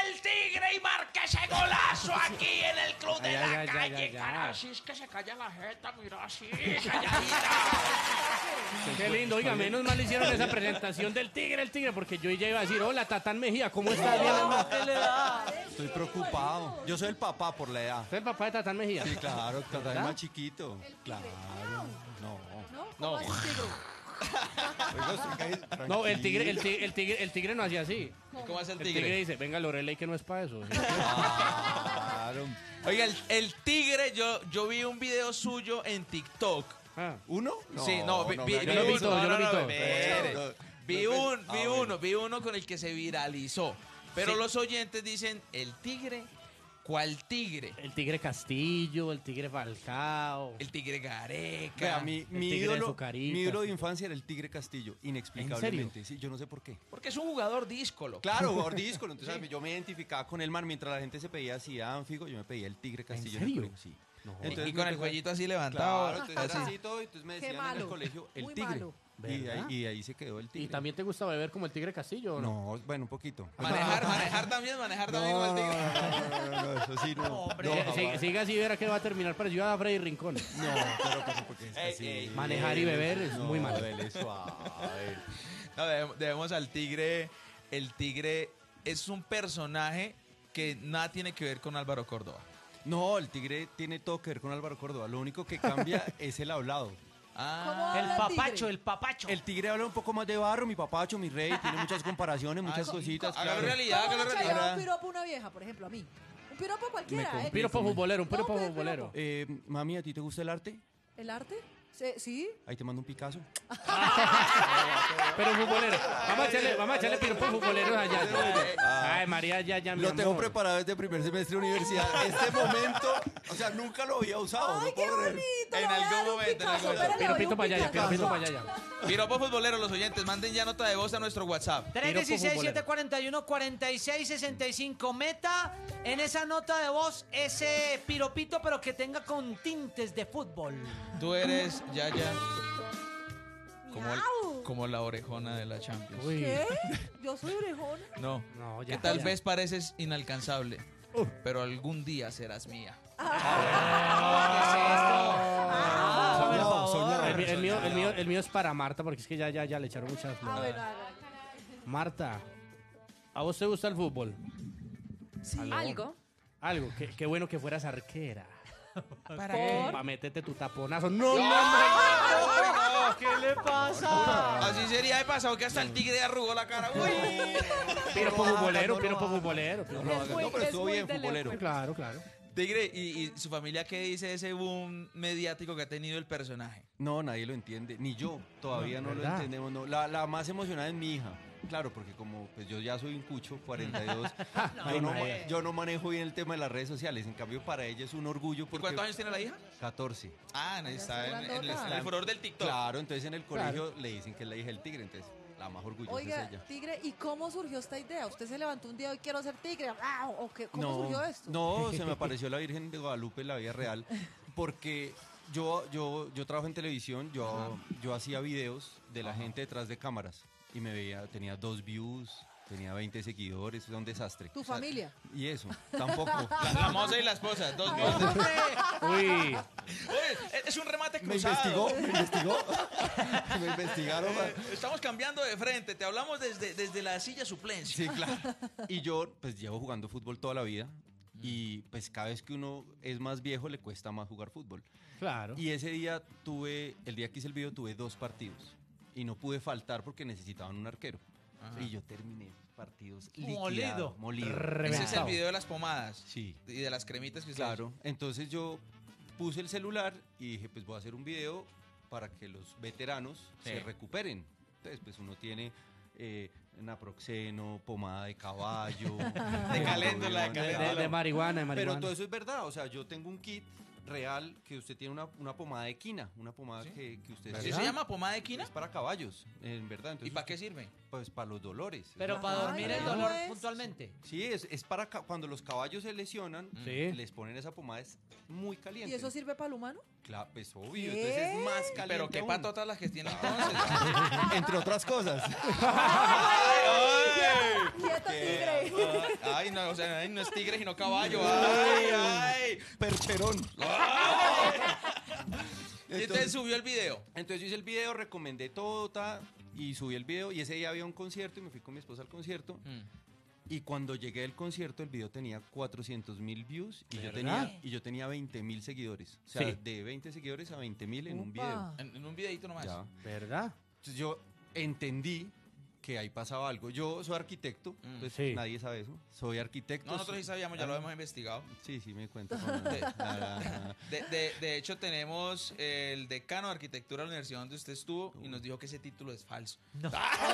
el Tigre y marque ese golazo aquí en el Club de
Ay,
la
ay, ay,
Calle.
ay, ay,
Carajo,
ay.
así es que se calla la jeta, mira, así, calladita.
Qué lindo, oiga, menos mal hicieron esa presentación del tigre, el tigre, porque yo ya iba a decir, hola, Tatán Mejía, ¿cómo estás? Bien, hermano.
¿Qué le da?
Estoy preocupado. Yo soy el papá por la edad.
¿Usted es el papá de Tatán Mejía?
Sí, claro, Tatán es
¿Verdad?
más chiquito. Claro. No.
No.
Oiga, usted cae-
No, el tigre, el tigre, el tigre, el tigre no hacía así.
¿Cómo hace el
El
tigre?
tigre dice, venga, Lorelei, que no es para eso.
Claro.
Oiga, el, el tigre, yo, yo vi un video suyo en TikTok.
¿Uno?
Sí, no, vi,
no,
vi,
me
vi
haga
lo vi
uno,
todo, yo
no,
lo vi
no,
todo.
espere.
No, no,
Vi
no,
un,
ah,
vi
bueno.
uno, vi uno con el que se viralizó. Pero
Sí.
los oyentes dicen, ¿el tigre? ¿Cuál tigre?
El tigre Castillo, el tigre Falcao.
El tigre Gareca.
Vea, mi,
El
mi
tigre de
ídolo,
su carita.
mi ídolo de infancia era el Tigre Castillo, inexplicablemente. Sí, yo no sé por qué.
Porque es un jugador díscolo.
Claro, jugador díscolo. Entonces ¿sabe? Yo me identificaba con el mar mientras la gente se pedía así a Figo, yo me pedía el Tigre Castillo.
serio?
el colegio, sí.
No.
Entonces
Y
me
con el
empezó-
cuellito así levantado.
Claro, entonces era
así.
así todo, y entonces me
Qué
decían en el
malo,
colegio el
muy
Tigre.
malo.
Y de, ahí,
¿Verdad?
y de ahí se quedó el Tigre.
¿Y también te gusta beber como el tigre Castillo o no?
No, bueno, un poquito.
Manejar, manejar también, manejar también
No,
con el
no,
tigre.
no, no, no, no, eso sí, no.
Hombre.
No,
Eh,
jamás.
si- siga así, verá que va a terminar parecido a Freddy Rincón.
No, pero ¿cómo? Porque es
Ey,
así.
ey.
Manejar y beber es
No,
muy malo.
dele suave.
No, debemos, debemos al tigre. El tigre es un personaje que nada tiene que ver con Álvaro Córdoba.
No, el Tigre tiene todo que ver con Álvaro Córdoba. Lo único que cambia es el hablado.
Ah,
El papacho, el papacho.
El Tigre habla un poco más de barro, mi papacho, mi rey, tiene muchas comparaciones, muchas cositas.
hágalo
claro.
realidad,
¿Cómo
hágalo
le echaría
realidad.
un piropo a una vieja, por ejemplo, a mí? Un piropo a cualquiera,
Me
¿eh?
Un piropo futbolero, un
No,
piropo
pero
futbolero.
Eh, mami, ¿a ti te gusta el arte?
¿El arte? Sí, ¿sí?
Ahí te mando un Picasso.
Pero futbolero. Vamos a echarle, vamos a echarle piropos futboleros allá. Ay, María, ya, ya, mi
Lo tengo
amor.
preparado desde primer semestre de universidad. Este momento, o sea, nunca lo había usado.
¡Ay,
no
qué
puedo creer.
bonito!
En
le voy a
algún
dar un
momento, en
Picasso,
algún momento.
espérale, le doy
Piropito
un
para allá,
Picasso.
piropito para allá.
Piropo futbolero, los oyentes, manden ya nota de voz a nuestro WhatsApp.
tres dieciséis, siete cuarenta y uno, cuarenta y seis sesenta y cinco. Meta en esa nota de voz ese piropito, pero que tenga con tintes de fútbol.
Tú eres, ya, ya, como, el-
Miau.
como la orejona de la Champions.
Uy.
¿Qué? Yo soy orejona.
No,
No, ya.
que tal
ya.
vez pareces inalcanzable, pero algún día serás mía.
Soñado, soñado.
El, mi- el mío, el, mío, el mío es para Marta, porque es que ya, ya, ya le echaron muchas
Ah,
flores.
bueno, hágale.
Marta, ¿a vos te gusta el fútbol?
Sí. Algo.
Algo, qué, qué bueno que fueras arquera.
¿Para
qué?
Para meterte tu taponazo. ¡No, no, no!
no!
¿Qué le pasa?
Así sería de pasado que hasta el tigre arrugó la cara. Uy.
Piropo futbolero, piropo futbolero.
No, no,
Es muy-
no, pero
es
estuvo
muy
bien,
de
futbolero.
lejos.
Claro, claro.
Tigre, ¿y, y su familia qué dice de ese boom mediático que ha tenido el personaje?
No, nadie lo entiende, ni yo todavía no, lo
¿verdad?
entendemos. No. La, la más emocionada es mi hija. Claro, porque como pues yo ya soy un cucho, cuarenta y dos, yo, no,
María.
yo no manejo bien el tema de las redes sociales. En cambio, para ella es un orgullo.
¿Y
Porque
cuántos años tiene la hija?
catorce.
Ah, no, está en, en el,
grandota.
en el furor del TikTok.
Claro, entonces en el colegio le dicen que es la hija del tigre, entonces la más orgullosa
Oiga,
es ella.
Tigre, ¿y cómo surgió esta idea? ¿Usted se levantó un día y quiero ser tigre? Ah, ¿o qué? ¿Cómo
no,
surgió esto?
No, se me apareció la Virgen de Guadalupe en la vida real, porque yo, yo, yo trabajo en televisión, yo, yo hacía videos de la gente detrás de cámaras y me veía, tenía dos views, tenía veinte seguidores, era un desastre.
¿Tu
O sea,
familia?
Y eso, tampoco.
La, la moza y la esposa, dos
Ay,
minutos.
hombre.
Uy.
Oye, es un remate
Me
cruzado.
investigó, me investigó. Me investigaron.
Eh, estamos cambiando de frente, te hablamos desde, desde la silla suplencia.
Sí, claro. Y yo pues llevo jugando fútbol toda la vida y pues cada vez que uno es más viejo le cuesta más jugar fútbol.
Claro.
Y ese día tuve, el día que hice el video tuve dos partidos y no pude faltar porque necesitaban un arquero.
Ajá.
Y yo terminé partidos
Molido.
liquidado, molido.
Ese es el
Reventado.
video de las pomadas
Sí.
y de las cremitas que usted
Claro, entonces yo puse el celular y dije, pues voy a hacer un video para que los veteranos
Sí.
se recuperen. Entonces, pues uno tiene eh, naproxeno, pomada de caballo,
De caléndula, de
De,
caléndula.
de- de marihuana, de marihuana.
Pero todo eso es verdad, o sea, yo tengo un kit real que usted tiene una, una pomada de quina, una pomada que, que usted...
¿Sí se llama pomada de quina?
Es para caballos, en verdad. Entonces,
¿Y para qué sirve?
Pues para los dolores.
Pero
Es
para
una-
dormir
Ay,
el
no
dolor
es.
puntualmente.
Sí, es, es para ca- cuando los caballos se lesionan,
Sí.
les ponen esa pomada, es muy caliente.
¿Y eso sirve para el humano?
Claro, pues obvio,
¿Qué?
entonces es más caliente.
Pero qué
aún.
patotas las que tiene entonces.
Entre otras cosas.
¡Quieto, tigre!
Ay, no, o sea, ay, no es tigre sino caballo. Ay, ay.
Percherón.
Ay. Y entonces subió el video.
Entonces yo hice el video, recomendé todo, ta, y subí el video. Y ese día había un concierto y me fui con mi esposa al concierto.
Mm.
Y cuando llegué del concierto, el video tenía cuatrocientos mil views y yo,
¿Verdad?
tenía, y yo tenía veinte mil seguidores. O sea,
Sí.
de veinte seguidores a veinte mil en un
Upa.
video.
En, en un videito nomás.
Ya.
¿Verdad?
Entonces yo entendí que ahí pasaba algo. Yo soy arquitecto,
Mm.
pues
Sí.
nadie sabe eso. Soy arquitecto.
No, nosotros sí sabíamos, ya lo hemos investigado.
Sí, sí, me di cuenta.
De, de- de- de hecho, tenemos el decano de arquitectura de la universidad donde usted estuvo y nos dijo que ese título es falso.
No.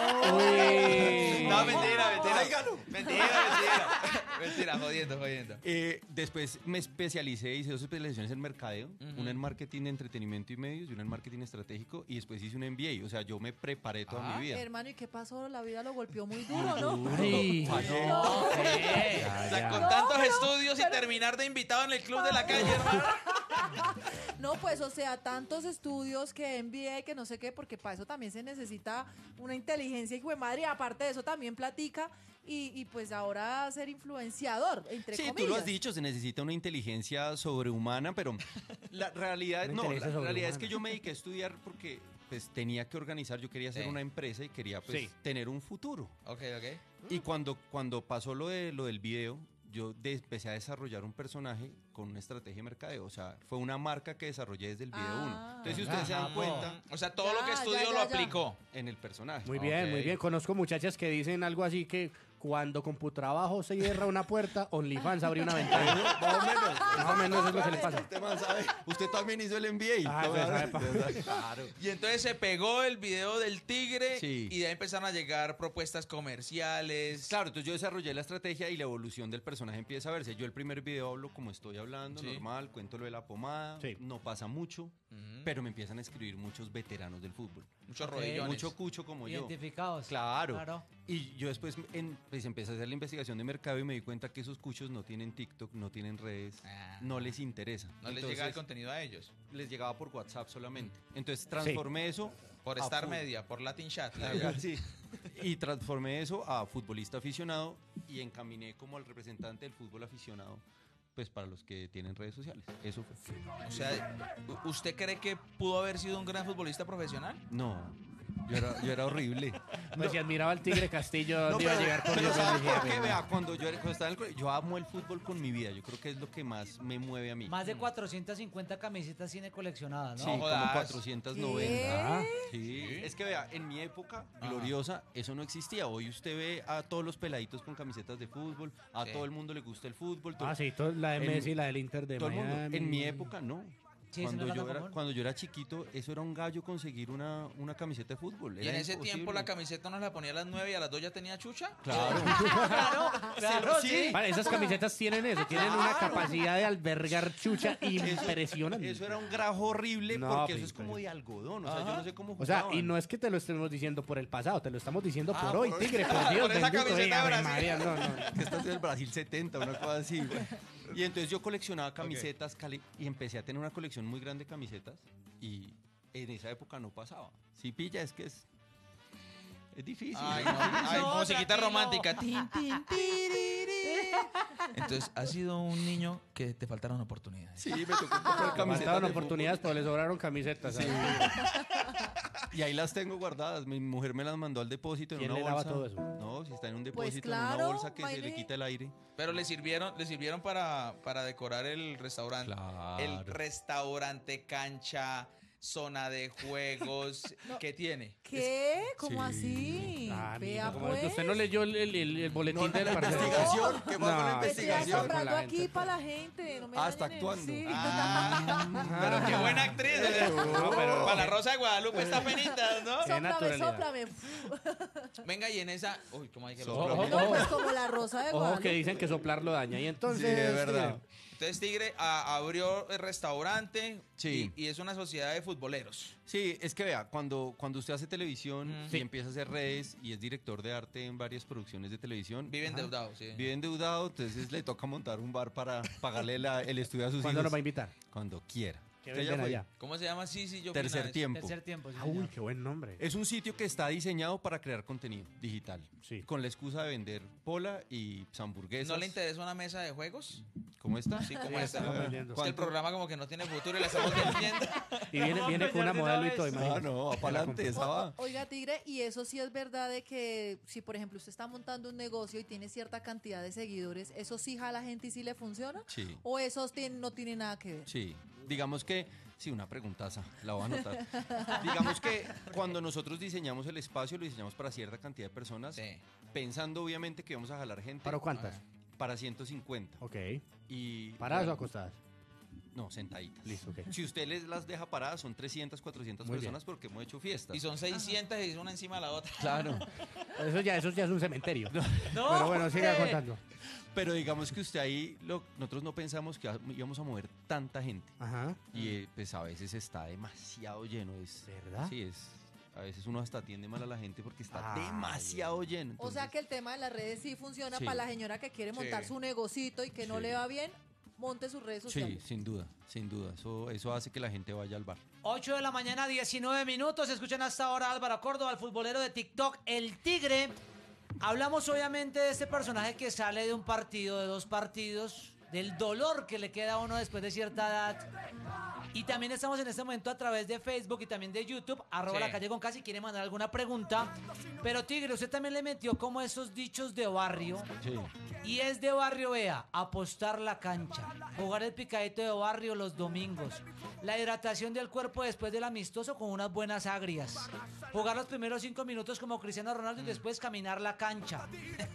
Uy.
No, mentira, mentira.
Tráigalo.
Mentira, mentira. Mentira, jodiendo, jodiendo.
Eh, después me especialicé, hice dos especializaciones en mercadeo,
Ujú.
una en marketing, entretenimiento y medios y una en marketing estratégico y después hice un M B A, o sea, yo me preparé toda
Ah,
mi vida.
Hermano, ¿y qué pasó? La vida lo golpeó muy duro, ¿no?
Ay.
Falló.
No.
Eh,
Ya,
o sea,
ya.
con
No,
tantos
pero-
estudios y
pero-
terminar de invitado en el club de la calle, hermano.
No, pues, o sea, tantos estudios que M B A, que no sé qué, porque para eso también se necesita una inteligencia, hijo de madre, y aparte de eso también platica, y, y pues ahora ser influenciador, entre
Sí,
comillas.
tú lo has dicho, se necesita una inteligencia sobrehumana, pero la realidad,
Una
no, la
inteligencia
realidad es
sobrehumana.
que yo me dediqué a estudiar porque pues tenía que organizar, yo quería hacer
Sí.
una empresa y quería pues
Sí.
tener un futuro.
Ok, ok.
Y cuando, cuando pasó lo, de, lo del video, yo de- empecé a desarrollar un personaje con una estrategia de mercadeo. O sea, fue una marca que desarrollé desde el video
Ah.
uno. Entonces, si ustedes se dan
Ajá.
cuenta,
O sea, todo lo que
Ya,
estudió
ya,
lo
ya, ya.
aplicó.
en el personaje.
Muy bien,
Ok.
muy bien. Conozco muchachas que dicen algo así que cuando con tu trabajo se cierra una puerta, OnlyFans abre una ventana.
Más o menos.
Más o menos es lo que le pasa.
Usted más sabe. Usted también hizo el M B A.
Ah,
¿no?
se sabe, pa.
Claro.
Y entonces se pegó el video del tigre
Sí.
y de ahí empezaron a llegar propuestas comerciales.
Claro, entonces yo desarrollé la estrategia y la evolución del personaje empieza a verse. Yo el primer video hablo como estoy hablando,
Sí.
normal, cuento lo de la pomada,
Sí.
no pasa mucho,
Ujú.
pero me empiezan a escribir muchos veteranos del fútbol.
Muchos
Ok.
rodillones.
Mucho cucho como yo.
Identificados.
Claro.
Claro.
Y yo después en- pues empecé a hacer la investigación de mercado y me di cuenta que esos cuchos no tienen TikTok, no tienen redes,
Ah.
no les interesa.
No les
Entonces,
llegaba el contenido a ellos.
les llegaba por WhatsApp solamente. Entonces transformé eso
Por
a
Star
fu-
Media, por Latin Chat.
Ah, sí. Y transformé eso a futbolista aficionado y encaminé como al representante del fútbol aficionado, pues para los que tienen redes sociales. Eso fue.
O sea, ¿u- ¿usted cree que pudo haber sido un gran futbolista profesional?
No, yo era, yo era horrible.
Pues si admiraba al Tigre Castillo, ¿dónde
No,
iba a
pero-
llegar con
pero
Dios?
¿sabe
Decía,
por qué?
"Venga".
Vea, cuando yo, era- cuando estaba en el colegio, yo amo el fútbol con mi vida. Yo creo que es lo que más me mueve a mí.
Más de cuatrocientas cincuenta camisetas tiene coleccionadas, ¿no?
Sí, como
jodas.
cuatrocientos noventa.
¿Qué?
Sí. Es que vea, en mi época gloriosa eso no existía. Hoy usted ve a todos los peladitos con camisetas de fútbol, a
Sí.
todo el mundo le gusta el fútbol. todo-
Ah, sí, to- la de
En-
Messi, la del Inter de
todo el mundo.
Miami.
En mi época no.
Sí, eso no
Cuando
era
yo,
tan
era,
común.
cuando yo era chiquito, eso era un gallo conseguir una, una camiseta de fútbol.
Y
Era
en ese
imposible.
tiempo la camiseta nos la ponía a las nueve y a las dos ya tenía chucha.
Claro.
Claro, claro, sí.
Vale, esas camisetas tienen eso, tienen una capacidad de albergar chucha impresionante.
Eso era un grajo horrible
No,
porque eso es
Pipe.
como de algodón. O sea, yo no sé cómo
O sea,
jugaban.
y no es que te lo estemos diciendo por el pasado, te lo estamos diciendo
Ah,
por hoy,
por-
Tigre, por
por
Dios,
esa
bendito.
camiseta
Ey,
de
Ave
Brasil.
María, no, no.
Que estás en el Brasil setenta, una cosa así. güey. Y entonces yo coleccionaba camisetas cali- y empecé a tener una colección muy grande de camisetas y en esa época no pasaba. Si pilla, es que es, es difícil.
Ay,
¿eh?
no, ay,
No,
musiquita
tranquilo.
romántica. Tin, tin, tiriri. Entonces, has sido un niño que te faltaron oportunidades.
Sí, me tocó comprar
Le
camisetas
faltaban
de
oportunidades, pero le sobraron camisetas.
Sí.
¿sabes?
Y ahí las tengo guardadas. Mi mujer me las mandó al depósito en
¿Quién
una
le lava
bolsa.
todo eso?
No, si está en un
Pues
depósito, en
claro,
una bolsa que se le
imagine.
quita el aire.
Pero le sirvieron, le sirvieron para, para decorar el restaurante.
Claro.
El restaurante, cancha, zona de juegos. ¿Qué tiene?
¿Qué? ¿Cómo
Sí.
así?
Ah,
Vea,
mira, como
pues.
usted no leyó el, el- el- el boletín
No,
del
la
parcero.
investigación, ¿qué más con la
Estoy
investigación?
asombrando
la
aquí
gente.
para la gente. No me
Ah, está
dañen el-
actuando.
Sí.
Ah, pero qué buena actriz. ¿eh?
No, pero-
Para la Rosa de Guadalupe está penita, ¿no?
Qué
Sóplame,
naturalidad.
sóplame.
Venga, y en esa. Uy, ¿cómo hay que lo
Ojo,
soplo?
No, pues como la rosa de
Ojo
Guadalupe.
que dicen que soplarlo daña. Y entonces.
Sí, es verdad.
Entonces Tigre a- abrió el restaurante
Sí.
y, y es una sociedad de futboleros.
Sí, es que vea, cuando, cuando usted hace televisión
Mm.
y
Sí.
empieza a hacer redes y es director de arte en varias producciones de televisión,
Vive endeudado, sí.
vive endeudado, entonces le toca montar un bar para pagarle la- el estudio a sus
¿Cuándo
hijos.
nos va a invitar?
Cuando quiera.
¿Qué
Usted ya
venden
fue.
allá?
¿Cómo se llama? Sí, sí, yo
Tercer
fui una vez.
tiempo.
Tercer tiempo, sí,
Ah, uy,
señor.
qué buen nombre.
Es un sitio que está diseñado para crear contenido digital.
Sí.
Con la excusa de vender pola y hamburguesas.
¿No le interesa una mesa de juegos?
¿Cómo está?
Sí, ¿cómo
Sí,
está?
estamos
Es
vendiendo.
que el programa como que no tiene futuro y la estamos vendiendo.
Y viene, viene con una modelo y todo,
Ah,
imagínate.
no, va para adelante, esa va.
Oiga, Tigre, y eso sí es verdad de que si, por ejemplo, usted está montando un negocio y tiene cierta cantidad de seguidores, ¿eso sí jala gente y sí le funciona?
Sí.
¿O eso tiene- no tiene nada que ver?
Sí, digamos que, sí, una preguntaza, la voy a anotar. Digamos que cuando nosotros diseñamos el espacio, lo diseñamos para cierta cantidad de personas,
Sí.
pensando obviamente que vamos a jalar gente.
¿Para cuántas?
Para ciento cincuenta.
Ok.
Y,
¿Paradas
bueno,
o acostadas?
No, sentaditas.
Listo, ok.
Si usted les las deja paradas, son trescientas, cuatrocientas
Muy
personas porque hemos hecho fiestas.
Y son seiscientas y una encima de la otra.
Claro.
Eso ya, eso ya es un cementerio.
No,
Pero bueno, siga
hombre.
contando.
Pero digamos que usted ahí, lo- nosotros no pensamos que íbamos a mover tanta gente.
Ajá.
Y eh, pues a veces está demasiado lleno. Es,
¿Verdad?
Sí, es. A veces uno hasta atiende mal a la gente porque está
Ay,
demasiado lleno.
O sea
entonces-
que el tema de las redes sí funciona
Sí.
para la señora que quiere montar
Sí.
su negocito y que no
Sí.
le va bien, monte sus redes
Sí,
sociales.
sin duda, sin duda. Eso, eso hace que la gente vaya al bar.
ocho de la mañana, diecinueve minutos. Escuchan hasta ahora a Álvaro Córdoba, el futbolero de TikTok, El Tigre. Hablamos obviamente de este personaje que sale de un partido, de dos partidos, del dolor que le queda a uno después de cierta edad. Y también estamos en este momento a través de Facebook y también de YouTube, arroba
Sí.
la calle con casi, quiere mandar alguna pregunta. Pero Tigre, usted también le metió como esos dichos de barrio.
Sí.
Y es de barrio, vea, apostar la cancha, jugar el picadito de barrio los domingos, la hidratación del cuerpo después del amistoso con unas buenas agrias, jugar los primeros cinco minutos como Cristiano Ronaldo y después caminar la cancha.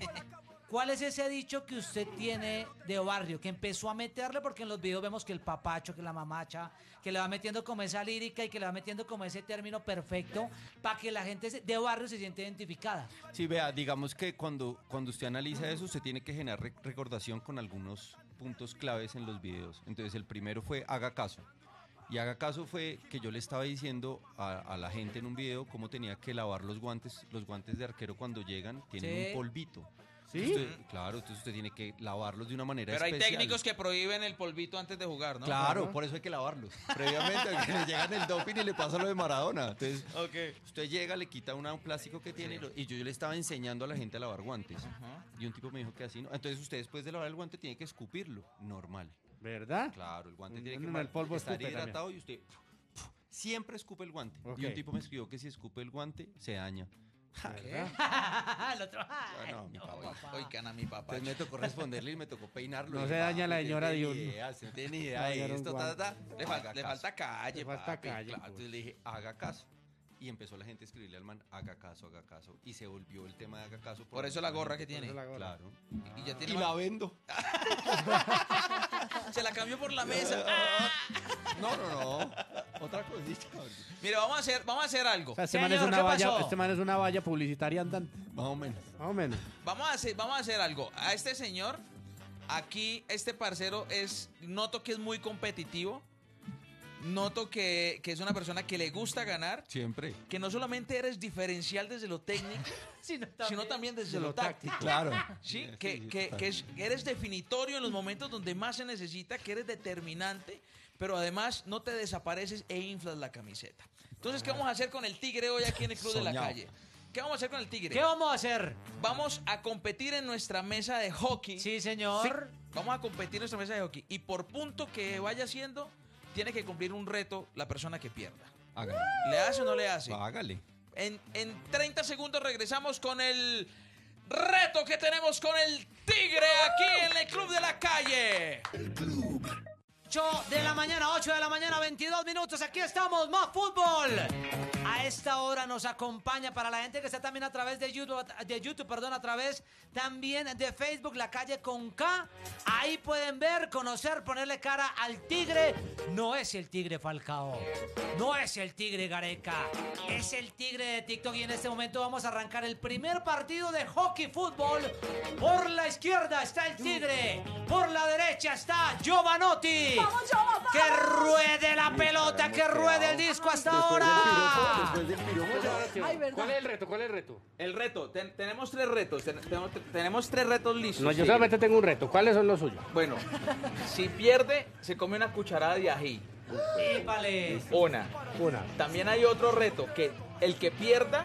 ¿Cuál es ese dicho que usted tiene de barrio, que empezó a meterle? Porque en los videos vemos que el papacho, que la mamacha, que le va metiendo como esa lírica y que le va metiendo como ese término perfecto para que la gente se- de barrio se siente identificada.
Sí, vea, digamos que cuando, cuando usted analiza eso, usted tiene que generar re- recordación con algunos puntos claves en los videos. Entonces, el primero fue haga caso. Y haga caso fue que yo le estaba diciendo a, a la gente en un video cómo tenía que lavar los guantes. Los guantes de arquero cuando llegan tienen
Sí.
un polvito.
¿Sí?
Usted- claro, entonces usted tiene que lavarlos de una manera
Pero hay
especial.
técnicos que prohíben el polvito antes de jugar, ¿no?
Claro,
Ajá.
por eso hay que lavarlos. Previamente, a que le llegan el doping y le pasa lo de Maradona. Entonces,
Ok.
usted llega, le quita una- un plástico que tiene y, lo- y yo, yo le estaba enseñando a la gente a lavar guantes.
Ajá.
Y un tipo me dijo que así no. Entonces, usted después de lavar el guante tiene que escupirlo. Normal.
¿Verdad?
Claro, el guante
Mm,
tiene que
no, el polvo
estar
escupe también.
hidratado y usted siempre escupe el guante.
Ok.
Y un tipo me escribió que si escupe el guante, se daña.
¿Verdad?
El otro, ay,
no, mi
no,
papá.
papá.
Oigan a mi papá.
Entonces me tocó responderle y me tocó peinarlo.
No
Y
se
dije,
daña la
"Papi,
señora
usted
de
no
un-
tiene idea, usted no tiene ni idea
Dañar
de
un
esto, ta,
guante.
ta, ta".
Le, fal-
Haga
le
caso.
falta calle,
Le falta
papi.
calle.
Claro, entonces le dije, haga caso. Y empezó la gente a escribirle al man, haga caso, haga caso. Y se volvió el tema de haga caso.
Por eso la gorra que
gente.
tiene.
la gorra.
Claro.
Y ya tiene
Y
más-
la vendo.
Se la cambió por la mesa.
No, no, no. Otra cosita.
Mira, vamos a hacer, vamos a hacer algo.
O sea, este man, es
Señor,
una
¿qué
valla,
pasó?
este man es una valla publicitaria andante.
Más o menos.
Más o menos.
Vamos a hacer, vamos a hacer algo. A este señor, aquí, este parcero es, noto que es muy competitivo. Noto que, que es una persona que le gusta ganar.
Siempre.
Que no solamente eres diferencial desde lo técnico,
Sino
sino también desde
De
lo
lo
táctico.
Claro.
Sí,
Sí,
que,
sí,
que-
total.
que es- que eres definitorio en los momentos donde más se necesita, que eres determinante, pero además no te desapareces e inflas la camiseta. Entonces, ¿qué vamos a hacer con el Tigre hoy aquí en el Club de la
Soñado.
Calle? ¿Qué vamos a hacer con el Tigre?
¿Qué vamos a hacer?
Vamos a competir en nuestra mesa de hockey.
Sí, señor.
Vamos a competir en nuestra mesa de hockey. Y por punto que vaya haciendo, tiene que cumplir un reto la persona que pierda.
Hágale.
¿Le hace o no le hace?
Hágale.
En, en treinta segundos regresamos con el reto que tenemos con el Tigre aquí en el Club de la Calle.
ocho de la mañana, ocho de la mañana, veintidós minutos. Aquí estamos, más fútbol. A esta hora nos acompaña para la gente que está también a través de YouTube, de YouTube, perdón, a través también de Facebook, La Calle con K. Ahí pueden ver, conocer, ponerle cara al Tigre. No es el Tigre Falcao, no es el Tigre Gareca, es el Tigre de TikTok. Y en este momento vamos a arrancar el primer partido de hockey fútbol. Por la izquierda está el Tigre, por la derecha está Giovanotti.
¡Vamos, Giova, vamos!
Que ruede la pelota, que ruede el disco hasta ahora.
Ay, ¿verdad?
¿Cuál es el reto? ¿Cuál es el reto?
El reto, ten- tenemos tres retos, ten- tenemos, tenemos tres retos listos.
No, yo
Tigre.
solamente tengo un reto. ¿Cuáles son los suyos?
Bueno, si pierde, se come una cucharada de ají.
Épale.
Una.
Una.
También hay otro reto, que el que pierda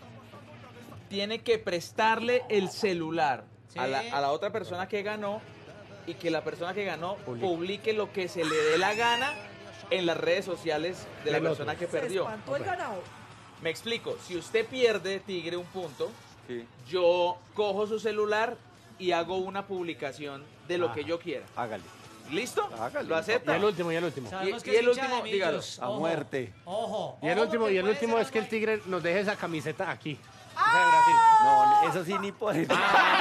tiene que prestarle el celular
Sí.
a, la, a la otra persona que ganó y que la persona que ganó publique lo que se le dé la gana en las redes sociales de la
El otro.
persona que
Se
perdió.
espantó el ganador.
Me explico, si usted pierde, Tigre, un punto,
Sí.
yo cojo su celular y hago una publicación de lo
Ah.
que yo quiera.
Hágale.
¿Listo?
Hágale.
¿Lo
Y
acepta?
el último, y el último.
Sabemos
Y-
que
y
es
el
hincha
último,
de
dígalo.
Millos.
A
Ojo,
muerte.
Ojo.
Y el
ojo,
último,
porque
y el
puede
último
ser
es que el
algo
tigre nos deje esa camiseta aquí. de
¡Ah!
Brasil.
No, eso sí ni por eso.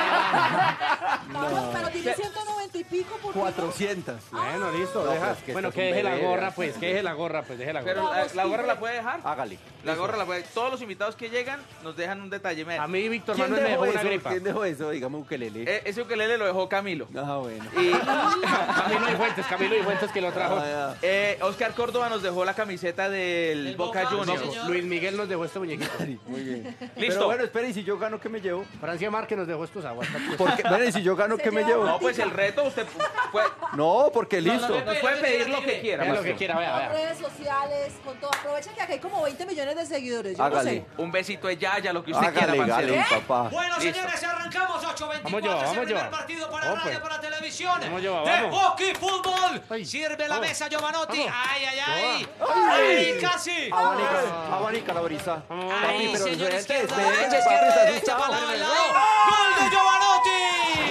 Vamos, pero tiene ciento noventa y pico por pico.
cuatrocientas.
Bueno, listo,
No,
deja.
pues, que
Bueno,
esto
que
es un
deje la
bebé,
gorra,
vea.
pues, que deje la gorra, pues, deje la
Pero
gorra.
la, la gorra la puede dejar.
Hágale.
La gorra la puede. Todos los invitados que llegan nos dejan un detalle. Mira,
A mí Víctor
¿Quién
Manuel me
dejó
dejó una
eso?
gripa.
¿Quién dejó eso? Dígame ukelele.
e- ese ukelele lo dejó Camilo.
Ah, bueno.
Y
Camilo y Fuentes, Camilo y Fuentes que lo trajo.
Ah, ya.
eh, Oscar Córdoba nos dejó la camiseta del
Del
Boca
Boca,
Juniors.
sí, señor.
Luis Miguel nos dejó este muñequito.
Muy bien.
Listo.
Pero bueno, espere, y si yo gano, ¿qué me llevo?
Francia Márquez nos dejó estos aguacates.
Porque, bueno, y si yo gano,
Se
¿qué me
lleva
llevo?
No, pues el reto usted puede,
No, porque
No, no,
listo.
no,
nos puede pedir lo que quiera.
Vea lo
Maestro.
que quiera, vea,
Con
vea.
redes sociales, con todo. Aprovechen que aquí hay como veinte millones de seguidores. Yo no
Hágale.
sé.
Un besito de Yaya, lo que usted
Hágale,
quiera,
hágale,
Marcelo.
papá.
Bueno,
Listo.
señores, arrancamos ocho
Vamos,
veinticuatro.
Joa,
Es el
vamos,
primer
Joa.
partido para
Vamos,
radio,
pues.
para televisión.
Vamos, Joa,
de
vamos.
hockey fútbol.
Ay,
Sirve la
vamos.
mesa Giovanotti.
Vamos.
Ay, ay, ay.
Joa.
Ay, casi.
Abanica, abanica la brisa.
Ay,
Papi, pero
señor,
suelte,
izquierda,
espere,
derecha,
papi,
izquierda,
está
derecha,
asustado.
para lado, al lado. ¡Gol de Giovanotti!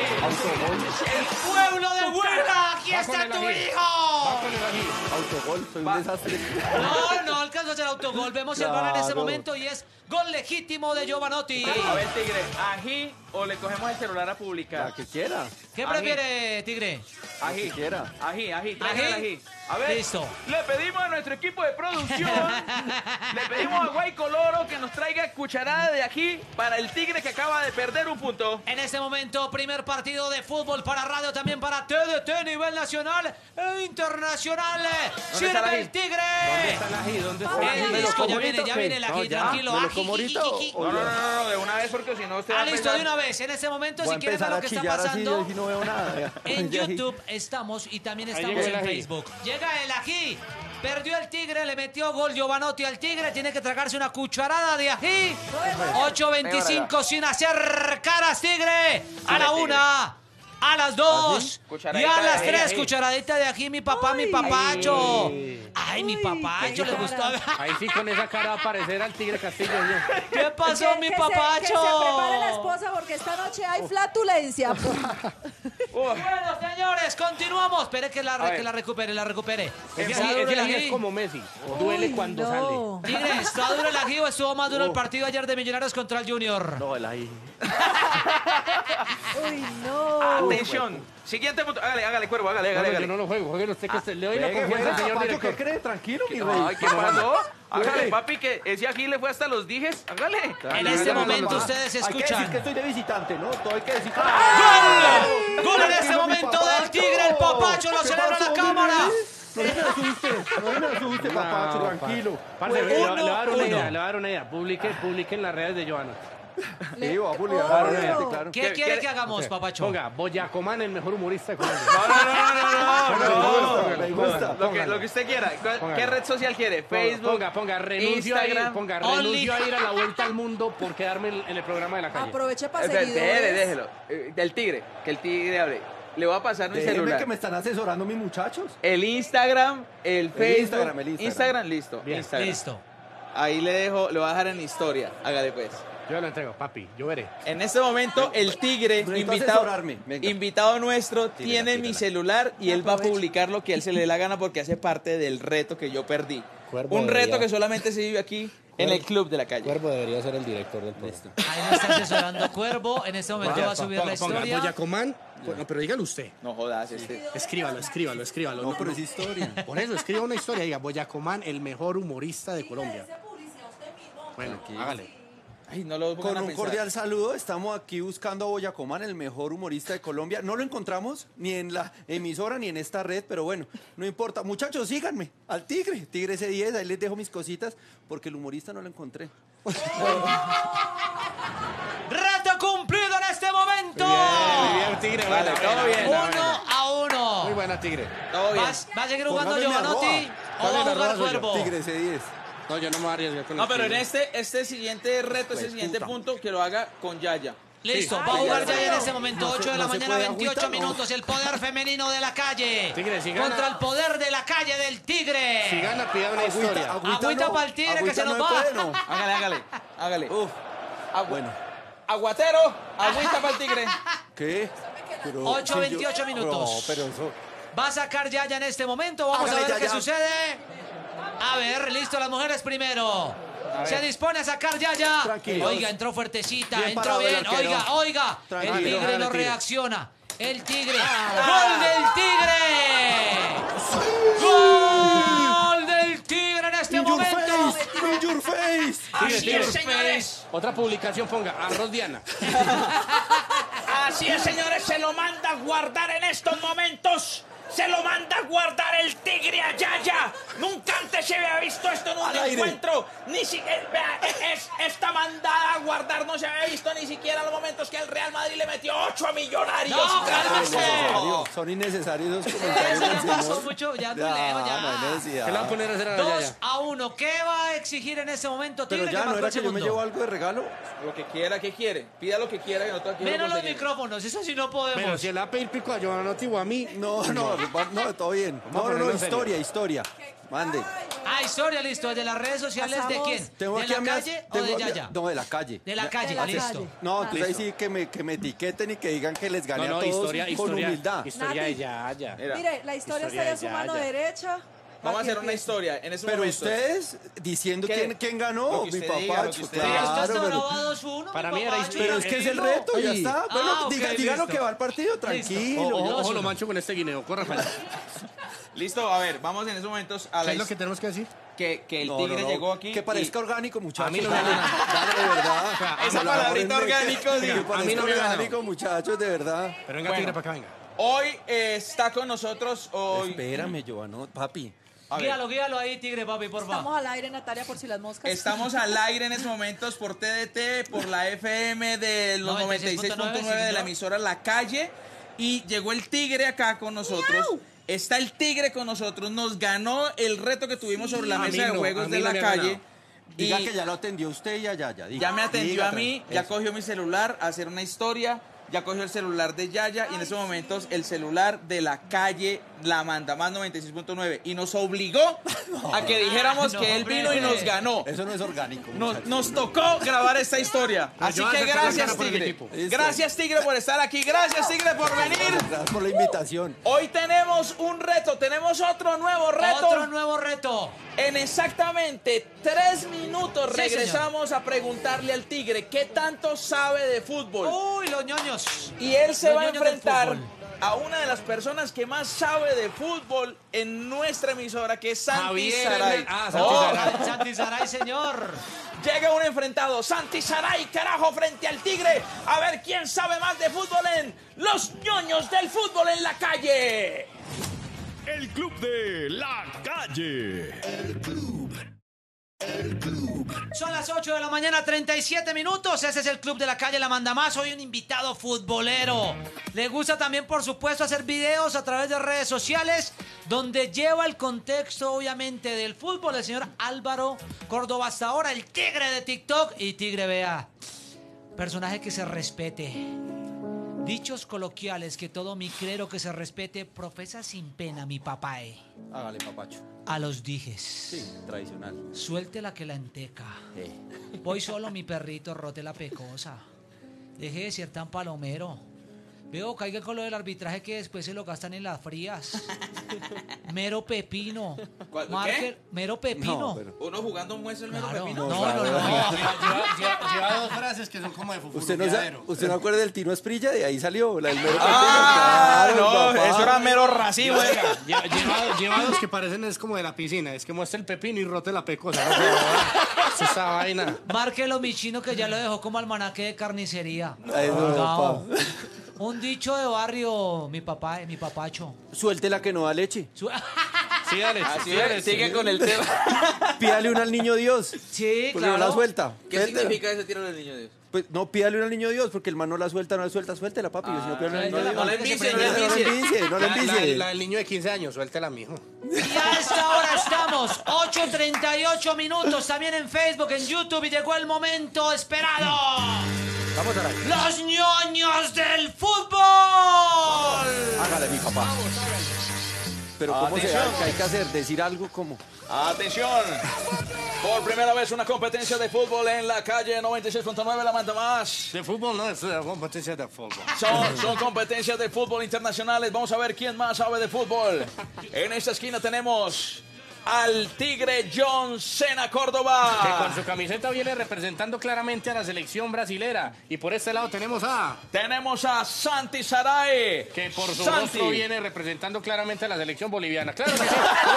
El pueblo de Huelva, aquí
Va
está
con
tu
el ají.
hijo.
Va con el ají.
Autogol, soy un desastre.
No, no alcanza a hacer autogol. Vemos el gol en ese
Claro.
momento y es gol legítimo de Giovanotti.
A ver, Tigre, ají o le cogemos el celular a publicar.
La que quiera.
¿Qué
Ají.
prefiere, Tigre?
La
Ají.
que quiera.
Ají, ají, traigan
¿Ají?
el ají. A ver,
Listo.
le pedimos a nuestro equipo de producción, le pedimos a Guay Coloro que nos traiga cucharada de ají para el Tigre que acaba de perder un punto.
En este momento, primer partido de fútbol para radio, también para T D T a nivel nacional e internacional.
está
Sirve
el ají?
el Tigre.
¿Dónde está el ají? ¿Dónde está el
El
ají?
¿Me lo
disco,
como
ya viene,
ahorita
ya
o qué?
viene el ají,
No, ya.
tranquilo.
¿Me lo
Ají,
como
ji,
ahorita
ji,
o-
ji.
o
No, no,
ya?
no, no, de una vez porque si no usted va
Ah,
a
listo,
pensar-
de una vez. En este momento,
Voy a
si quieren ver
empezar
lo
a
que está
chillar así,
pasando,
yo sí no veo nada.
en
Ya, ají.
YouTube estamos y también
Ahí
estamos
llegó el
en
ají.
Facebook. Llega el ají. Perdió el Tigre, le metió gol Giovanotti al Tigre. Tiene que tragarse una cucharada de ají. ocho veinticinco sin hacer caras, Tigre. A la una, a las dos y
Cucharadita
a las
de
tres.
ají.
Cucharadita de ají, mi papá, mi
Ay.
papacho.
Ay.
Ay, mi papacho, le gustó.
Ahí sí con esa cara va a parecer al Tigre Castillo. ¿sí?
¿Qué pasó,
Que-
mi
que se-
papacho?
que se prepare la esposa porque esta noche hay flatulencia.
Bueno, señores, continuamos. Espere que la,
A ver.
que la recupere, la recupere.
Ese
¿Está
ají,
duro
ese
el
ají
ají?
es como Messi. Duele cuando
no.
Tigre, ¿está duro el ají o estuvo más duro el partido ayer de Millonarios contra el Junior?
No, el ají.
Uy, no.
Atención. Siguiente punto. Hágale, hágale, cuervo, hágale,
sale. No,
hágale.
no,
hágale.
yo no lo juego. Juegue usted que se- le doy la
Juegue,
confianza,
juegue,
señor
Papacho,
director.
¿qué cree? Tranquilo, mi rey.
Ay, ¿qué pasó? Hágale, papi, que ese ají le fue hasta los dijes. Hágale.
En este
Hágale,
momento
papá.
ustedes
Hay que decir que
escuchan.
estoy de visitante, ¿no? Todo hay que decir.
¡Gol! ¡Gol en este
Tranquilo, mi
momento del
papacho.
Tigre! El papacho lo
¿Qué
celebra
pasó,
la
mi
cámara.
rey? No se me asuste, no se me asuste, papacho,
No,
tranquilo.
Parce,
Pues,
le, le voy a dar una
uno.
idea, le voy a dar una idea. Publique, publique en las redes de Joana.
Sí, va a publicar,
Obvio.
obviamente, claro.
¿Qué
¿Qué-
quiere
qué-
que hagamos, papacho?
Ponga, Boyacomán, el mejor humorista de Colombia.
No, no, no, no, no, no, no.
Me gusta.
Lo que, lo que usted quiera. ¿Cuál-
Póngalo.
¿Qué red social quiere? Facebook.
Ponga, ponga, renuncio a ir,
Instagram.
ponga,
Only-
renuncio a ir a la vuelta al mundo por quedarme en en el programa de la calle.
Aproveche para
Espere,
seguidores.
espere, déjelo. Eh, Del tigre, que el tigre hable. Le voy a pasar mi
Déjenme
celular.
que me están asesorando mis muchachos.
El Instagram, el Facebook.
Instagram, el Instagram.
listo.
Bien.
Instagram.
Listo.
Ahí le dejo, lo voy a dejar en la historia. Hágale pues.
Yo lo entrego, papi, yo veré.
En este momento, el tigre,
Necesito
invitado,
asesorarme, venga.
invitado nuestro,
Tírala,
tiene mi
tírala.
celular y él va a publicar lo que a él se le dé la gana porque hace parte del reto que yo perdí.
Cuervo
Un
debería-
reto que solamente se vive aquí en el club de la calle.
Cuervo debería ser el director del programa.
Ahí lo está asesorando Cuervo. En este momento va a subir la historia.
Boyacomán, no, pero dígalo usted.
No jodas, este.
Escríbalo, escríbalo, escríbalo.
No, pero es historia.
Por eso, escriba una historia. Diga, Boyacomán, el mejor humorista de Colombia. Bueno, hágale.
Ay, no lo pongan
Con
a
un
pensar.
cordial saludo, estamos aquí buscando a Boyacomán, el mejor humorista de Colombia. No lo encontramos ni en la emisora ni en esta red, pero bueno, no importa. Muchachos, síganme al Tigre, Tigre ese diez, ahí les dejo mis cositas, porque el humorista no lo encontré.
¡Reto cumplido en este momento!
Muy bien, Tigre.
Vale,
buena,
todo
buena,
bien.
buena,
Uno
buena.
a uno.
Muy buena, Tigre.
Todo bien.
¿Vas- ¿Va a seguir jugando
Póngame mi
Giovanotti?
arroba.
o va a jugar Cuervo.
Tigre, C diez. No, yo no me voy a arriesgar con
No,
el
pero en
Tigre.
este, este siguiente reto,
Pues,
este siguiente
puta.
punto, que lo haga con Yaya.
Listo,
Sí.
va a jugar
Ay,
ya en este momento,
no se-
ocho de la
no se
mañana,
puede
veintiocho
agüita, no.
minutos, el poder femenino de la calle.
Tigre, si gana-
Contra el poder de la calle del Tigre.
Si gana, pida una
Agüita,
historia.
Agüita, para el Tigre que se nos va.
Hágale, hágale, hágale.
Uf,
Agua-
bueno.
Aguatero, agüita para el Tigre.
¿Qué? Pero,
ocho
si yo-
veintiocho minutos.
No, pero eso...
Va a sacar Yaya en este momento. Vamos
Hágale,
a ver qué
Yaya.
sucede. A ver, listo, las mujeres primero.
A ver.
Se dispone a sacar Yaya.
Tranquilos.
Oiga, entró fuertecita,
Bien
entró
parado el
bien.
arquero.
Oiga, oiga.
Tranquilo.
El Tigre
Hágale,
no
Tigre.
reacciona. El Tigre.
Ah.
¡Gol del Tigre! ¡Gol del Tigre en este
In your
momento!
face, in your face.
Así
Tigre,
es,
Tigre.
señores.
Otra publicación ponga, arroz Diana.
Así es, señores, se lo manda a guardar en estos momentos. Se lo manda a guardar el Tigre a Yaya. Nunca antes se había visto esto en un
Al aire.
encuentro. Ni siquiera, vea, es, esta mandada a guardar no se había visto ni siquiera en los momentos que el Real Madrid le metió ocho a Millonarios.
No, cálmese.
Innecesario, son innecesarios esos comentarios
Eso
del
ya pasó
señor.
mucho, ya muy
Ya,
lejos, ya.
no hay necesidad.
¿Qué le va a poner a hacer a
Dos
Yaya?
a uno. ¿Qué va a exigir en este momento Tigre?
Pero ya,
que
¿no
marcó
era
el
que yo me
segundo?
llevo algo de regalo?
Lo que quiera, ¿qué quiere? Pida lo que quiera que nosotros aquí lo
Menos los
conseguimos.
micrófonos, eso sí no podemos.
Pero si él va a pedir pico a Giovanna o a mí.
No, no, no, todo bien.
Vamos a
No, no,
ponerlo
no,
en serio.
historia, historia. Mande.
Ah, historia, listo. ¿De las redes sociales de quién?
Tengo
¿De
aquí
la
a mi-
calle o
tengo
de
aquí a-
Yaya?
No, de la calle.
De la calle,
Ah,
listo.
No,
Ah.
entonces ahí sí que me, que me etiqueten y que digan que les gané
No, no,
a todos
historia,
con
historia,
humildad.
historia de Yaya.
Mira,
Mire, la historia,
Historia
está ya a
de
su mano
Yaya.
derecha.
vamos a hacer
Aquí
una
empieza.
historia en ese
Pero
momento.
ustedes diciendo
¿Qué?
quién, quién
Lo
ganó,
que
mi
usted diga, lo
papacho,
que usted
Pero
diga.
esto
claro.
está
Pero,
grabado dos uno,
Para
mi
mí era
papá,
historia.
pero es que es el reto, ya está.
Ah,
Bueno,
ok,
diga, diga lo
listo.
que va al partido, tranquilo.
Ojo,
ya.
ojo, lo mancho con este guineo. Corra para allá.
Listo, a ver, vamos en esos momentos a
¿Qué
la
es lo
his-
que tenemos que decir?
que, que el
No,
Tigre
no, no,
llegó aquí.
Que
y-
parezca orgánico, muchachos.
A mí no me
Dale,
da-
dale, de verdad.
Esa
Habla,
palabrita
hombre,
orgánico,
que-
diga.
Que
A mí
parezca
no me ha ganado.
orgánico, muchachos, de verdad.
Pero venga,
Bueno.
Tigre, para acá, venga.
Hoy eh, está con nosotros hoy.
Espérame, Giovanni, papi.
A ver,
Guíalo, guíalo ahí, Tigre, papi, por favor.
Estamos al aire, Natalia, por si las moscas.
estamos al aire en estos momentos por T D T, por la F M de los noventa y seis punto nueve de la emisora La Calle. Y llegó el Tigre acá con nosotros. Está el Tigre con nosotros. Nos ganó el reto que tuvimos sobre la
A mí
mesa de
no, a
juegos
mí
de
no
La
me ha
Calle.
ganado.
Diga
Y
que ya lo atendió usted y ya, ya, ya. diga.
ya me atendió
Diga,
a mí, ya
eso.
cogió mi celular a hacer una historia. Ya cogió el celular de Yaya y en estos momentos el celular de La Calle, la manda más noventa y seis punto nueve. Y nos obligó a que dijéramos
no,
que él vino y
hombre.
nos ganó.
Eso no es orgánico.
Nos,
muchachos.
nos tocó grabar esta historia.
Pues
Así
yo voy a
que
sacar la
gracias,
cara por el
Tigre.
equipo.
Listo.
Gracias, Tigre, por estar aquí. Gracias, Tigre, por venir.
Gracias por la invitación.
Hoy tenemos un reto, tenemos otro nuevo reto.
Otro nuevo reto.
En exactamente tres minutos
Sí,
regresamos a preguntarle al Tigre qué tanto sabe de fútbol.
Uy, los ñoños.
Y él se
Los
va a
ñoños del
enfrentar
fútbol.
a una de las personas que más sabe de fútbol en nuestra emisora, que es Santi
Javier
Saray.
Hernández. Ah, Santi
Oh,
Saray.
Santi Saray, señor.
Llega un enfrentado, Santi Saray, carajo, frente al Tigre. A ver quién sabe más de fútbol en Los ñoños del fútbol en La Calle.
El Club de La Calle.
Son las ocho de la mañana, treinta y siete minutos. Ese es el Club de la Calle La Manda Más. Hoy un invitado futbolero. Le gusta también, por supuesto, hacer videos a través de redes sociales donde lleva el contexto, obviamente, del fútbol. El señor Álvaro Córdoba hasta ahora, el Tigre de TikTok. Y Tigre, vea, personaje que se respete. Dichos coloquiales que todo mi clero que se respete profesa sin pena mi papá. eh.
Hágale, papacho.
A los dijes.
Sí, tradicional.
Suelte la que la enteca.
Eh.
Voy solo, mi perrito, rote la pecosa. Deje de ser tan palomero. Veo, caiga con lo del arbitraje que después se lo gastan en las frías. Mero pepino.
¿Cuál-
Marque-
qué?
Mero pepino.
No, pero-
Uno jugando muestra el mero
Claro,
pepino.
no, no, no.
Lleva, lleva- lleva dos frases que son como de
¿Usted no, se,
fufuruleadero.
¿Usted no acuerda del Tino Esprilla? De ahí salió, la del mero
Ah,
pepino. Claro,
no,
papá.
eso era mero racismo. oiga.
Lleva, lleva- lleva dos que parecen es como de la piscina. Es que muestra el pepino y rote la pecosa. ¿no? Es esa vaina.
Márquelo, mi chino, que ya lo dejó como almanaque de carnicería.
Ay, no,
Colgado.
papá.
Un dicho de barrio, mi papá, mi papacho.
Suelte la que no da leche.
Su-
Sí, dale.
Así
sí, dale,
es, sigue
sí.
con el tema.
Pídale una al niño Dios.
Sí,
Porque
claro.
no la suelta.
¿Qué
Suéltela.
significa ese tiro del niño Dios?
Pues no, pídale al niño Dios, porque el man no la suelta, no la suelta, suéltela, papi.
Ah,
si no, pídale al niño
no,
Dios.
no le envicie, no le envicie, no le envicie. La del niño de quince años, suéltela, mijo.
Y a esta hora estamos, ocho treinta y ocho minutos, también en Facebook, en YouTube, y llegó el momento esperado.
Vamos a la...
¡Los ñoños del fútbol!
Hágale, mi papá. Pero ¿cómo
Atención.
se hace? ¿Qué hay que hacer? ¿Decir algo como?
Atención, por primera vez una competencia de fútbol en la calle noventa y seis punto nueve, la manda más.
De fútbol no, es una competencia de fútbol.
Son, son competencias de fútbol internacionales. Vamos a ver quién más sabe de fútbol. En esta esquina tenemos al Tigre John Cena Córdoba.
Que con su camiseta viene representando claramente a la selección brasilera. Y por este lado tenemos a...
Tenemos a Santi Saray.
Que por su
Santi.
rostro viene representando claramente a la selección boliviana. Claro que sí.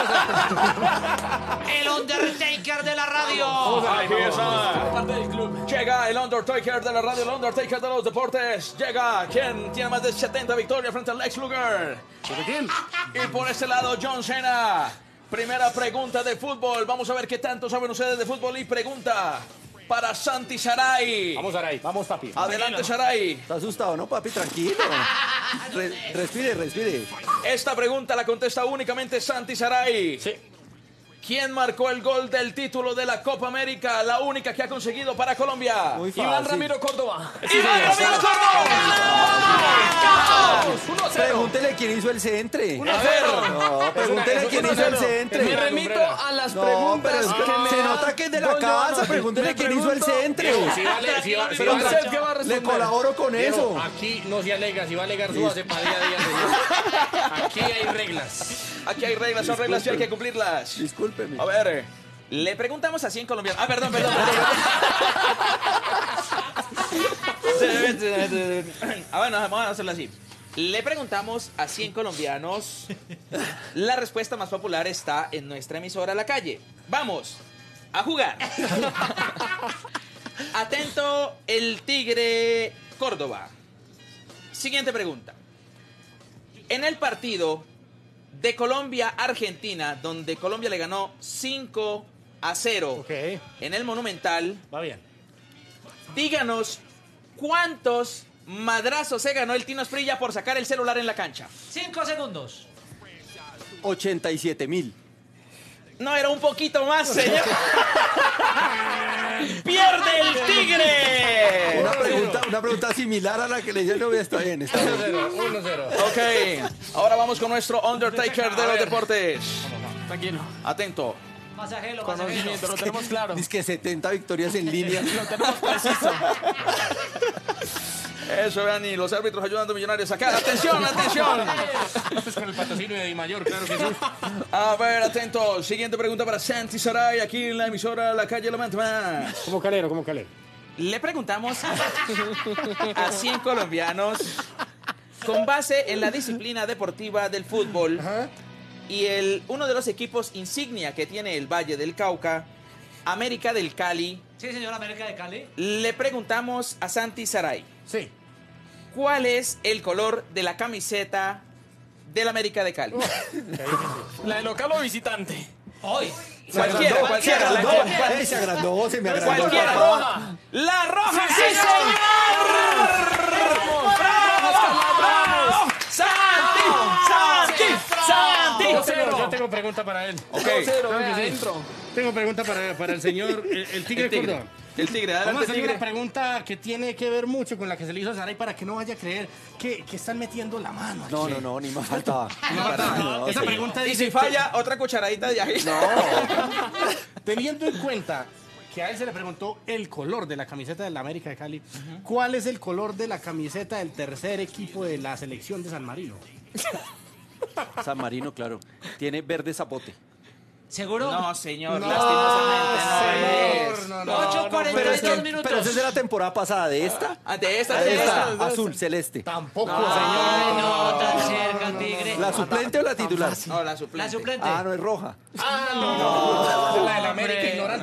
El Undertaker de la radio.
Aquí está. Llega el Undertaker de la radio, el Undertaker de los deportes. Llega quien tiene más de setenta victorias frente al Lex Luger.
¿Por quién?
Y por este lado, John Cena. Primera pregunta de fútbol. Vamos a ver qué tanto saben ustedes de fútbol. Y pregunta para Santi Saray.
Vamos, Saray. Vamos, papi.
Adelante, Saray.
¿Está asustado, no, papi? Tranquilo. Re- respire, respire.
Esta pregunta la contesta únicamente Santi Saray.
Sí.
¿Quién marcó el gol del título de la Copa América? La única que ha conseguido para Colombia.
Muy fácil.
Iván Ramiro Córdoba.
¡Iván Ramiro Córdoba!
Pregúntele quién hizo el centre.
uno cero.
No, pregúntele quién hizo el centre.
Me remito a las
No,
preguntas
pero es que
que me
se
ha-
nota que es de la
Don
casa.
Giovanni.
Pregúntele
Le
quién hizo el
pregunto-
centre.
Si vale, si va, si
Pero
va-
usted
¿qué va a
le
responder?
colaboro con
Viejo,
eso.
aquí no se alega, si va a alegar su hace para día a día, señor. Aquí hay reglas.
Aquí hay reglas, son reglas y hay que cumplirlas.
Discúlpeme.
A ver,
Le preguntamos a cien colombianos. Ah, perdón, perdón. perdón. ah, bueno, vamos a hacerlo así. Le preguntamos a cien colombianos. La respuesta más popular está en nuestra emisora La Calle. Vamos a jugar. Atento, el Tigre Córdoba. Siguiente pregunta. En el partido de Colombia-Argentina, donde Colombia le ganó cinco a cero
okay.
en el Monumental.
Va bien.
Díganos cuántos madrazos se ganó el Tino Asprilla por sacar el celular en la cancha.
Cinco segundos.
ochenta y siete mil.
No, era un poquito más, señor. ¡Pierde el Tigre!
Una pregunta, una pregunta similar a la que le hice el novio. Está bien, está bien.
uno cero.
Ok, ahora vamos con nuestro Undertaker de los deportes.
Tranquilo.
Atento.
Masajelo,
Conocimiento, lo tenemos claro.
Dice que setenta victorias en línea.
Lo tenemos preciso.
Eso, vean, y los árbitros ayudando a Millonarios acá. ¡Atención, atención!
Esto es con el patrocinio de Di Mayor, claro que sí.
A ver, atentos. Siguiente pregunta para Santi Saray, aquí en la emisora La Calle La Manta Más.
Como calero, como calero.
Le preguntamos a cien colombianos con base en la disciplina deportiva del fútbol. Ajá. Y el, uno de los equipos insignia que tiene el Valle del Cauca, América del Cali.
Sí, señor, América de Cali.
Le preguntamos a Santi Saray.
Sí.
¿Cuál es el color de la camiseta del América de Cali?
¿La de local o visitante?
Hoy.
Cualquiera, cualquiera.
Se agrandó,
cualquiera.
eh, se agrandó, se me agrandó.
Cualquiera.
roja.
La roja,
Sí,
sí,
señor.
señor. ¡Bravo! ¡Santi! ¡Santi! ¡Santi!
Yo tengo, yo tengo pregunta para él.
Ok.
Cero,
Claro que sí.
adentro.
Tengo pregunta para, para el señor, el, el Tigre
El Tigre.
Córdoba.
El Tigre,
Vamos a
adelante,
hacer
Tigre.
una pregunta que tiene que ver mucho con la que se le hizo a Saray para que no vaya a creer que, que están metiendo la mano aquí.
No, no, no, ni más faltaba.
No, faltaba.
No,
Esa
sí.
pregunta
Y
dice,
si falla, otra cucharadita de ají.
teniendo en cuenta que a él se le preguntó el color de la camiseta de la América de Cali, ¿cuál es el color de la camiseta del tercer equipo de la selección de San Marino?
San Marino, claro. Tiene verde zapote.
¿Seguro?
No, señor,
No,
lastimosamente no
señor,
es.
no, no,
ocho cuarenta y dos
que-
minutos.
pero ese es de la temporada pasada, ¿de esta?
Ah, de esta,
Ah,
de
de
esta.
esta, azul, celeste.
Tampoco,
Ay,
señor.
no, tan cerca, Tigre.
¿La suplente o la titular?
No, la suplente.
La suplente.
Ah, no, es roja.
Ah, no, no, la de la América ignorante.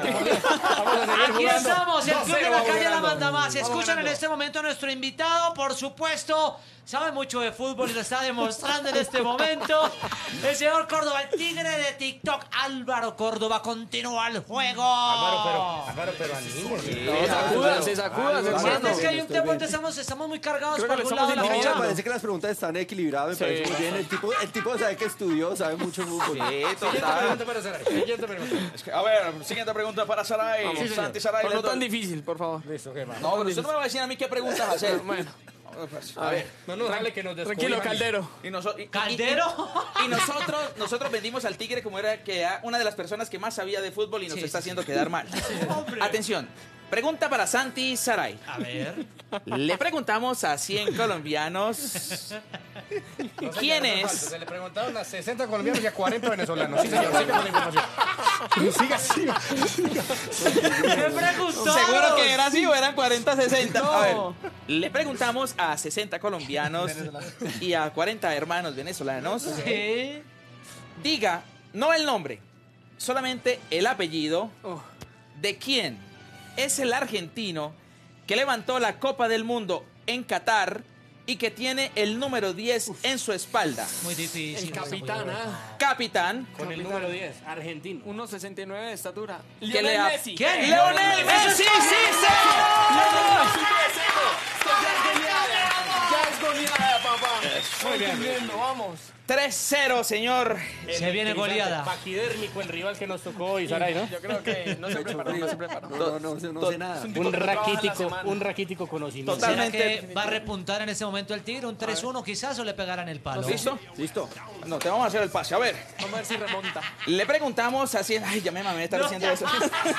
Vamos a seguir
Aquí
jugando.
estamos, el
dos
Club de
cero,
la
vamos
Calle la
ganando.
manda más.
Vamos
Escuchan en
ganando.
este momento a nuestro invitado, por supuesto, sabe mucho de fútbol y lo está demostrando en este momento. El señor Córdoba, el tigre de TikTok, Álvaro Córdoba, continúa el juego.
Álvaro, pero, Álvaro, pero anímese.
Sacúdase, sacúdase, hermano.
Sientes que hay un tema donde estamos, estamos muy cargados
Creo que
para
le
algún
estamos
lado de la
No, me
ficha.
parece que las preguntas están equilibradas, me
Sí.
parece muy bien. El tipo, el tipo sabe que estudió, sabe mucho fútbol.
Sí,
Siguiente
total.
pregunta para Saray. Siguiente pregunta.
Es que, a ver, siguiente pregunta para Saray.
Vamos,
señor.
Santi Saray.
Pero no
les doy-
tan difícil, por favor.
Listo, ¿qué más?
No, pero usted no me va a decir a mí qué preguntas hacer.
Bueno,
A ver.
No nos dale que nos
tranquilo,
descubran.
Caldero.
Y, noso- y- y-
¿Caldero?
Y, y nosotros, nosotros vendimos al Tigre como era que era una de las personas que más sabía de fútbol y nos
Sí,
está
sí,
haciendo quedar mal. Atención. Pregunta para Santi Saray.
A ver.
Le preguntamos a cien colombianos
No,
quién
señor, no
es.
falta. Se le preguntaron a sesenta colombianos y a cuarenta venezolanos. Sí, señor, siga con la información. Siga, siga.
¿Qué preguntó?
Seguro que era así o eran cuarenta sesenta. A ver, le preguntamos a sesenta colombianos y a cuarenta hermanos venezolanos.
Sí.
Diga, no el nombre, solamente el apellido
Oh.
de quién es el argentino que levantó la Copa del Mundo en Qatar y que tiene el número diez en su espalda.
Muy difícil.
El capitán, ¿ah?
Capitán.
Con el número diez, argentino.
uno sesenta y nueve de estatura.
que
Lionel
le ha-
Messi.
¿Quién?
¡Leonel Messi! ¡Sí,
Lionel Messi,
señor!
tres cero. Esto ya es goleada. Ya es goleada, papá.
Muy bien.
Cumpliendo, vamos.
tres cero, señor.
Se viene goleada.
Paquidérmico el rival que nos tocó hoy, Saray, ¿no?
Yo creo que no se preparó, no se preparó.
No, no, no, sé- no sé nada.
Un raquítico, un raquítico conocimiento.
Total.
¿Será
Totalmente.
que va a repuntar en ese momento el Tigre? ¿Un tres uno quizás o le pegarán el palo?
¿Listo?
Listo.
No, te vamos a hacer el pase. A ver,
Vamos a ver si remonta.
le preguntamos así. Ay, ya me mamé de estar diciendo eso.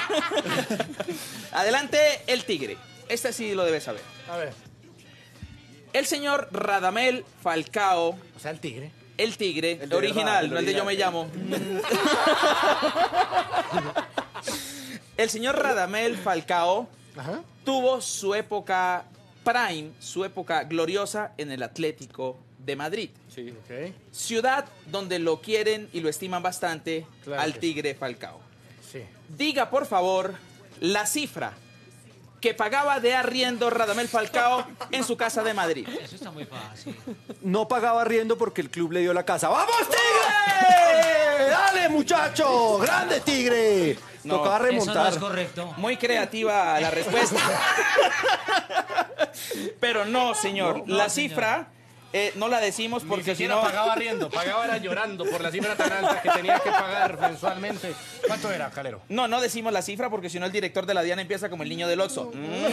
Adelante, el Tigre. Este sí lo debes saber.
A ver,
El señor Radamel Falcao,
o sea, el tigre.
el Tigre,
El de
original,
verdad, el
no el de yo me llamo. El señor Radamel Falcao
Ajá.
tuvo su época prime, su época gloriosa en el Atlético de Madrid.
Sí.
Ok,
Ciudad donde lo quieren y lo estiman bastante
Claro
al
que
Tigre Falcao.
sí.
Diga, por favor, la cifra que pagaba de arriendo Radamel Falcao en su casa de Madrid.
Eso está muy fácil.
No pagaba arriendo porque el club le dio la casa. ¡Vamos, Tigre! ¡Dale, muchacho! ¡Grande, Tigre!
No,
Tocaba
Eso no
remontar.
es correcto.
Muy creativa la respuesta. Pero no, señor.
No,
la
no, señor.
cifra eh, no la decimos
Porque
porque
si
si
no
no...
pagaba riendo, pagaba era llorando por la cifra tan alta que tenía que pagar mensualmente. ¿Cuánto era, Calero?
No, no decimos la cifra porque si no el director de la Diana empieza como el niño del Oxxo.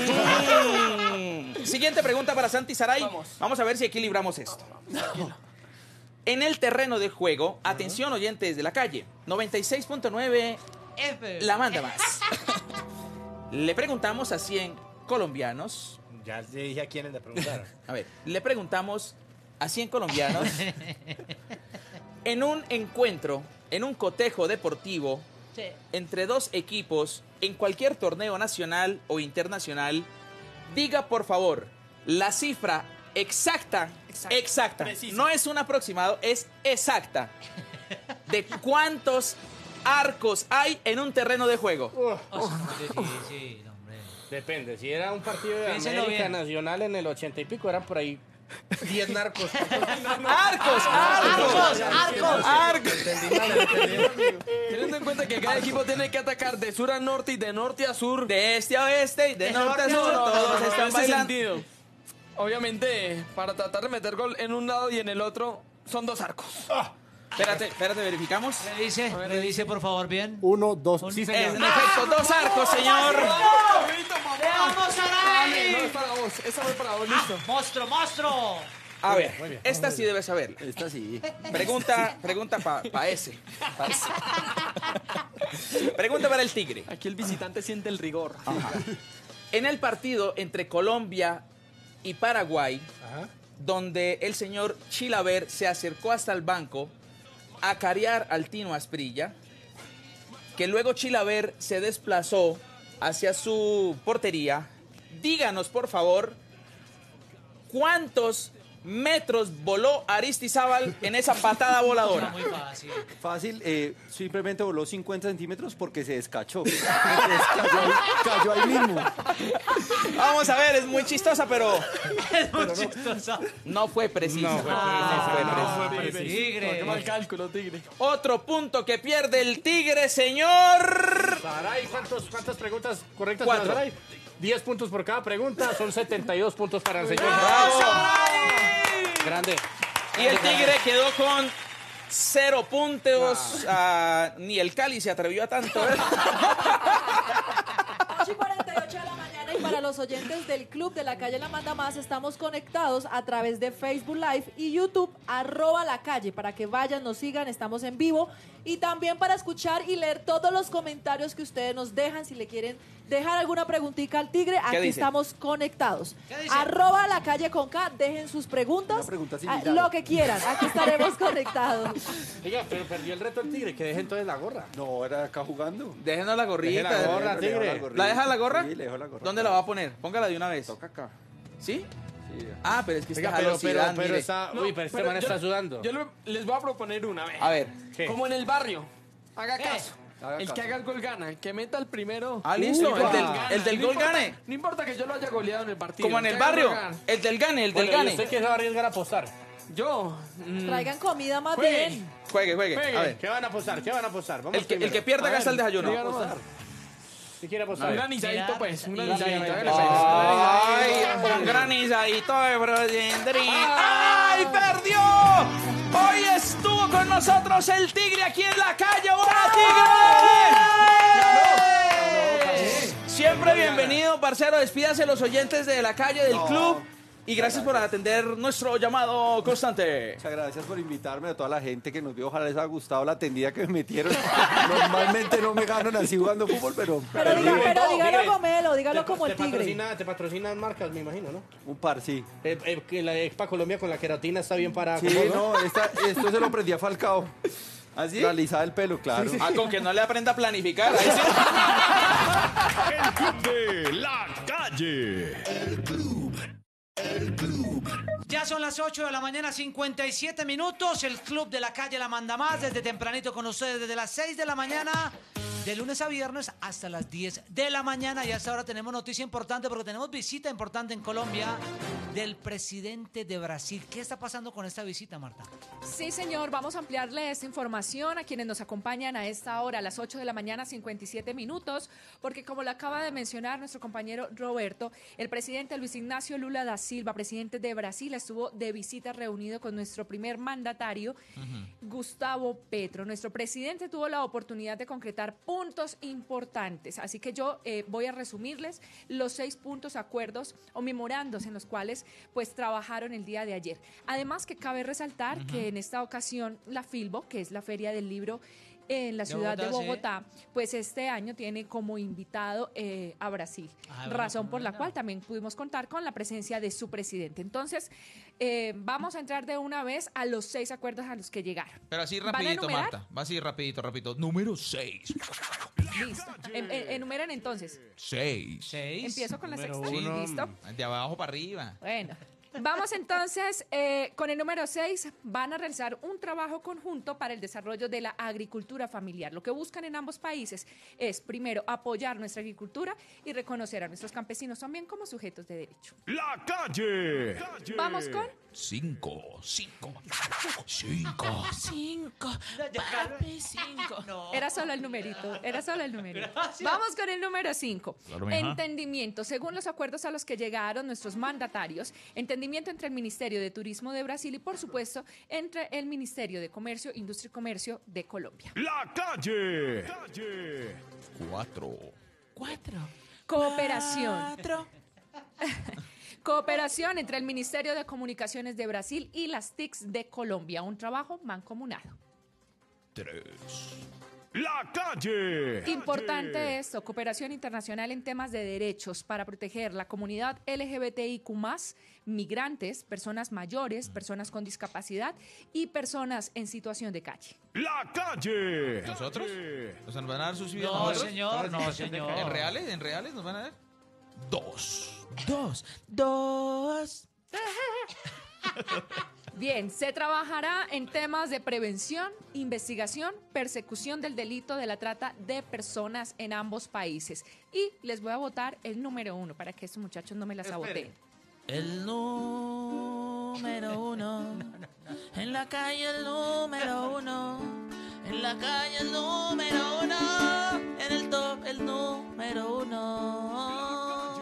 Mm. Siguiente pregunta para Santi Saray.
Vamos.
Vamos a ver si equilibramos esto. En el terreno de juego, atención oyentes de la calle, noventa y seis punto nueve
F.
la manda más. Le preguntamos a cien colombianos.
Ya le dije a quiénes le preguntaron.
A ver, le preguntamos a cien colombianos en un encuentro, en un cotejo deportivo
Sí.
entre dos equipos en cualquier torneo nacional o internacional, diga por favor la cifra exacta,
Exacto.
exacta,
Preciso.
no es un aproximado, es exacta, de cuántos arcos hay en un terreno de juego.
Oh, eso es muy difícil, hombre.
Depende, si era un partido de
Piénselo
América
bien.
Nacional en el ochenta y pico, eran por ahí diez narcos.
¡Arcos! ¡Arcos!
¡Arcos!
¡Arcos!
Entendí mal, entendí.
Teniendo en cuenta que cada equipo tiene que atacar de sur a norte y de norte a sur.
De este a oeste y de norte a sur, todos
en
están
ese
bailando.
sentido. Obviamente, para tratar de meter gol en un lado y en el otro, son dos arcos.
Espérate, espérate, verificamos.
Revise, revise por favor bien.
Uno, dos, sí,
En
señor.
efecto, dos arcos, señor.
¡Vamos,
No,
Saray!
es para vos, esa fue para vos, listo.
¡Monstruo, monstruo!
A
Muy
ver,
bien, muy bien.
esta sí debes saber.
Esta sí.
Pregunta, pregunta para pa ese. Pa ese. Pregunta para el Tigre.
Aquí el visitante siente el rigor.
En el partido entre Colombia y Paraguay,
Ajá.
donde el señor Chilaver se acercó hasta el banco a carear al Tino Asprilla, que luego Chilaver se desplazó hacia su portería. Díganos, por favor, ¿cuántos metros voló Aristizábal en esa patada voladora?
Muy fácil.
Fácil, eh, simplemente voló cincuenta centímetros porque se descachó. Entonces, cayó, ahí, cayó ahí mismo.
Vamos a ver, es muy chistosa, pero
Es muy chistosa.
no fue precisa.
No fue
No fue
preciso.
precisa.
Tigre.
Qué mal cálculo, tigre.
Otro punto que pierde el Tigre, señor.
Saray, ¿cuántos, ¿cuántas preguntas correctas
Cuatro.
para Saray? diez puntos por cada pregunta, son setenta y dos puntos para el señor.
¡Bravo!
Grande.
Y el Tigre quedó con cero puntos. Ah, ni el Cali se atrevió a tanto. ¿eh?
ocho y cuarenta y ocho de la mañana y para los oyentes del Club de la Calle La Manda Más estamos conectados a través de Facebook Live y YouTube, arroba la calle, para que vayan, nos sigan, estamos en vivo y también para escuchar y leer todos los comentarios que ustedes nos dejan, si le quieren dejar alguna preguntita al Tigre, aquí
dice?
estamos conectados.
¿Qué dice?
Arroba la calle con K, dejen sus preguntas,
Una pregunta sin
ah,
milagro.
lo que quieran, aquí estaremos conectados.
Oiga, pero perdió el reto el Tigre, que deje entonces la gorra.
No, era acá jugando.
Déjenos la gorrita.
Deje la gorra,
Le dejo
Tigre.
la gorrita.
¿La deja la gorra?
Sí, le dejo la gorra.
¿Dónde la va a poner? Póngala de una vez.
Toca acá.
¿Sí?
Sí.
Ah, pero es que
Oiga,
está
pero, pero,
jalosidad,
pero
mire.
está...
No,
Uy, pero este
pero
man
yo-
está sudando.
Yo le- les voy a proponer una vez.
A ver.
¿Qué?
Como en el barrio. Haga
¿Qué?
caso.
Haga
El que
caso.
haga el gol gana. El que meta el primero.
Ah, listo.
Uy,
el del,
va.
el del
No
gol
importa-
gane.
No importa que yo lo haya goleado en el partido.
Como en
que
el
haga
barrio.
gol gane.
El del gane, el del
Bueno, ¿y
gane.
usted quién se va a arriesgar a apostar?
Yo. mm,
Traigan comida más
Juegue.
bien.
Juegue, juegue.
Juegue.
A ver.
¿Qué van a apostar? ¿Qué van a apostar? Vamos
El que, el
primero.
que pierda
A
gasta
ver,
el desayuno.
diga nomás.
¿Qué quiere
Un
apostar?
granizadito, pues. Un
Mira,
granizadito.
mira,
hágale,
mira.
pues.
Ay, un granizadito de Brojendri. ¡Ay, perdió! Hoy estuvo con nosotros el Tigre aquí en la calle. ¡Hola, Tigre! Siempre bienvenido, parcero. Despídase los oyentes de la calle del
No.
club. Y gracias por atender nuestro llamado constante.
Muchas gracias por invitarme, a toda la gente que nos vio. Ojalá les haya gustado la tendida que me metieron. Normalmente no me ganan así jugando fútbol, pero...
Pero, diga,
Tigre,
pero
no,
dígalo
Tigre.
como él o dígalo
Te-
como
te
el Tigre.
patrocina- Te patrocinan marcas, me imagino, ¿no?
Un par, sí.
Eh, eh, que la Expa Colombia con la queratina está bien para...
Sí, no, esta- esto se lo prendí a Falcao.
¿Así?
La alisada del pelo, claro.
Ah, con que no le aprenda a planificar. Ahí sí.
El Club de la Calle.
Ya son las ocho de la mañana, cincuenta y siete minutos. El Club de la Calle La Manda Más, desde tempranito con ustedes, desde las seis de la mañana, de lunes a viernes hasta las diez de la mañana. Y hasta ahora tenemos noticia importante porque tenemos visita importante en Colombia del presidente de Brasil. ¿Qué está pasando con esta visita, Marta?
Sí, señor, vamos a ampliarle esta información a quienes nos acompañan a esta hora, a las ocho de la mañana, cincuenta y siete minutos, porque como lo acaba de mencionar nuestro compañero Roberto, el presidente Luis Ignacio Lula da Silva, presidente de Brasil, estuvo de visita reunido con nuestro primer mandatario, Gustavo Petro. Nuestro presidente tuvo la oportunidad de concretar puntos importantes, así que yo eh, voy a resumirles los seis puntos, acuerdos o memorandos en los cuales pues trabajaron el día de ayer. Además que cabe resaltar uh-huh. que en esta ocasión la Filbo, que es la Feria del Libro en la
de
ciudad
Bogotá,
de Bogotá, sí. pues este año tiene como invitado eh, a Brasil, ah, bueno, razón por la cual también pudimos contar con la presencia de su presidente. Entonces, eh, vamos a entrar de una vez a los seis acuerdos a los que llegaron.
Pero así rapidito, Marta, va así rapidito, rapidito. Número seis.
Listo, en, en, enumeran entonces.
Seis.
¿Seis? Empiezo con la
número
sexta.
Uno.
Listo.
De abajo para arriba.
Bueno. Vamos entonces eh, con el número seis. Van a realizar un trabajo conjunto para el desarrollo de la agricultura familiar. Lo que buscan en ambos países es, primero, apoyar nuestra agricultura y reconocer a nuestros campesinos también como sujetos de derecho.
La calle.
Vamos con...
Cinco, cinco, cinco,
cinco, papi, cinco. No. Era solo el numerito, era solo el numerito. Gracias. Vamos con el número cinco. Claro, entendimiento. Según los acuerdos a los que llegaron nuestros mandatarios, entendimiento entre el Ministerio de Turismo de Brasil y, por supuesto, entre el Ministerio de Comercio, Industria y Comercio de Colombia.
La calle. calle.
Cuatro.
Cuatro. Cooperación. Cuatro. Cooperación entre el Ministerio de Comunicaciones de Brasil y las T I Cs de Colombia. Un trabajo mancomunado.
Tres. La calle.
Importante
calle.
esto, cooperación internacional en temas de derechos para proteger la comunidad L G B T I Q más, migrantes, personas mayores, personas con discapacidad y personas en situación de calle.
La calle.
¿Nosotros? ¿Nos van a dar sus vidas?
No,
nosotros?
señor, no, señor.
¿En reales? ¿En reales nos van a dar? Dos.
Dos. Dos.
Bien, se trabajará en temas de prevención, investigación, persecución del delito de la trata de personas en ambos países. Y les voy a votar el número uno para que estos muchachos no me la saboteen.
El número uno, en la calle el número uno, en la calle el número uno, en el top el número uno.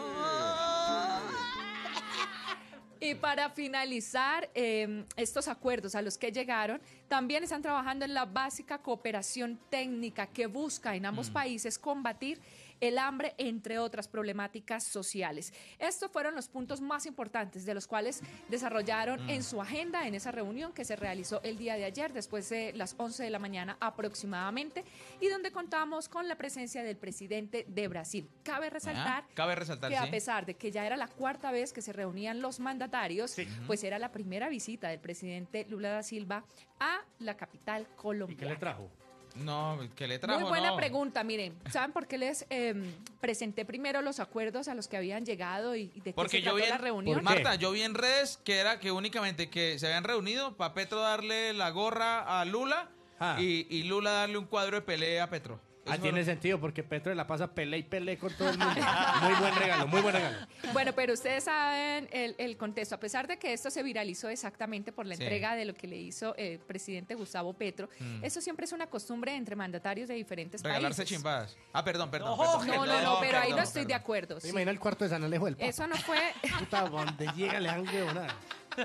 Y para finalizar eh, estos acuerdos a los que llegaron, también están trabajando en la básica cooperación técnica que busca en ambos mm. países combatir el hambre, entre otras problemáticas sociales. Estos fueron los puntos más importantes de los cuales desarrollaron mm. en su agenda en esa reunión que se realizó el día de ayer, después de las once de la mañana aproximadamente, y donde contamos con la presencia del presidente de Brasil. Cabe resaltar,
ah, cabe resaltar
que
sí.
a pesar de que ya era la cuarta vez que se reunían los mandatarios, sí. pues era la primera visita del presidente Lula da Silva a la capital colombiana.
¿Y qué le trajo?
No, ¿qué le trajo?
Muy buena
no.
pregunta, miren, ¿saben por qué les eh, presenté primero los acuerdos a los que habían llegado y, y de qué
Porque
se
yo
trató
vi en,
la reunión?
Marta, yo vi en redes que era que únicamente que se habían reunido para Petro darle la gorra a Lula ah. y, y Lula darle un cuadro de pelea a Petro.
Ah, tiene lo... sentido, porque Petro la pasa pelea y pelea con todo el mundo. Muy buen regalo, muy buen regalo.
Bueno, pero ustedes saben el, el contexto. A pesar de que esto se viralizó exactamente por la sí. entrega de lo que le hizo el presidente Gustavo Petro, mm. eso siempre es una costumbre entre mandatarios de diferentes
Regalarse
países.
Regalarse chimbadas. Ah, perdón, perdón.
No,
perdón,
no,
perdón,
no, no, pero
perdón,
ahí no
perdón,
estoy
perdón.
de acuerdo.
Sí. Imagina el cuarto de San Alejo del Papa.
Eso no fue...
Puta, donde llega le han nada.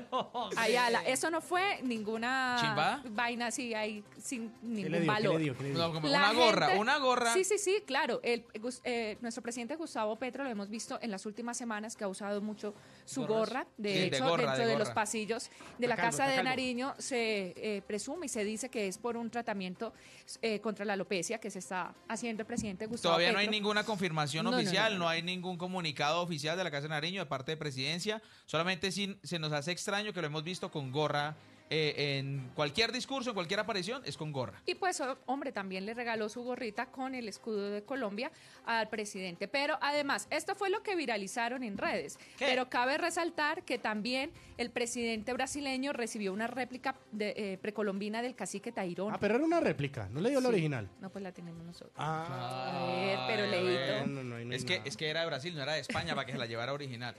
Ayala, eso no fue ninguna
¿Chimba?
vaina así ahí sin ningún
¿Qué le dio,
valor.
¿qué le dio, qué le dio?
No, como una gorra,
gente,
una gorra.
Sí, sí, sí, claro. El, eh, nuestro presidente Gustavo Petro lo hemos visto en las últimas semanas que ha usado mucho su
Gorras.
gorra. De
Sí,
hecho,
de gorra,
dentro
de
de,
gorra.
los pasillos de la
Está calvo,
Casa
está
de
calvo.
Nariño se eh, presume y se dice que es por un tratamiento eh, contra la alopecia que se está haciendo el presidente Gustavo
Todavía
Petro.
no hay ninguna confirmación
No, no,
oficial,
no,
no,
no.
hay ningún comunicado oficial de la Casa de Nariño de parte de Presidencia. Solamente sí, se nos hace extraño que lo hemos visto con gorra. Eh, en cualquier discurso, en cualquier aparición, es con gorra.
Y pues, hombre, también le regaló su gorrita con el escudo de Colombia al presidente. Pero además, esto fue lo que viralizaron en redes.
¿Qué?
Pero cabe resaltar que también el presidente brasileño recibió una réplica de, eh, precolombina del cacique Tairón.
Ah, pero era una réplica, no le dio la
Sí.
original.
No, pues la tenemos nosotros.
Ah,
A ver, pero
Ay,
leíto.
a ver.
No, no, no, no
es,
hay
que,
nada.
es que era de Brasil, no era de España, para que se la llevara original.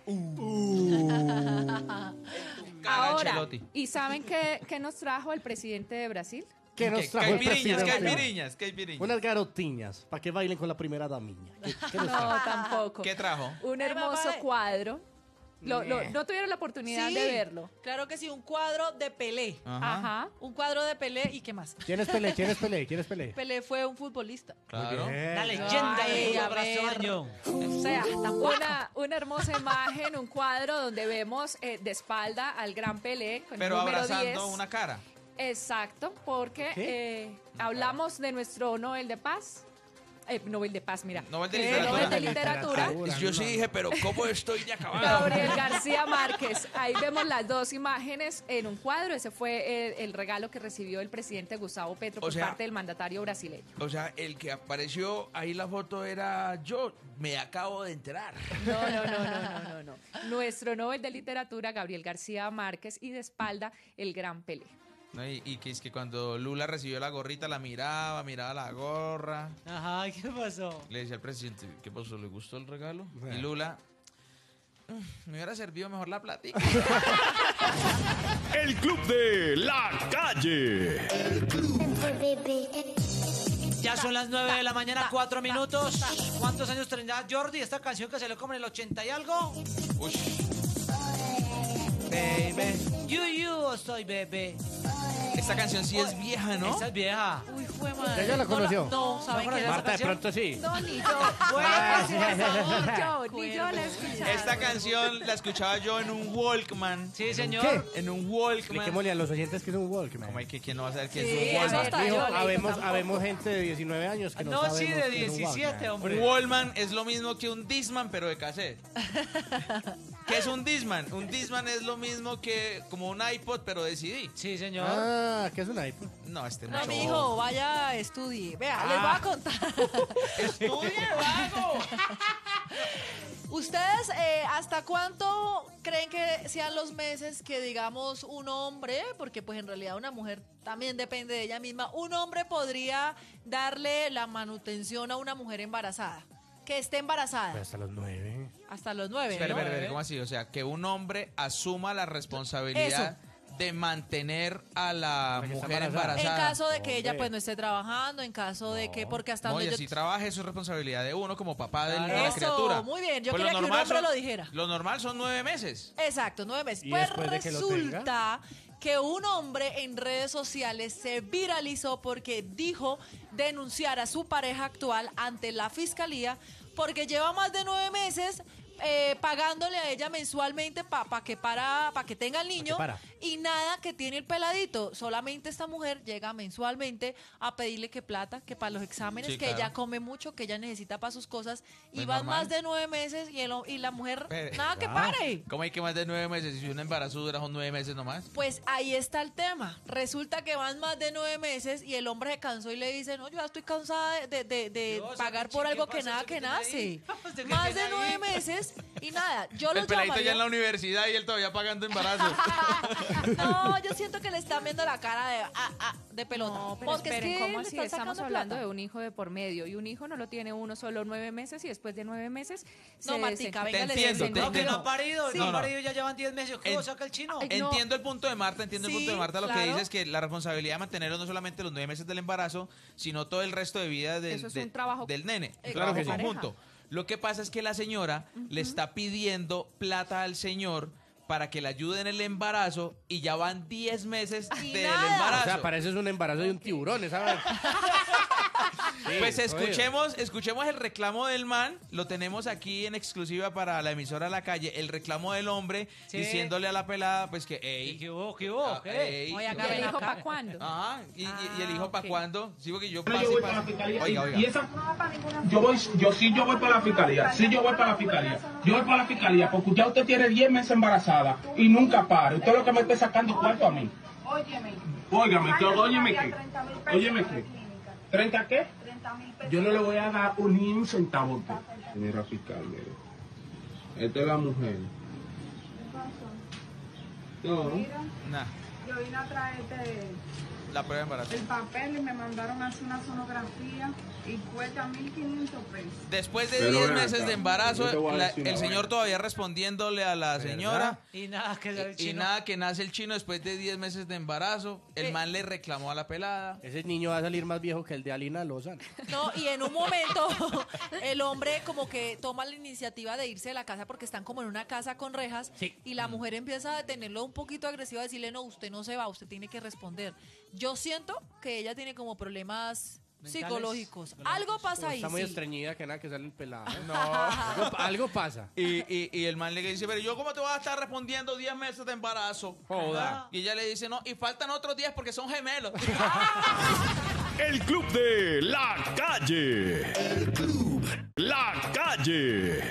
Cara
Ahora,
Ancelotti.
¿y saben qué, qué nos trajo el presidente de Brasil?
¿Qué nos
¿Qué?
trajo el
Caipiriñas,
presidente?
caipiriñas, caipiriñas.
Unas garotiñas, para que bailen con la primera damiña. ¿Qué, qué nos
No,
trajo?
tampoco.
¿Qué trajo?
Un
Ay,
hermoso
mamá.
cuadro. Lo- lo-
Ñe.
no tuvieron la oportunidad
Sí,
de verlo.
claro que sí, un cuadro de Pelé.
Ajá.
Ajá.
Un cuadro de Pelé y qué más.
¿Quién es Pelé? ¿Quién es Pelé? ¿Quién es Pelé?
Pelé fue un futbolista.
Claro.
Muy bien.
La leyenda
Ay,
del
a
fútbol
ver.
brasileño.
O sea, tampoco.
Una, una hermosa imagen, un cuadro donde vemos eh, de espalda al gran Pelé con
Pero
el número
abrazando
diez.
una cara.
Exacto, porque
¿Qué?
eh, hablamos de nuestro Nobel de Paz. Eh, Nobel de Paz, mira.
Nobel de
Eh,
Literatura.
Nobel de Literatura.
Literatura.
Yo sí dije, pero ¿cómo estoy de acabado?
Gabriel García Márquez. Ahí vemos las dos imágenes en un cuadro. Ese fue el, el regalo que recibió el presidente Gustavo Petro
O
por
sea-
parte del mandatario brasileño.
O sea, el que apareció ahí la foto era yo. Me acabo de enterar.
No, no, no, no, no, no, no. Nuestro Nobel de Literatura, Gabriel García Márquez, y de espalda, el gran Pelé.
¿No? Y, y que es que cuando Lula recibió la gorrita, la miraba, miraba la gorra.
Ajá, ¿qué pasó?
Le decía al presidente, ¿qué pasó? ¿Le gustó el regalo?
Bueno.
Y Lula, "Mm, me hubiera servido mejor la platica.
El Club de la Calle.
Ya son las nueve de la mañana, cuatro minutos. ¿Cuántos años tendrá Jordi? Esta canción que se le come en el ochenta y algo.
Uy,
Baby, you, you, soy bebé.
esta canción sí es vieja, ¿no?
Esa es vieja.
Uy, fue madre.
¿Ella la conoció?
No, ¿saben
¿No
qué?
conoció?
Marta, de
canción?
pronto sí.
No, ni yo. Bueno, ni yo la he escuchado.
Esta canción la escuchaba yo en un Walkman.
Sí, señor.
¿Qué?
En un Walkman.
Expliquémosle a los oyentes que es un Walkman.
¿Cómo hay que quién no va a saber qué
Sí,
es un
eso
Walkman?
hasta
Mijo,
yo leí,
habemos,
tampoco.
habemos gente de diecinueve años que no,
No,
sabemos
sí, de
qué es un
diecisiete,
Walkman.
hombre.
Un Wallman es lo mismo que un Discman, pero de cassette. ¿Qué es un Discman? Un Discman es lo mismo que como un iPod, pero de C D.
Sí, señor.
Ah, ¿qué es un iPod?
No, este
No,
mucho.
mi hijo, vaya, estudie. Vea,
Ah.
les voy a contar.
¡Estudie, vago!
¿Ustedes eh, hasta cuánto creen que sean los meses que, digamos, un hombre, porque pues en realidad una mujer también depende de ella misma, un hombre podría darle la manutención a una mujer embarazada, que esté embarazada?
Pues hasta los nueve.
Hasta los nueve,
Espera,
¿no?
espera, espera, ¿cómo así? O sea, que un hombre asuma la responsabilidad de mantener a la mujer embarazada.
En caso de que ella pues no esté trabajando, en caso de que, porque hasta
Oye,
donde
si
yo...
trabaja, eso es responsabilidad de uno como papá de
Claro.
la
Eso,
criatura.
muy bien, yo
Pues
quería que un
normal
hombre
son-
lo dijera.
Lo normal son nueve meses.
Exacto, nueve meses.
¿Y
Pues
después de que lo
resulta que un hombre en redes sociales se viralizó porque dijo denunciar a su pareja actual ante la fiscalía porque lleva más de nueve meses eh, pagándole a ella mensualmente para pa que para pa que tenga el niño
para.
y nada que tiene el peladito. Solamente esta mujer llega mensualmente a pedirle que plata, que para los exámenes,
Sí,
que
claro.
ella come mucho, que ella necesita para sus cosas y
Pues
van
normal.
más de nueve meses y, el, y la mujer
Espere.
nada que pare.
¿Cómo hay que más de nueve meses? Si un embarazo dura son nueve meses nomás.
Pues ahí está el tema. Resulta que van más de nueve meses y el hombre se cansó y le dice, no, yo ya estoy cansada de, de- de- de
Dios,
pagar
¿qué
por
chi-
algo
qué
que
pasa?
nada
¿Usted
que
qué tiene
nace.
ahí? ¿Usted qué
Más
tiene
de
ahí?
nueve meses y nada. Yo
El
lo
peladito ya
llamaría...
en la universidad y él todavía pagando embarazo.
No, yo siento que le están viendo la cara de, ah, ah, de pelota.
No, pero
Porque es
esperen,
que
¿cómo
le
así?
están
Estamos
sacando
hablando
plata.
de un hijo de por medio y un hijo no lo tiene uno solo nueve meses y después de nueve meses
No,
se
Martica,
desen-
venga,
Te
le
entiendo,
dicen,
te
no,
No, que
entiendo.
no ha parido,
Sí.
no
No,
ha
no.
parido, ya llevan diez meses. ¿Qué
En-
saca el chino?
Entiendo el punto de Marta, entiendo el
Sí,
punto de Marta. Lo que
claro.
dice es que la responsabilidad de mantenerlo no solamente los nueve meses del embarazo, sino todo el resto de vida del,
Eso es
de-
un trabajo-
del nene.
eh,
Un
claro
trabajo
que sí.
conjunto. Lo que pasa es que la señora le está pidiendo plata al señor para que le ayude en el embarazo y ya van diez meses del
nada.
embarazo.
O sea, parece un embarazo de un tiburón, ¿sabes?
Pues
Sí,
escuchemos, escuchemos el reclamo del man, lo tenemos aquí en exclusiva para la emisora La Calle, el reclamo del hombre
Sí.
diciéndole a la pelada, pues que, ey,
¿Qué hubo? ¿Qué hubo?
ah,
¿Qué?
ey,
Oye, acá
¿Y el
ven
hijo
acá.
para cuándo?
ajá, y, y- y el hijo
Ah,
para
ok.
cuándo, sí, porque yo
Yo
paso y
voy para la
paso.
fiscalía
Oiga,
y,
oiga.
y esa yo voy yo sí yo voy para la fiscalía sí yo voy para la fiscalía yo voy para la fiscalía porque ya usted tiene diez meses embarazada y nunca para usted lo que me está sacando cuarto a mí
Óyeme.
óigame que óyeme
Vaya
qué
treinta mil pesos
óyeme
por
qué
clínica.
¿treinta qué?
treinta mil pesos.
Yo no le voy a dar un, ni un centavo a usted señora fiscal mire esta es la mujer no
Mira,
Nah,
yo vine a traerte
la prueba de embarazo.
el papel y me mandaron a hacer una sonografía y cuesta mil quinientos pesos.
Después de
Pero
diez
ven
meses
acá,
de embarazo,
yo te voy a
la-
decir
el
una
señor
vaina.
todavía respondiéndole a la señora.
Y nada, que el
Y
chino.
nada, que nace el chino después de diez meses de embarazo. El
Eh.
man le reclamó a la pelada.
Ese niño va a salir más viejo que el de Alina Lozano.
No, y en un momento el hombre como que toma la iniciativa de irse de la casa porque están como en una casa con rejas y la mujer empieza a detenerlo un poquito agresivo a decirle, no, usted no se va, usted tiene que responder. Yo siento que ella tiene como problemas
¿Mentales?
psicológicos. Algo pasa ahí,
Está muy
sí.
estreñida que nada que sale el pelado.
No.
Algo, algo pasa.
Y, y, y el man le dice, pero yo cómo te voy a estar respondiendo diez meses de embarazo.
Joda.
Y ella le dice, no, y faltan otros diez porque son gemelos.
El Club de la Calle. El Club La Calle.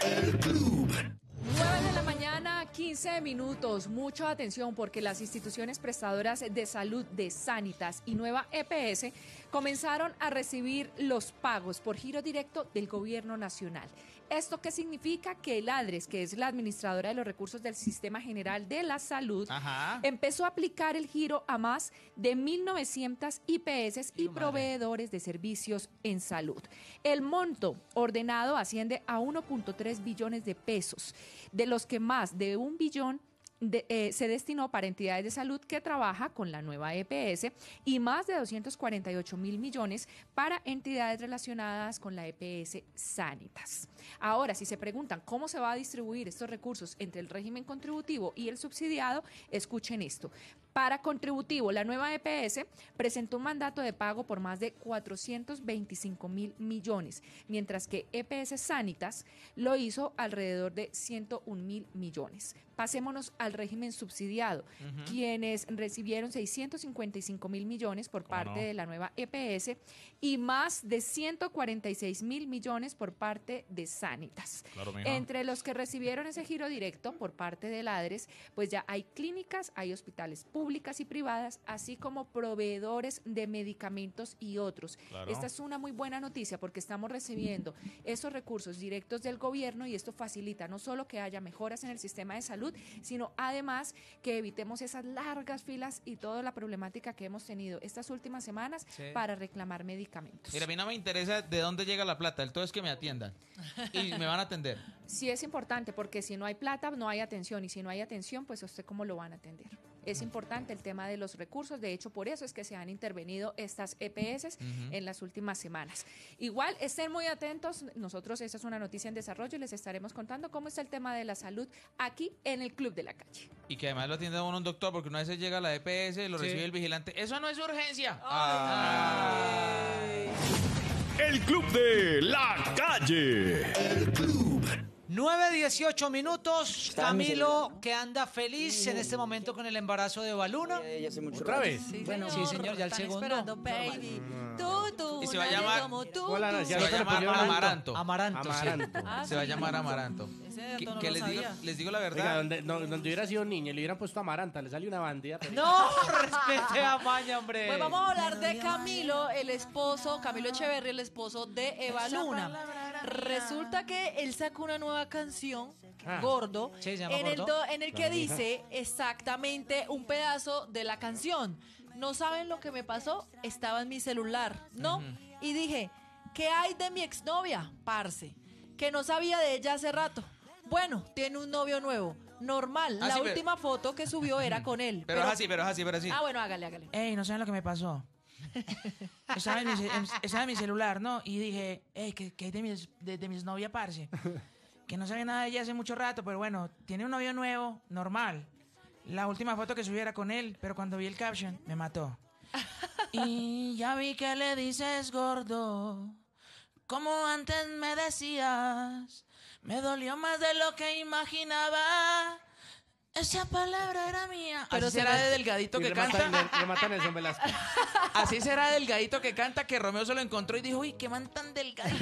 nueve de la mañana, quince minutos. Mucha atención porque las instituciones prestadoras de salud de Sanitas y Nueva E P S comenzaron a recibir los pagos por giro directo del gobierno nacional. ¿Esto qué significa? Que el ADRES, que es la administradora de los recursos del Sistema General de la Salud,
Ajá.
empezó a aplicar el giro a más de mil novecientas I P S y proveedores de servicios en salud. El monto ordenado asciende a uno punto tres billones de pesos, de los que más de un billón de- eh, se destinó para entidades de salud que trabaja con la nueva E P S y más de doscientos cuarenta y ocho mil millones para entidades relacionadas con la E P S Sanitas. Ahora, si se preguntan cómo se va a distribuir estos recursos entre el régimen contributivo y el subsidiado, escuchen esto. Para contributivo, la nueva E P S presentó un mandato de pago por más de cuatrocientos veinticinco mil millones, mientras que E P S Sanitas lo hizo alrededor de ciento un mil millones. Pasémonos al régimen subsidiado,
Ujú.
quienes recibieron seiscientos cincuenta y cinco mil millones por parte
no?
de la nueva E P S y más de ciento cuarenta y seis mil millones por parte de Sanitas.
Claro, mija.
Entre los que recibieron ese giro directo por parte del ADRES, pues ya hay clínicas, hay hospitales públicos, públicas y privadas, así como proveedores de medicamentos y otros.
Claro.
Esta es una muy buena noticia porque estamos recibiendo esos recursos directos del gobierno y esto facilita no solo que haya mejoras en el sistema de salud, sino además que evitemos esas largas filas y toda la problemática que hemos tenido estas últimas semanas
Sí.
para reclamar medicamentos.
Mira, a mí no me interesa de dónde llega la plata, el todo es que me atiendan y me van a atender.
Sí es importante porque si no hay plata no hay atención y si no hay atención pues usted cómo lo van a atender. Es importante el tema de los recursos, de hecho por eso es que se han intervenido estas E P S
Ujú.
en las últimas semanas. Igual estén muy atentos, nosotros esta es una noticia en desarrollo y les estaremos contando cómo está el tema de la salud aquí en el Club de la Calle.
Y que además lo atiende a uno un doctor, porque una vez llega a la E P S y lo
Sí.
recibe el vigilante. ¡Eso no es urgencia!
El Club de la Calle. El Club.
nueve dieciocho minutos, Camilo que anda feliz en este momento con el embarazo de Baluna.
¿Otra vez?
Sí, bueno, sí, señor, ya el
Están
segundo.
esperando, baby. Tú, tú,
Y se va a
nadie
llamar-
como tú,
Hola,
tú.
ya
Se
no
va a
te le
llamar
pusieron
Amaranto.
Amaranto, sí.
Amaranto.
Ah,
Se va a
sí.
llamar Amaranto.
Ese
Que,
dato no
que
lo
les, digo,
sabía.
les digo la
Oiga,
verdad.
donde, no, donde hubiera sido niña, le hubieran puesto Amaranta, le salió una bandida. pero-
No, respete a Maña, hombre.
Pues vamos a hablar de Camilo, el esposo, Camilo Echeverry, el esposo de Eva Luna. Resulta que él sacó una nueva canción,
Ah.
Gordo,
Sí, se llama
en, El
Gordo.
do- en el que
La
dice exactamente un pedazo de la canción. No saben lo que me pasó, estaba en mi celular, ¿no? Y dije, ¿qué hay de mi exnovia? Parce, que no sabía de ella hace rato. Bueno, tiene un novio nuevo. Normal,
Ah,
la
sí, pero-
última foto que subió era con él.
Pero es así, pero es así, pero es así.
Ah, bueno, hágale, hágale.
Ey, no saben lo que me pasó. Estaba en mi, ce- en- estaba en mi celular, ¿no? Y dije, ey, ¿qué, qué hay de mis, de, de mis novias, parce? Que no sabía nada de ella hace mucho rato, pero bueno, tiene un novio nuevo, normal. La última foto que subí era con él, pero cuando vi el caption, me mató. Y ya vi que le dices gordo, como antes me decías. Me dolió más de lo que imaginaba. Esa palabra era mía.
Pero
Así
será
será
de
de
Delgadito
Y
que
rematan,
canta.
le- rematan Nelson Velasco.
Así será Delgadito que canta, que Romeo se lo encontró y dijo, uy, qué man tan delgadito.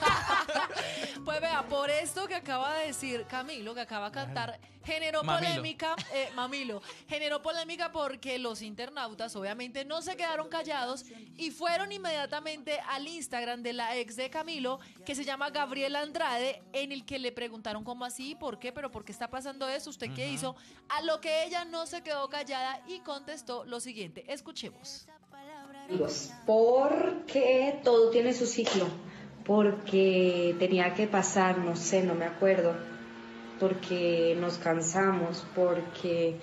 Pues vea, por esto que acaba de decir Camilo, que acaba de cantar, generó
Mamilo.
polémica, eh, Mamilo, generó polémica porque los internautas obviamente no se quedaron callados y fueron inmediatamente al Instagram de la ex de Camilo, que se llama Gabriela Andrade, en el que le preguntaron cómo así, por qué, pero por qué está pasando eso, usted qué
Ujú.
hizo, a lo que ella no se quedó callada y contestó lo siguiente, escuchemos.
Amigos, porque todo tiene su ciclo, porque tenía que pasar, no sé, no me acuerdo, porque nos cansamos, porque,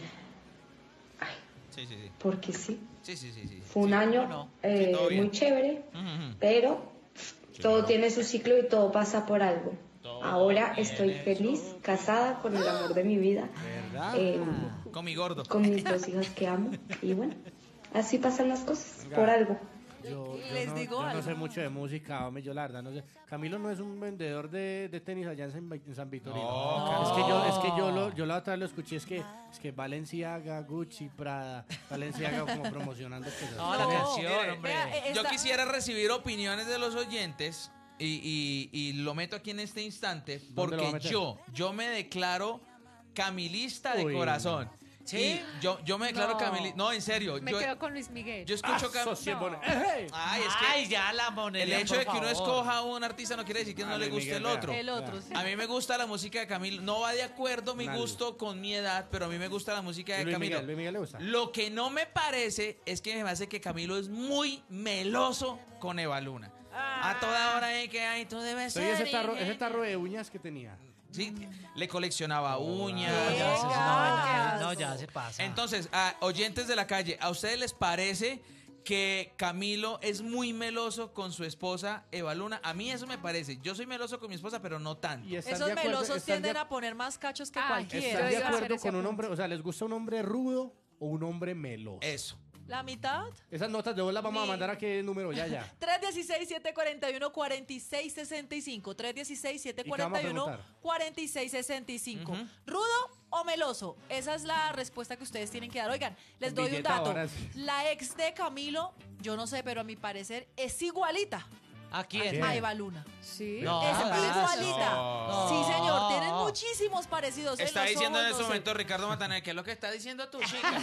Sí, sí, sí.
porque sí,
Sí, sí, sí, sí.
fue un año eh,
todo bien.
muy chévere,
Ujú.
pero todo tiene su ciclo y todo pasa por algo. Ahora estoy feliz, casada con el amor de mi vida, eh,
Con mi gordo.
con mis dos hijas que amo, y bueno, así pasan las cosas, por algo.
Yo, yo
Les
no,
digo
yo no
algo.
sé mucho de música, hombre, yo la verdad no sé. Camilo no es un vendedor de, de tenis allá en San, en San Victorino.
No.
Es que yo, es que yo lo, yo la otra vez lo escuché, es que, es que Valenciaga, Gucci, Prada, Valenciaga como promocionando cosas.
No, la canción,
Mire,
hombre.
eh,
Yo quisiera recibir opiniones de los oyentes y, y- y lo meto aquí en este instante
¿Dónde lo va a
porque
meter?
yo, yo me declaro camilista de
Uy.
corazón.
¿Sí?
Y yo, yo me declaro
No.
camilista. No, en serio.
Me
yo,
quedo con Luis Miguel.
yo escucho
Ah,
cam-
sí es
No.
bueno.
Ay, es que
Ay, ya la moneda.
el hecho de que uno escoja a un artista no quiere decir que no
Ah,
le
Luis
guste
Miguel,
el otro.
vea.
El otro, sí.
A mí me gusta la música de Camilo. No va de acuerdo mi
Nadie.
gusto con mi edad, pero a mí me gusta la música de
Luis
Camilo.
Miguel, Luis Miguel le gusta.
Lo que no me parece es que me hace que Camilo es muy meloso con Eva Luna. A toda hora es que hay, tú debes
Soy
ser.
ese tarro,
y-
ese tarro de uñas que tenía.
Sí, le coleccionaba uñas.
No, ya, eso es una vaina, no, ya se pasa.
Entonces, a oyentes de la calle, ¿a ustedes les parece que Camilo es muy meloso con su esposa Eva Luna? A mí eso me parece. Yo soy meloso con mi esposa, pero no tanto.
Y están
Esos
de acuerdo-
melosos
están de-
tienden a poner más cachos que
Ay,
cualquiera.
¿Están de
iba a hacer
acuerdo
ese
con un
apunte.
hombre, o sea, les gusta un hombre rudo o un hombre meloso?
Eso.
¿La mitad?
Esas notas de voz las vamos a
Mi-
mandar a qué número, ya, ya.
tres uno seis, siete cuatro uno, cuatro seis seis cinco. tres uno seis, siete
¿Y qué vamos a
cuatro uno,
preguntar?
cuatro seis seis cinco. ¿Rudo o meloso? Esa es la respuesta que ustedes tienen que dar. Oigan, les doy un
Billeta
dato.
ahora sí.
La ex de Camilo, yo no sé, pero a mi parecer es igualita
¿A quién?
a Eva Luna.
Sí.
No,
es
das.
igualita.
No.
Sí, señor, tienen
No.
muchísimos parecidos. ¿eh?
Está
Los
diciendo
ojos,
en ese
no sé.
momento Ricardo Montaner, ¿qué es lo que está diciendo tú, chica?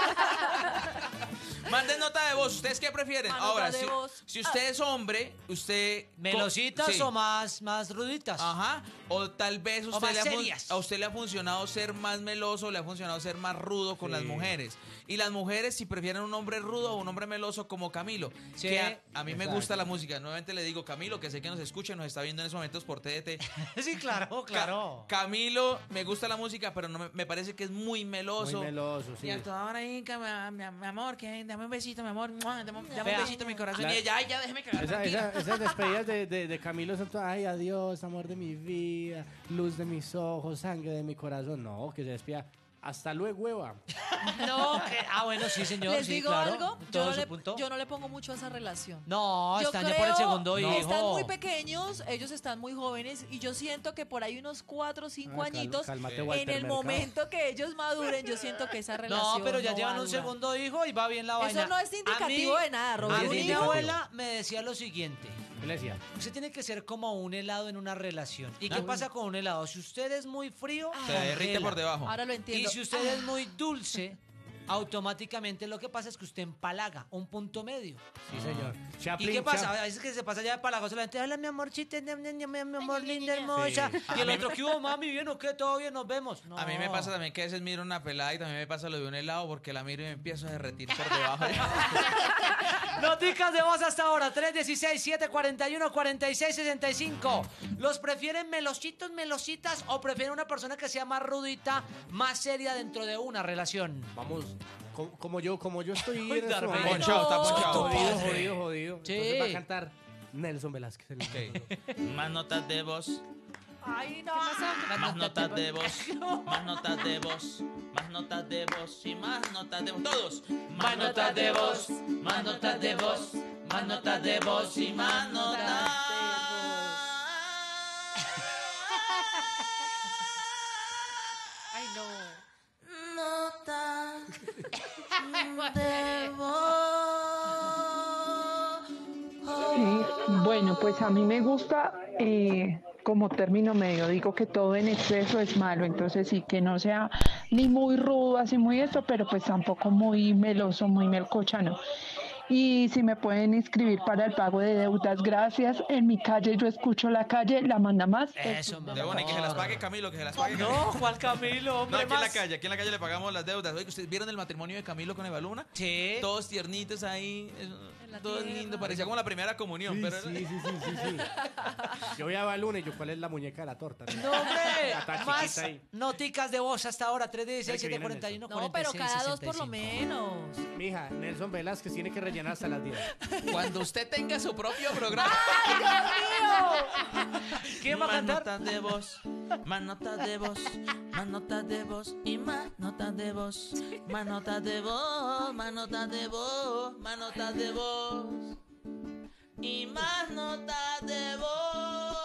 Manden nota de voz. ¿Ustedes qué prefieren?
Ah,
Ahora,
nota de
si,
voz.
si usted es hombre, usted...
¿Melositas
Sí.
o más, más ruditas?
Ajá. O tal vez
O
usted
más
le ha fun-
serias.
a usted le ha funcionado ser más meloso, le ha funcionado ser más rudo con
Sí.
las mujeres. Y las mujeres, si prefieren un hombre rudo o un hombre meloso como Camilo.
Sí.
Que a, a mí me
Exacto.
gusta la música. Nuevamente le digo, Camilo, que sé que nos escucha y nos está viendo en esos momentos por T D T.
Sí, claro, claro.
Ca- Camilo, me gusta la música, pero no me, me parece que es muy meloso.
Muy meloso, sí.
Y a toda hora ahí, que me- mi, mi amor, que dame un besito, mi amor. Mua, Dame, dame
Vea.
un besito en mi corazón.
La-
Y ella, ay, ya déjeme cagar.
Esa-
tranquila".
esa- esas despedidas de, de, de Camilo son todas, ay, adiós, amor de mi vida, luz de mis ojos, sangre de mi corazón. No, que se despida. Hasta luego, hueva.
No, que- ah, bueno, sí, señor.
¿Les
sí,
digo
claro.
algo?
Todo
Yo no,
su
le,
punto.
yo no le pongo mucho a esa relación.
No,
Yo
están ya
creo
por el segundo
que
hijo.
están muy pequeños, ellos están muy jóvenes y yo siento que por ahí unos cuatro o cinco
Ah, cal-
añitos,
cálmate,
en
Walter
el
Mercado.
momento que ellos maduren, yo siento que esa relación
No, pero ya
no
llevan
va a
un
durar.
segundo hijo y va bien la
Eso
vaina.
no es indicativo
A mí-
de nada,
A
Roberto.
mí
Un
mi
hijo.
abuela me decía lo siguiente.
¿Qué le decía?
Usted tiene que ser como un helado en una relación. ¿Y qué
Ah.
pasa con un helado? Si usted es muy frío,
Se derrite
congela.
por debajo.
Ahora lo entiendo.
Y si usted es muy dulce, automáticamente lo que pasa es que usted empalaga un punto medio.
Sí, señor.
¿Y
Chaplin,
qué pasa?
Chap-
A veces que se pasa ya de palagoso la gente, hola mi amorcita, mi, mi, mi, mi amor linda, hermosa.
Sí.
Y el
A mí
otro,
me-
¿qué hubo, mami? ¿Bien o qué? ¿Todo bien? Nos vemos. No.
A mí me pasa también que a veces miro una pelada y también me pasa lo de un helado porque la miro y me empiezo a derretir por debajo.
Noticas de voz hasta ahora, tres uno seis, siete cuatro uno, cuatro seis seis cinco. ¿Los prefieren melositos, melositas o prefieren una persona que sea más rudita, más seria dentro de una relación?
Vamos, co- como yo, como yo estoy
Uy,
en este
Darby.
momento.
Ponchado, está ponchado.
Jodido,
Padre.
jodido, jodido.
Sí.
Entonces va a cantar Nelson Velázquez. el-
Más notas de voz.
Ay, no.
Más notas de voz, más notas de voz, más notas de voz y más notas de voz. Todos. Más notas de voz, más notas de voz, más notas de voz y más notas.
Ay, no.
Nota de voz.
Eh, bueno, pues a mí me gusta eh, como término medio. Digo que todo en exceso es malo, entonces sí que no sea ni muy rudo, así muy esto, pero pues tampoco muy meloso, muy melcochano. Y si me pueden inscribir para el pago de deudas, gracias. En mi calle yo escucho la calle, la manda más.
Eso,
De bueno, y que se las pague Camilo, que se las pague
No,
Camilo.
Juan Camilo,
No,
hombre,
aquí en la
más.
calle, aquí en la calle le pagamos las deudas. Oye, ¿ustedes vieron el matrimonio de Camilo con Evaluna?
Sí.
Todos tiernitos ahí, eso,
la
todo
tierra.
lindo, parecía como la primera comunión,
Sí,
pero
sí, sí, sí, sí, sí. Yo voy a Baluna y yo, ¿cuál es la muñeca de la torta?
No, hombre,
Está
más
chiquita ahí.
noticas de voz hasta ahora, tres uno seis,
que
siete
viene
cuatro uno,
No, pero cada dos por lo menos.
Mija, Nelson Velázquez tiene que rellenar hasta las diez.
cuando usted tenga su propio programa.
¡Ay, Dios mío!
¿Quién va a
Más
cantar?
notas de voz, más notas de voz, más notas de voz y más notas de voz, más notas de voz, más notas de voz, más notas de voz y más notas de voz.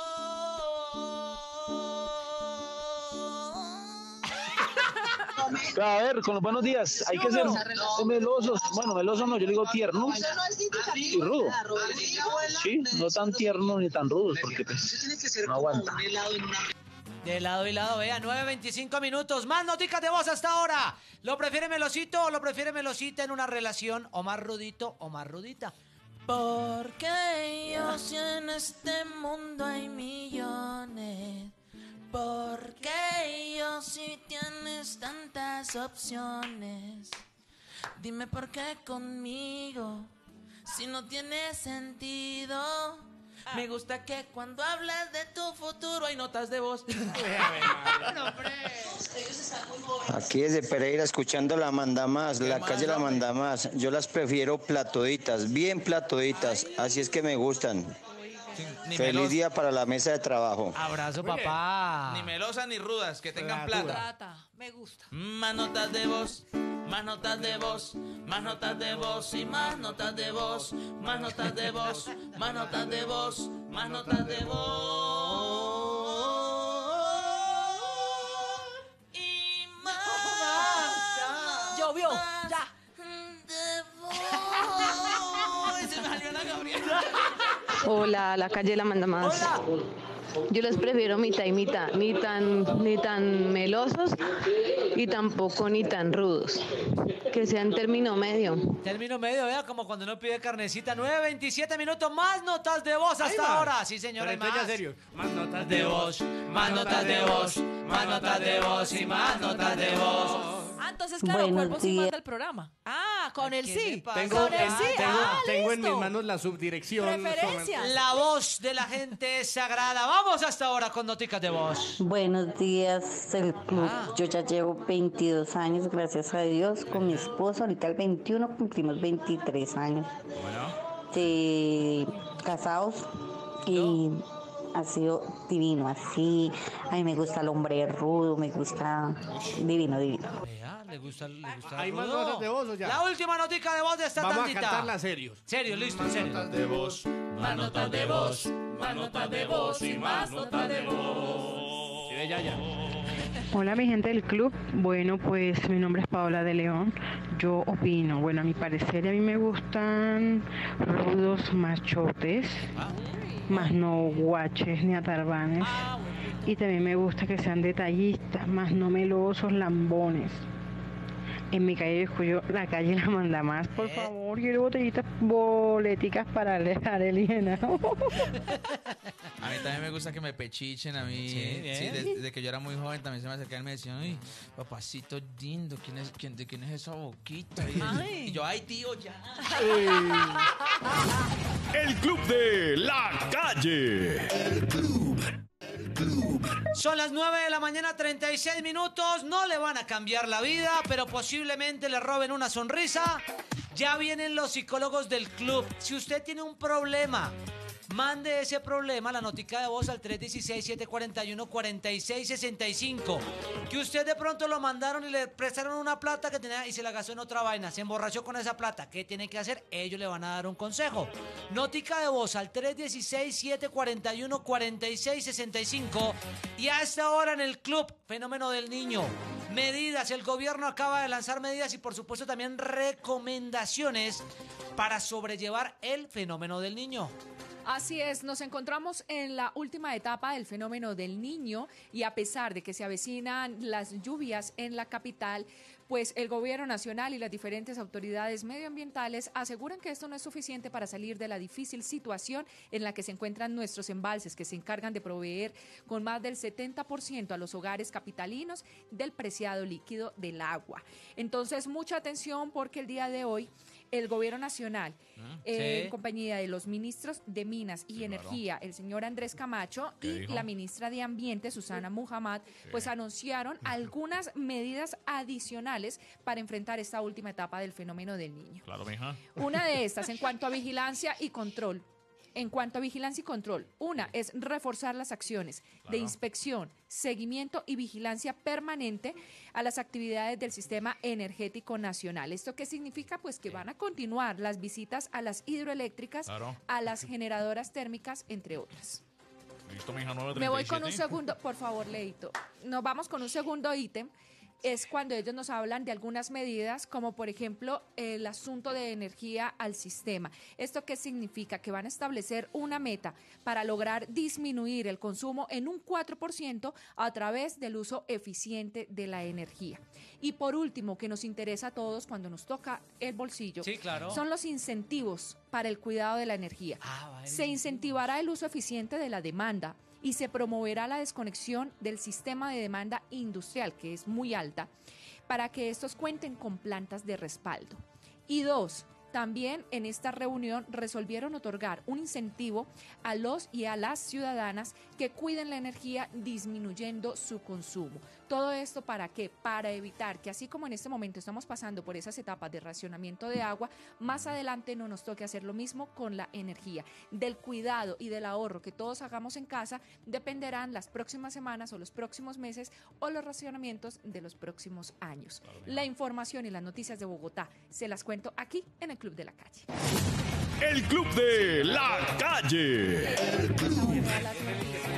A ver, con los buenos días, hay que ser melosos, bueno, melosos no, yo digo tiernos y rudos. Sí, no tan tiernos ni tan rudos, porque pues no aguanta.
De lado y lado, vea, nueve veinticinco minutos. Más noticas de voz hasta ahora. ¿Lo prefiere melosito o lo prefiere melosita en una relación? ¿O más rudito o más rudita?
Porque yo si en este mundo hay millones. Porque yo si tienes tantas opciones. Dime por qué conmigo, si no tiene sentido. Me gusta que cuando hablas de tu futuro hay notas de voz.
Aquí desde Pereira escuchando la manda más, la calle la manda más. Yo las prefiero platoditas, bien platoditas, así es que me gustan.
Ni
Feliz
melos-
día para la mesa de trabajo.
Abrazo,
Muy bien.
papá.
Ni melosas ni rudas, que tengan
Criatura.
plata.
Plata, me gusta.
Más notas de voz, más notas de voz, más notas de voz y más notas de voz, más notas de voz, más notas de voz, más notas de voz. Y más
Llovió, ya.
de voz. Se me salió la Gabriela.
Hola, la calle la manda más. Yo los prefiero mitad y mitad, ni tan, ni tan melosos y tampoco ni tan rudos. Que sean término medio.
Término medio, vea, como cuando uno pide carnecita. nueve veintisiete minutos, más notas de voz hasta ahora. Sí, señora, hay
Pero
más.
entonces, ya serio, más notas
de voz, más notas de voz, más notas de voz y más notas de voz.
Ah, entonces, claro,
Buenos
Cuervo sí
días.
manda el programa. Ah, con el sí.
Tengo,
Con el sí.
tengo,
Ah,
tengo en
listo.
mis manos la subdirección.
Preferencias.
La voz de la gente es sagrada. Vamos hasta ahora con noticas de voz.
Buenos días, el club.
Ah.
Yo ya llevo veintidós años, gracias a Dios, con mi esposo. Ahorita el veintiuno cumplimos veintitrés años de casados y ha sido divino. Así, a mí me gusta el hombre rudo, me gusta divino, divino.
Vea, le gusta, le gusta
¿Hay
el
más
rudo.
notas de voz o ya?
La última notica de voz de esta
Vamos
tandita.
a cantarla serios.
Serio, listo,
Más
serio.
notas de voz,
más notas de voz, más notas de voz y más notas de voz.
Sí, de Yaya.
Hola mi gente del club, bueno pues mi nombre es Paola de León, yo opino, bueno a mi parecer a mí me gustan rudos machotes, más no guaches ni atarbanes, y también me gusta que sean detallistas, más no melosos lambones. En mi calle yo escucho la calle La Manda Más, por favor, quiero botellitas boleticas para dejar el llenado.
A mí también me gusta que me pechichen, a mí,
Sí,
sí,
bien.
desde, desde que yo era muy joven también se me acercaban y me decían, uy, papacito lindo, ¿quién es, quién, ¿de quién es esa boquita? Y,
Ay.
y yo, ay, tío, ya.
El Club de la Calle. El Club.
Son las nueve de la mañana, treinta y seis minutos. No le van a cambiar la vida, pero posiblemente le roben una sonrisa. Ya vienen los psicólogos del club. Si usted tiene un problema, mande ese problema, la notica de voz al tres uno seis, siete cuatro uno, cuatro seis seis cinco. Que usted de pronto lo mandaron y le prestaron una plata que tenía y se la gastó en otra vaina. Se emborrachó con esa plata. ¿Qué tiene que hacer? Ellos le van a dar un consejo. Notica de voz al tres uno seis, siete cuatro uno, cuatro seis seis cinco. Y a esta hora en el club, fenómeno del niño. Medidas, el gobierno acaba de lanzar medidas y por supuesto también recomendaciones para sobrellevar el fenómeno del niño.
Así es, nos encontramos en la última etapa del fenómeno del niño y a pesar de que se avecinan las lluvias en la capital, pues el gobierno nacional y las diferentes autoridades medioambientales aseguran que esto no es suficiente para salir de la difícil situación en la que se encuentran nuestros embalses, que se encargan de proveer con más del setenta por ciento a los hogares capitalinos del preciado líquido del agua. Entonces, mucha atención porque el día de hoy el gobierno nacional, eh,
Sí.
en compañía de los ministros de Minas y
Sí, claro.
Energía, el señor Andrés Camacho
¿Qué
y
dijo?
la ministra de Ambiente, Susana Muhammad, pues anunciaron algunas medidas adicionales para enfrentar esta última etapa del fenómeno del niño.
Claro, mija.
Una de estas en cuanto a vigilancia y control. En cuanto a vigilancia y control, una es reforzar las acciones de
Claro.
inspección, seguimiento y vigilancia permanente a las actividades del Sistema Energético Nacional. ¿Esto qué significa? Pues que van a continuar las visitas a las hidroeléctricas,
Claro.
a las generadoras térmicas, entre otras.
Listo, mija, nueve
Me voy con un
treinta y siete.
segundo, por favor, Leito. Nos vamos con un segundo ítem. Es cuando ellos nos hablan de algunas medidas, como por ejemplo el asunto de energía al sistema. ¿Esto qué significa? Que van a establecer una meta para lograr disminuir el consumo en un cuatro por ciento a través del uso eficiente de la energía. Y por último, que nos interesa a todos cuando nos toca el bolsillo,
Sí, claro.
son los incentivos para el cuidado de la energía. Se incentivará el uso eficiente de la demanda y se promoverá la desconexión del sistema de demanda industrial, que es muy alta, para que estos cuenten con plantas de respaldo. Y dos, también en esta reunión resolvieron otorgar un incentivo a los y a las ciudadanas que cuiden la energía disminuyendo su consumo. ¿Todo esto para qué? Para evitar que así como en este momento estamos pasando por esas etapas de racionamiento de agua, más adelante no nos toque hacer lo mismo con la energía. Del cuidado y del ahorro que todos hagamos en casa dependerán las próximas semanas o los próximos meses o los racionamientos de los próximos años. La información y las noticias de Bogotá se las cuento aquí en el Club de la Calle.
El Club de la Calle.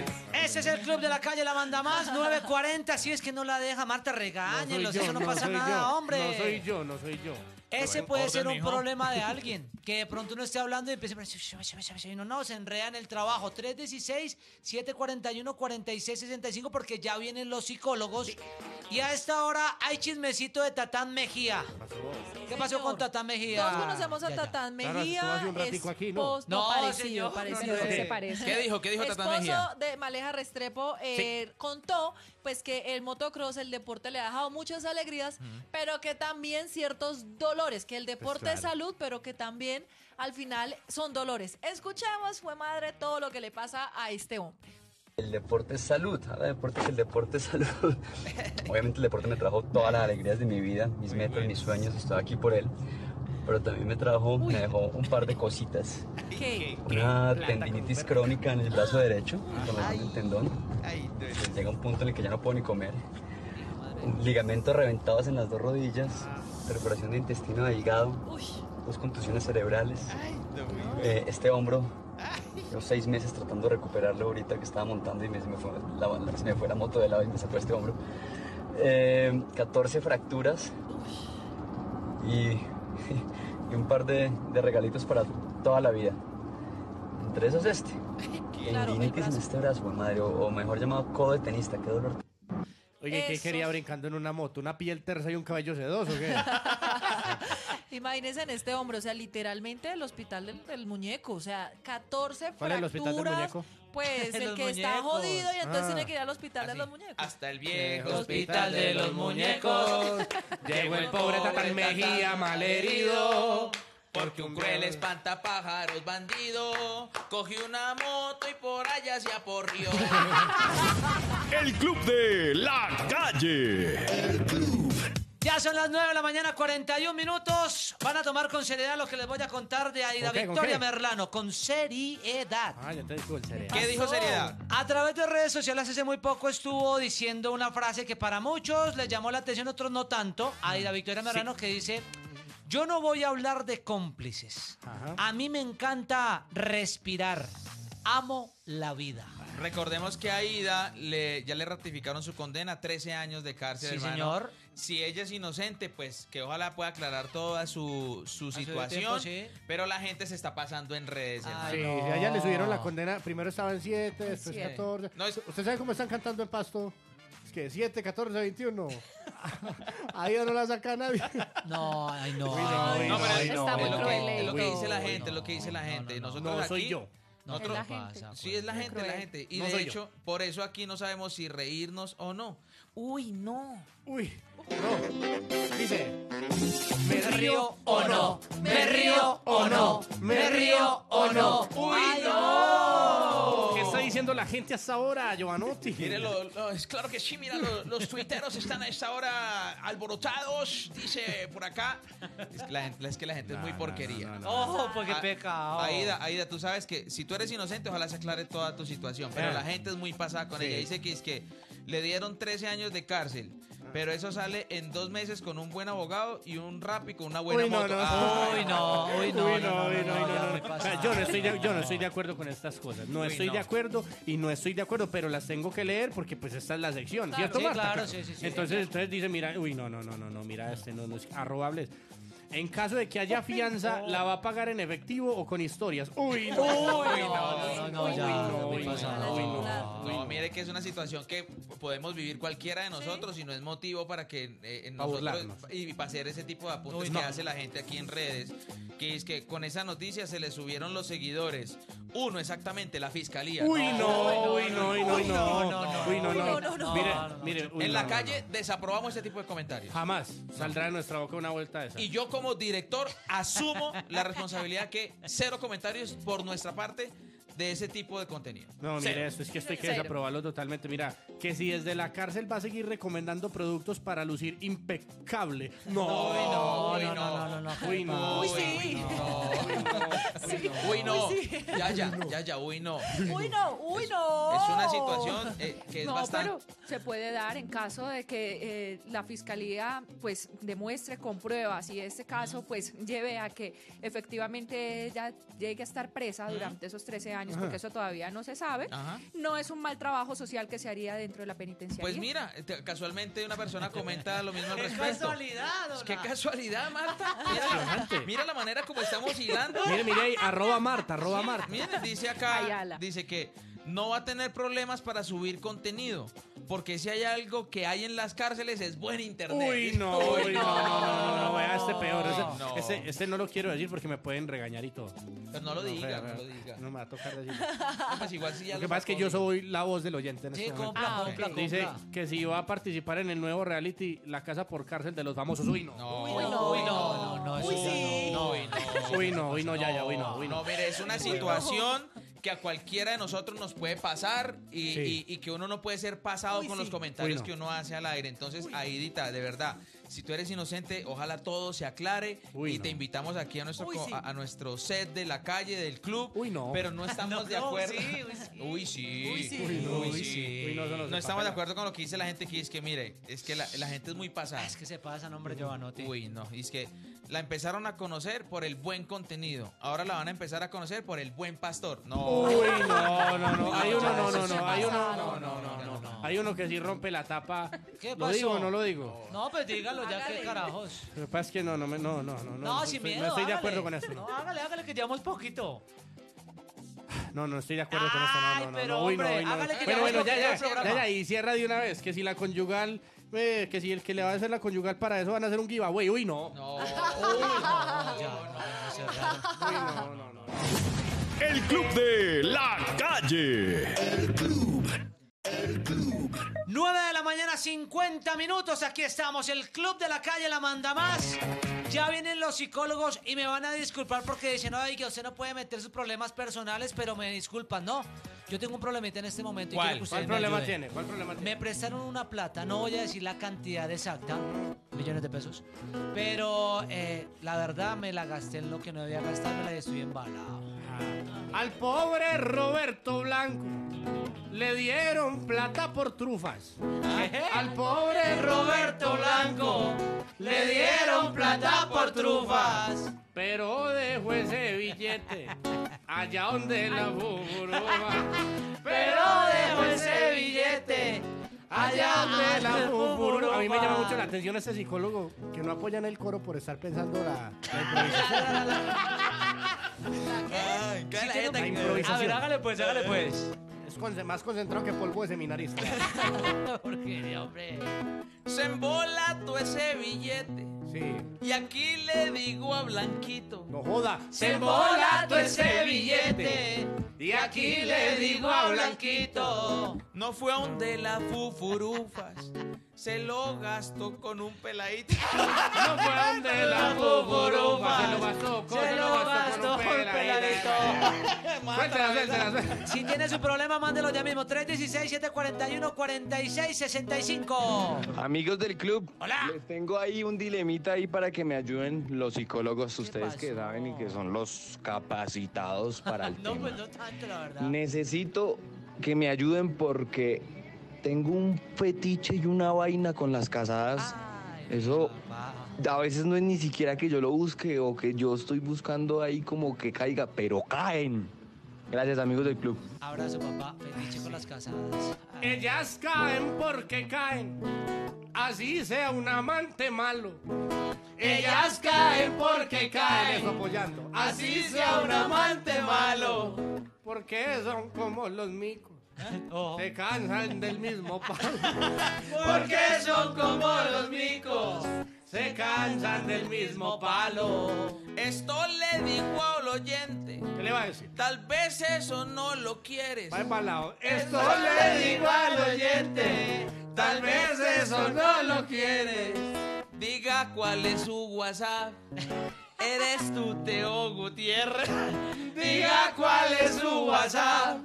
Ese es el club de la calle La Manda Más, nueve cuarenta. Si es que no la deja, Marta, regáñenlos. Eso no pasa
soy
nada,
yo,
hombre.
No soy yo, no soy yo.
Ese puede
Orden,
ser un
mijo.
problema de alguien. Que de pronto uno esté hablando y empiece a decir, no, no, se enreda en el trabajo. tres uno seis, siete cuatro uno, cuatro seis seis cinco porque ya vienen los psicólogos. Y a esta hora hay chismecito de Tatán Mejía. ¿Qué pasó con Tatán Mejía?
Todos conocemos a
Ya, ya.
Tatán
Claro,
Mejía.
estuvo hace un ratico aquí, ¿no?
esposo-
No,
parecido,
señor,
parecido.
no, no, no.
Se parece.
¿Qué dijo? ¿Qué dijo Tatán
Esposo
Mejía?
de Maleja Restrepo eh, contó pues que el motocross, el deporte le ha dejado muchas alegrías, pero que también ciertos dolores, que el deporte
Pues
es
claro.
salud, pero que también al final son dolores. Escuchemos, fue madre, todo lo que le pasa a este hombre.
El deporte es salud, habla de deporte que el deporte es salud. Obviamente el deporte me trajo todas las alegrías de mi vida, mis metas, mis sueños, estoy aquí por él. Pero también me trajo, me dejó un par de cositas.
¿Qué?
Una tendinitis crónica en el brazo derecho, inflamación del tendón. Pues llega un punto en el que ya no puedo ni comer. Ligamentos reventados en las dos rodillas, perforación de intestino de hígado, dos contusiones cerebrales. Eh, este hombro, llevo seis meses tratando de recuperarlo ahorita que estaba montando y me, se, me fue la, se me fue la moto de lado y me sacó este hombro. Eh, catorce fracturas y, y un par de, de regalitos para toda la vida. Entre esos este.
Claro, el
Tendinitis en
brazo.
este brazo, güey, madre, o, o mejor llamado codo de tenista, qué dolor.
Oye, ¿qué
Esos-
quería brincando en una moto? ¿Una piel tersa y un cabello sedoso o qué?
Imagínense en este hombro, o sea, literalmente el hospital del, del muñeco, o sea, catorce
¿Cuál es el hospital del
fracturas,
muñeco?
pues el
Los
que está
muñecos.
jodido y entonces
Ah.
tiene que ir al hospital de los muñecos.
Hasta el viejo
Hospital de los muñecos. Llegó el pobre Tatán Mejía malherido.
Porque un cruel espantapájaros bandido cogió una moto y por allá se aporrió.
El club de la calle.
Ya son las nueve de la mañana, cuarenta y un minutos. Van a tomar con seriedad lo que les voy a contar de Aida
¿Con qué, con
Victoria
qué?
Merlano. Con seriedad.
Ah, ya te digo el cereal.
¿Qué dijo seriedad?
A través de redes sociales hace muy poco estuvo diciendo una frase que para muchos les llamó la atención, otros no tanto. Aida Victoria Merlano que dice, yo no voy a hablar de cómplices.
Ajá.
A mí me encanta respirar. Amo la vida.
Recordemos que a Aida le, ya le ratificaron su condena, trece años de cárcel,
Sí,
hermano.
señor.
Si ella es inocente, pues que ojalá pueda aclarar toda su, su
su
situación.
tiempo, sí.
Pero la gente se está pasando en redes, hermano.
Sí,
no.
a ella le subieron la condena. Primero estaban siete, después
Siete.
catorce.
No, es-
¿Usted sabe cómo están cantando en Pasto? Es que siete, catorce, veintiuno. Ahí ya no la saca nadie.
No, ay no.
Uy, no,
ay,
uy,
No,
no,
pero
uy,
es,
no,
Está
es
muy
lo
uy,
que,
cruel,
es lo que
no.
dice la
Uy,
gente,
no,
lo que dice la gente. Nosotros
No,
aquí,
soy yo.
No,
nosotros-
Es la gente.
pasa,
Sí, es la gente,
cruel.
la gente. Y
No
de
soy
hecho, por eso aquí no sabemos si reírnos o no. Uy, no.
Uy, no. Dice,
¿Me río o no? ¿Me río o no? ¿Me río o no? ¡Uy, no!
¿qué está diciendo la gente hasta ahora, Giovanotti?
Mire, lo- lo- es claro que sí, mira, lo- los tuiteros están a esta hora alborotados, dice por acá. Es que la gente, es que la gente es muy porquería.
Ojo, porque
A-
peca.
Aida, Aida, tú sabes que si tú eres inocente, ojalá se aclare toda tu situación. Pero
Ah.
la gente es muy pasada con
Sí.
ella. Dice que es que le dieron trece años de cárcel. Pero eso sale en dos meses con un buen abogado y un rap y con una buena
Uy, no,
moto.
no.
Ah,
Uy, no, uy, no,
Uy,
no, no,
uy,
no, no,
uy,
ya
no,
me
no.
pasa.
O sea, Yo no, estoy de, yo no estoy de acuerdo con estas cosas. No
Uy,
estoy
no.
de acuerdo y no estoy de acuerdo, pero las tengo que leer porque pues esta es la sección,
Claro,
¿cierto,
sí,
Marta?
claro, sí, sí, sí.
Entonces, entonces dice, mira, uy, no, no, no, no, no, mira, este no, no es arrobables. En caso de que haya fianza, ¿la va a pagar en efectivo o con historias? Uy, no.
Uy, no, no, no, ya,
no,
me
uy,
pasa.
no,
Uy,
uy,
no.
No, mire que es una situación que podemos vivir cualquiera de nosotros y no es motivo para que eh,
Pa'
nosotros
burlarnos.
y para hacer ese tipo de apuntes
Uy,
que
no.
hace la gente aquí en redes, que es que con esa noticia se le subieron los seguidores. Uno exactamente, la fiscalía.
Uy, no, uy, no, uy, no,
Uy, no,
no,
no, no.
uy, no,
Uy,
no.
no, no, no.
Mire,
No, no,
mire, uy,
En
no,
la
no,
calle
no.
desaprobamos este tipo de comentarios.
Jamás saldrá de nuestra boca una vuelta de esa.
Y yo como director asumo la responsabilidad que cero comentarios por nuestra parte de ese tipo de contenido.
No,
Cero.
mire, esto es que esto hay que
Cero.
desaprobarlo totalmente. Mira, que si desde la cárcel va a seguir recomendando productos para lucir impecable. No,
Uy, no,
Uy,
no,
no.
no, no, no.
Uy, no.
Uy, sí.
Uy, no.
Uy, sí.
Ya, ya, ya, ya, uy, no.
Uy, no, uy, no.
Es una situación eh, que es
No,
bastante...
pero se puede dar en caso de que eh, la fiscalía pues demuestre con pruebas y este caso pues lleve a que efectivamente ella llegue a estar presa durante esos trece años años,
Ajá.
porque eso todavía no se sabe,
Ajá.
no es un mal trabajo social que se haría dentro de la penitenciaría.
Pues mira, te- casualmente una persona comenta lo mismo al
¡Qué
respecto.
casualidad, dona!
¡Qué casualidad, Marta! Mira, mira la manera como estamos hilando.
Mire, mire ahí, arroba Marta, arroba
Sí,
Marta.
Mire, dice acá,
Ayala.
dice que no va a tener problemas para subir contenido, porque si hay algo que hay en las cárceles es buen internet.
Uy, no, uy, no, no, no, no, no, vea este peor. Ese
No.
ese, ese no lo quiero decir porque me pueden regañar y todo.
Pues no lo diga,
vea,
no
vea,
lo diga.
No me va a tocar decir.
No, pues igual sí ya
Lo que
lo
pasa es que
sacó,
yo
diga.
soy la voz del oyente en
Sí,
este momento.
compra,
Ah,
compra,
ok.
Dice
compra.
que si va a participar en el nuevo reality La Casa por Cárcel de los Famosos. Uy, no.
No,
Uy,
Uy, no, no, no, eso
Uy,
ya
sí.
no.
Uy, no.
Uy, no, uy, no, ya, ya, uy, no, uy, no.
No, mire, es una situación que a cualquiera de nosotros nos puede pasar y,
Sí.
y- y que uno no puede ser pasado
Uy,
con
sí.
los comentarios
Uy, no.
que uno hace al aire. Entonces, Aidita, de verdad, si tú eres inocente, ojalá todo se aclare
Uy,
y
no.
te invitamos aquí a nuestro,
Uy,
co-
sí.
a, a nuestro set de la calle, del club.
Uy, no.
Pero no estamos
No,
de
no,
acuerdo.
sí, uy, sí.
Uy, sí.
Uy, sí.
Uy, no,
Uy,
uy,
sí.
sí. Uy, no, eso no se
No estamos de
papela.
acuerdo con lo que dice la gente aquí. Es que, mire, es que la, la gente es muy pasada.
Es que se pasa, nombre Giovanotti.
Uy, no, y es que la empezaron a conocer por el buen contenido. Ahora la van a empezar a conocer por el buen pastor. No.
Uy, no, no, no. Hay uno, no, no,
Eso
no. Hay
se
uno,
pasa.
no, no, no, no. no. Hay uno que sí rompe la tapa.
¿Qué
¿Lo
pasó?
digo o no lo digo?
No, pues dígalo ya,
Hágale.
qué carajos.
Lo que pasa es que no, no, me- no, no, no.
No, sin
estoy-
miedo.
No estoy de
hágale.
acuerdo con esto.
No,
No,
hágale, hágale, que llevamos poquito.
no, no estoy de acuerdo con esto. No,
Ay,
no, no.
pero,
no. Uy, no,
hombre,
uy, no.
hágale que
Bueno,
llevamos
bueno, ya,
poquito
ya,
del programa.
ya, ya. Y cierra de una vez. Que si la conjugal, eh, que si el que le va a hacer la conjugal para eso van a hacer un giveaway. Uy, no.
No.
Uy, no, ya, no, no se raro.
Uy, no, no, no.
El Club de la Calle.
nueve de la mañana, cincuenta minutos. Aquí estamos, el Club de la Calle La Manda Más. Ya vienen los psicólogos y me van a disculpar porque dicen, ay, que usted no puede meter sus problemas personales, pero me disculpan, no. Yo tengo un problemita en este momento y
¿Cuál?
quiero que ustedes
¿Cuál
me
problema
ayuden.
tiene? ¿Cuál problema tiene?
Me prestaron una plata, no voy a decir la cantidad exacta, millones de pesos, pero eh, la verdad me la gasté en lo que no debía gastármela y estoy embalado.
Al pobre Roberto Blanco le dieron plata por trufas. Al pobre Roberto Blanco le dieron plata por trufas. Pero dejó ese billete allá donde la fufurufa. Pero dejó ese billete allá donde la fufurufa. A mí me llama mucho la atención este psicólogo que no apoya en el coro por estar pensando la, la improvisación.
Ay,
Sí,
la
tiene
jeta
un-
que-
improvisación.
A ver, hágale pues, hágale pues.
Es con- más concentrado que polvo de seminarista.
Porquería, hombre.
Se embola todo ese billete.
Sí.
Y aquí le digo a Blanquito.
No joda.
Se embola todo ese billete. Y aquí le digo a Blanquito.
No fue a donde la fufurufas. Se lo gastó con un peladito.
No fue a donde la fufurufa. Se lo gastó con,
Se lo gastó con un peladito.
Suéltela, suéltela, suéltela.
Si tiene su problema, mándelo ya mismo. tres uno seis, siete cuatro uno, cuatro seis seis cinco.
Amigos del club,
Hola.
les tengo ahí un dilemita ahí para que me ayuden los psicólogos, ustedes que saben y que son los capacitados para el
No,
tema.
pues no tanto, la verdad.
Necesito que me ayuden porque tengo un fetiche y una vaina con las casadas. Eso a veces no es ni siquiera que yo lo busque o que yo estoy buscando ahí como que caiga, pero caen. Gracias, amigos del club.
Abrazo, papá. Felice con las casadas.
Ellas caen porque caen, así sea un amante malo. Ellas caen porque caen, eso apoyando, así sea un amante malo. Porque son como los micos,
Oh.
se cansan del mismo palo.
Porque son como los micos.
Se cansan del mismo palo.
Esto le dijo al oyente.
¿Qué le va a decir?
Tal vez eso no lo quieres.
Va para lado.
Esto
Esto
le
le digo al oyente, tal vez eso no lo quieres.
Diga cuál es su WhatsApp. Eres tú, Teo Gutiérrez.
Diga cuál es su WhatsApp.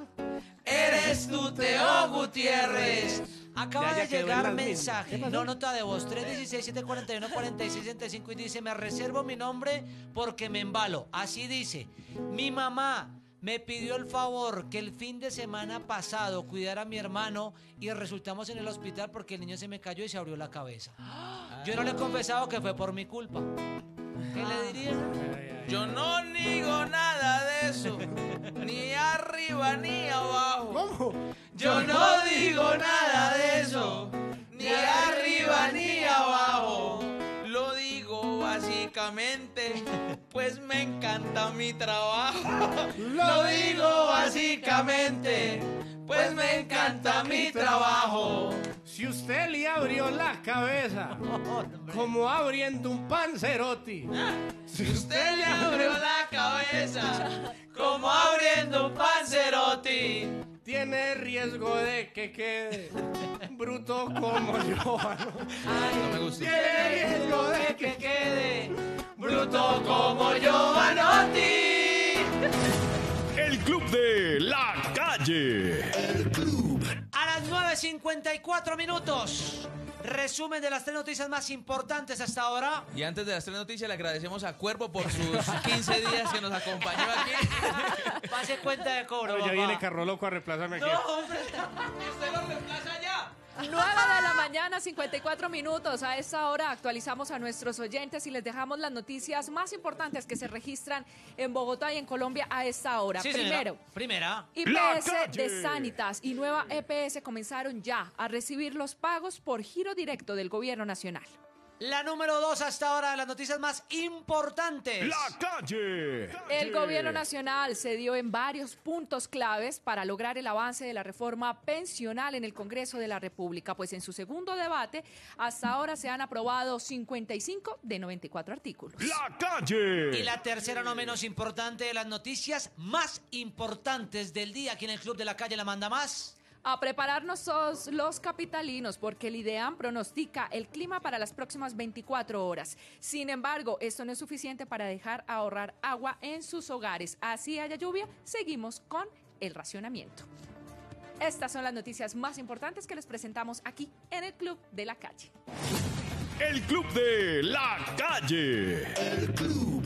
Eres tú, Teo Gutiérrez. Acaba
Ya, ya
de
quedó en
llegar
las mismas.
mensaje,
¿Qué pasó?
no nota de voz, tres uno seis, siete cuatro uno, cuatro seis seis cinco y dice, me reservo mi nombre porque me embalo. Así dice, mi mamá me pidió el favor que el fin de semana pasado cuidara a mi hermano y resultamos en el hospital porque el niño se me cayó y se abrió la cabeza. Yo no le he confesado que fue por mi culpa. ¿Qué le diría?
Yo no digo nada de eso, ni arriba ni abajo.
¿Cómo?
Yo no digo nada de eso, ni arriba ni abajo. Lo digo básicamente, pues me encanta mi trabajo. Lo digo básicamente, pues me encanta mi trabajo.
Si usted le abrió la cabeza, como abriendo un panzerotti.
Si usted le abrió la cabeza, como abriendo un panzerotti,
tiene riesgo de que quede bruto como yo.
No me gusta.
Tiene riesgo de que quede
bruto como Giovanotti.
El Club de la Calle. El Club.
A las nueve cincuenta y cuatro minutos. Resumen de las tres noticias más importantes hasta ahora.
Y antes de las tres noticias le agradecemos a Cuervo por sus quince días que nos acompañó aquí.
Pase cuenta de cobro,
No, ya
papá.
viene Carro Loco a reemplazarme aquí.
No, hombre.
Usted lo reemplaza ya.
nueve de la mañana, cincuenta y cuatro minutos. A esta hora actualizamos a nuestros oyentes y les dejamos las noticias más importantes que se registran en Bogotá y en Colombia a esta hora.
Sí,
Primero,
señora. Primera.
I P S de Sanitas y Nueva E P S comenzaron ya a recibir los pagos por giro directo del gobierno nacional.
La número dos hasta ahora de las noticias más importantes.
La Calle.
El gobierno nacional se dio en varios puntos claves para lograr el avance de la reforma pensional en el Congreso de la República, pues en su segundo debate hasta ahora se han aprobado cincuenta y cinco de noventa y cuatro artículos.
La Calle.
Y la tercera, no menos importante, de las noticias más importantes del día aquí en el Club de la Calle La Manda Más.
A prepararnos todos los capitalinos porque el IDEAM pronostica el clima para las próximas veinticuatro horas. Sin embargo, esto no es suficiente para dejar ahorrar agua en sus hogares. Así haya lluvia, seguimos con el racionamiento. Estas son las noticias más importantes que les presentamos aquí en el Club de la Calle.
El Club de la Calle. El Club.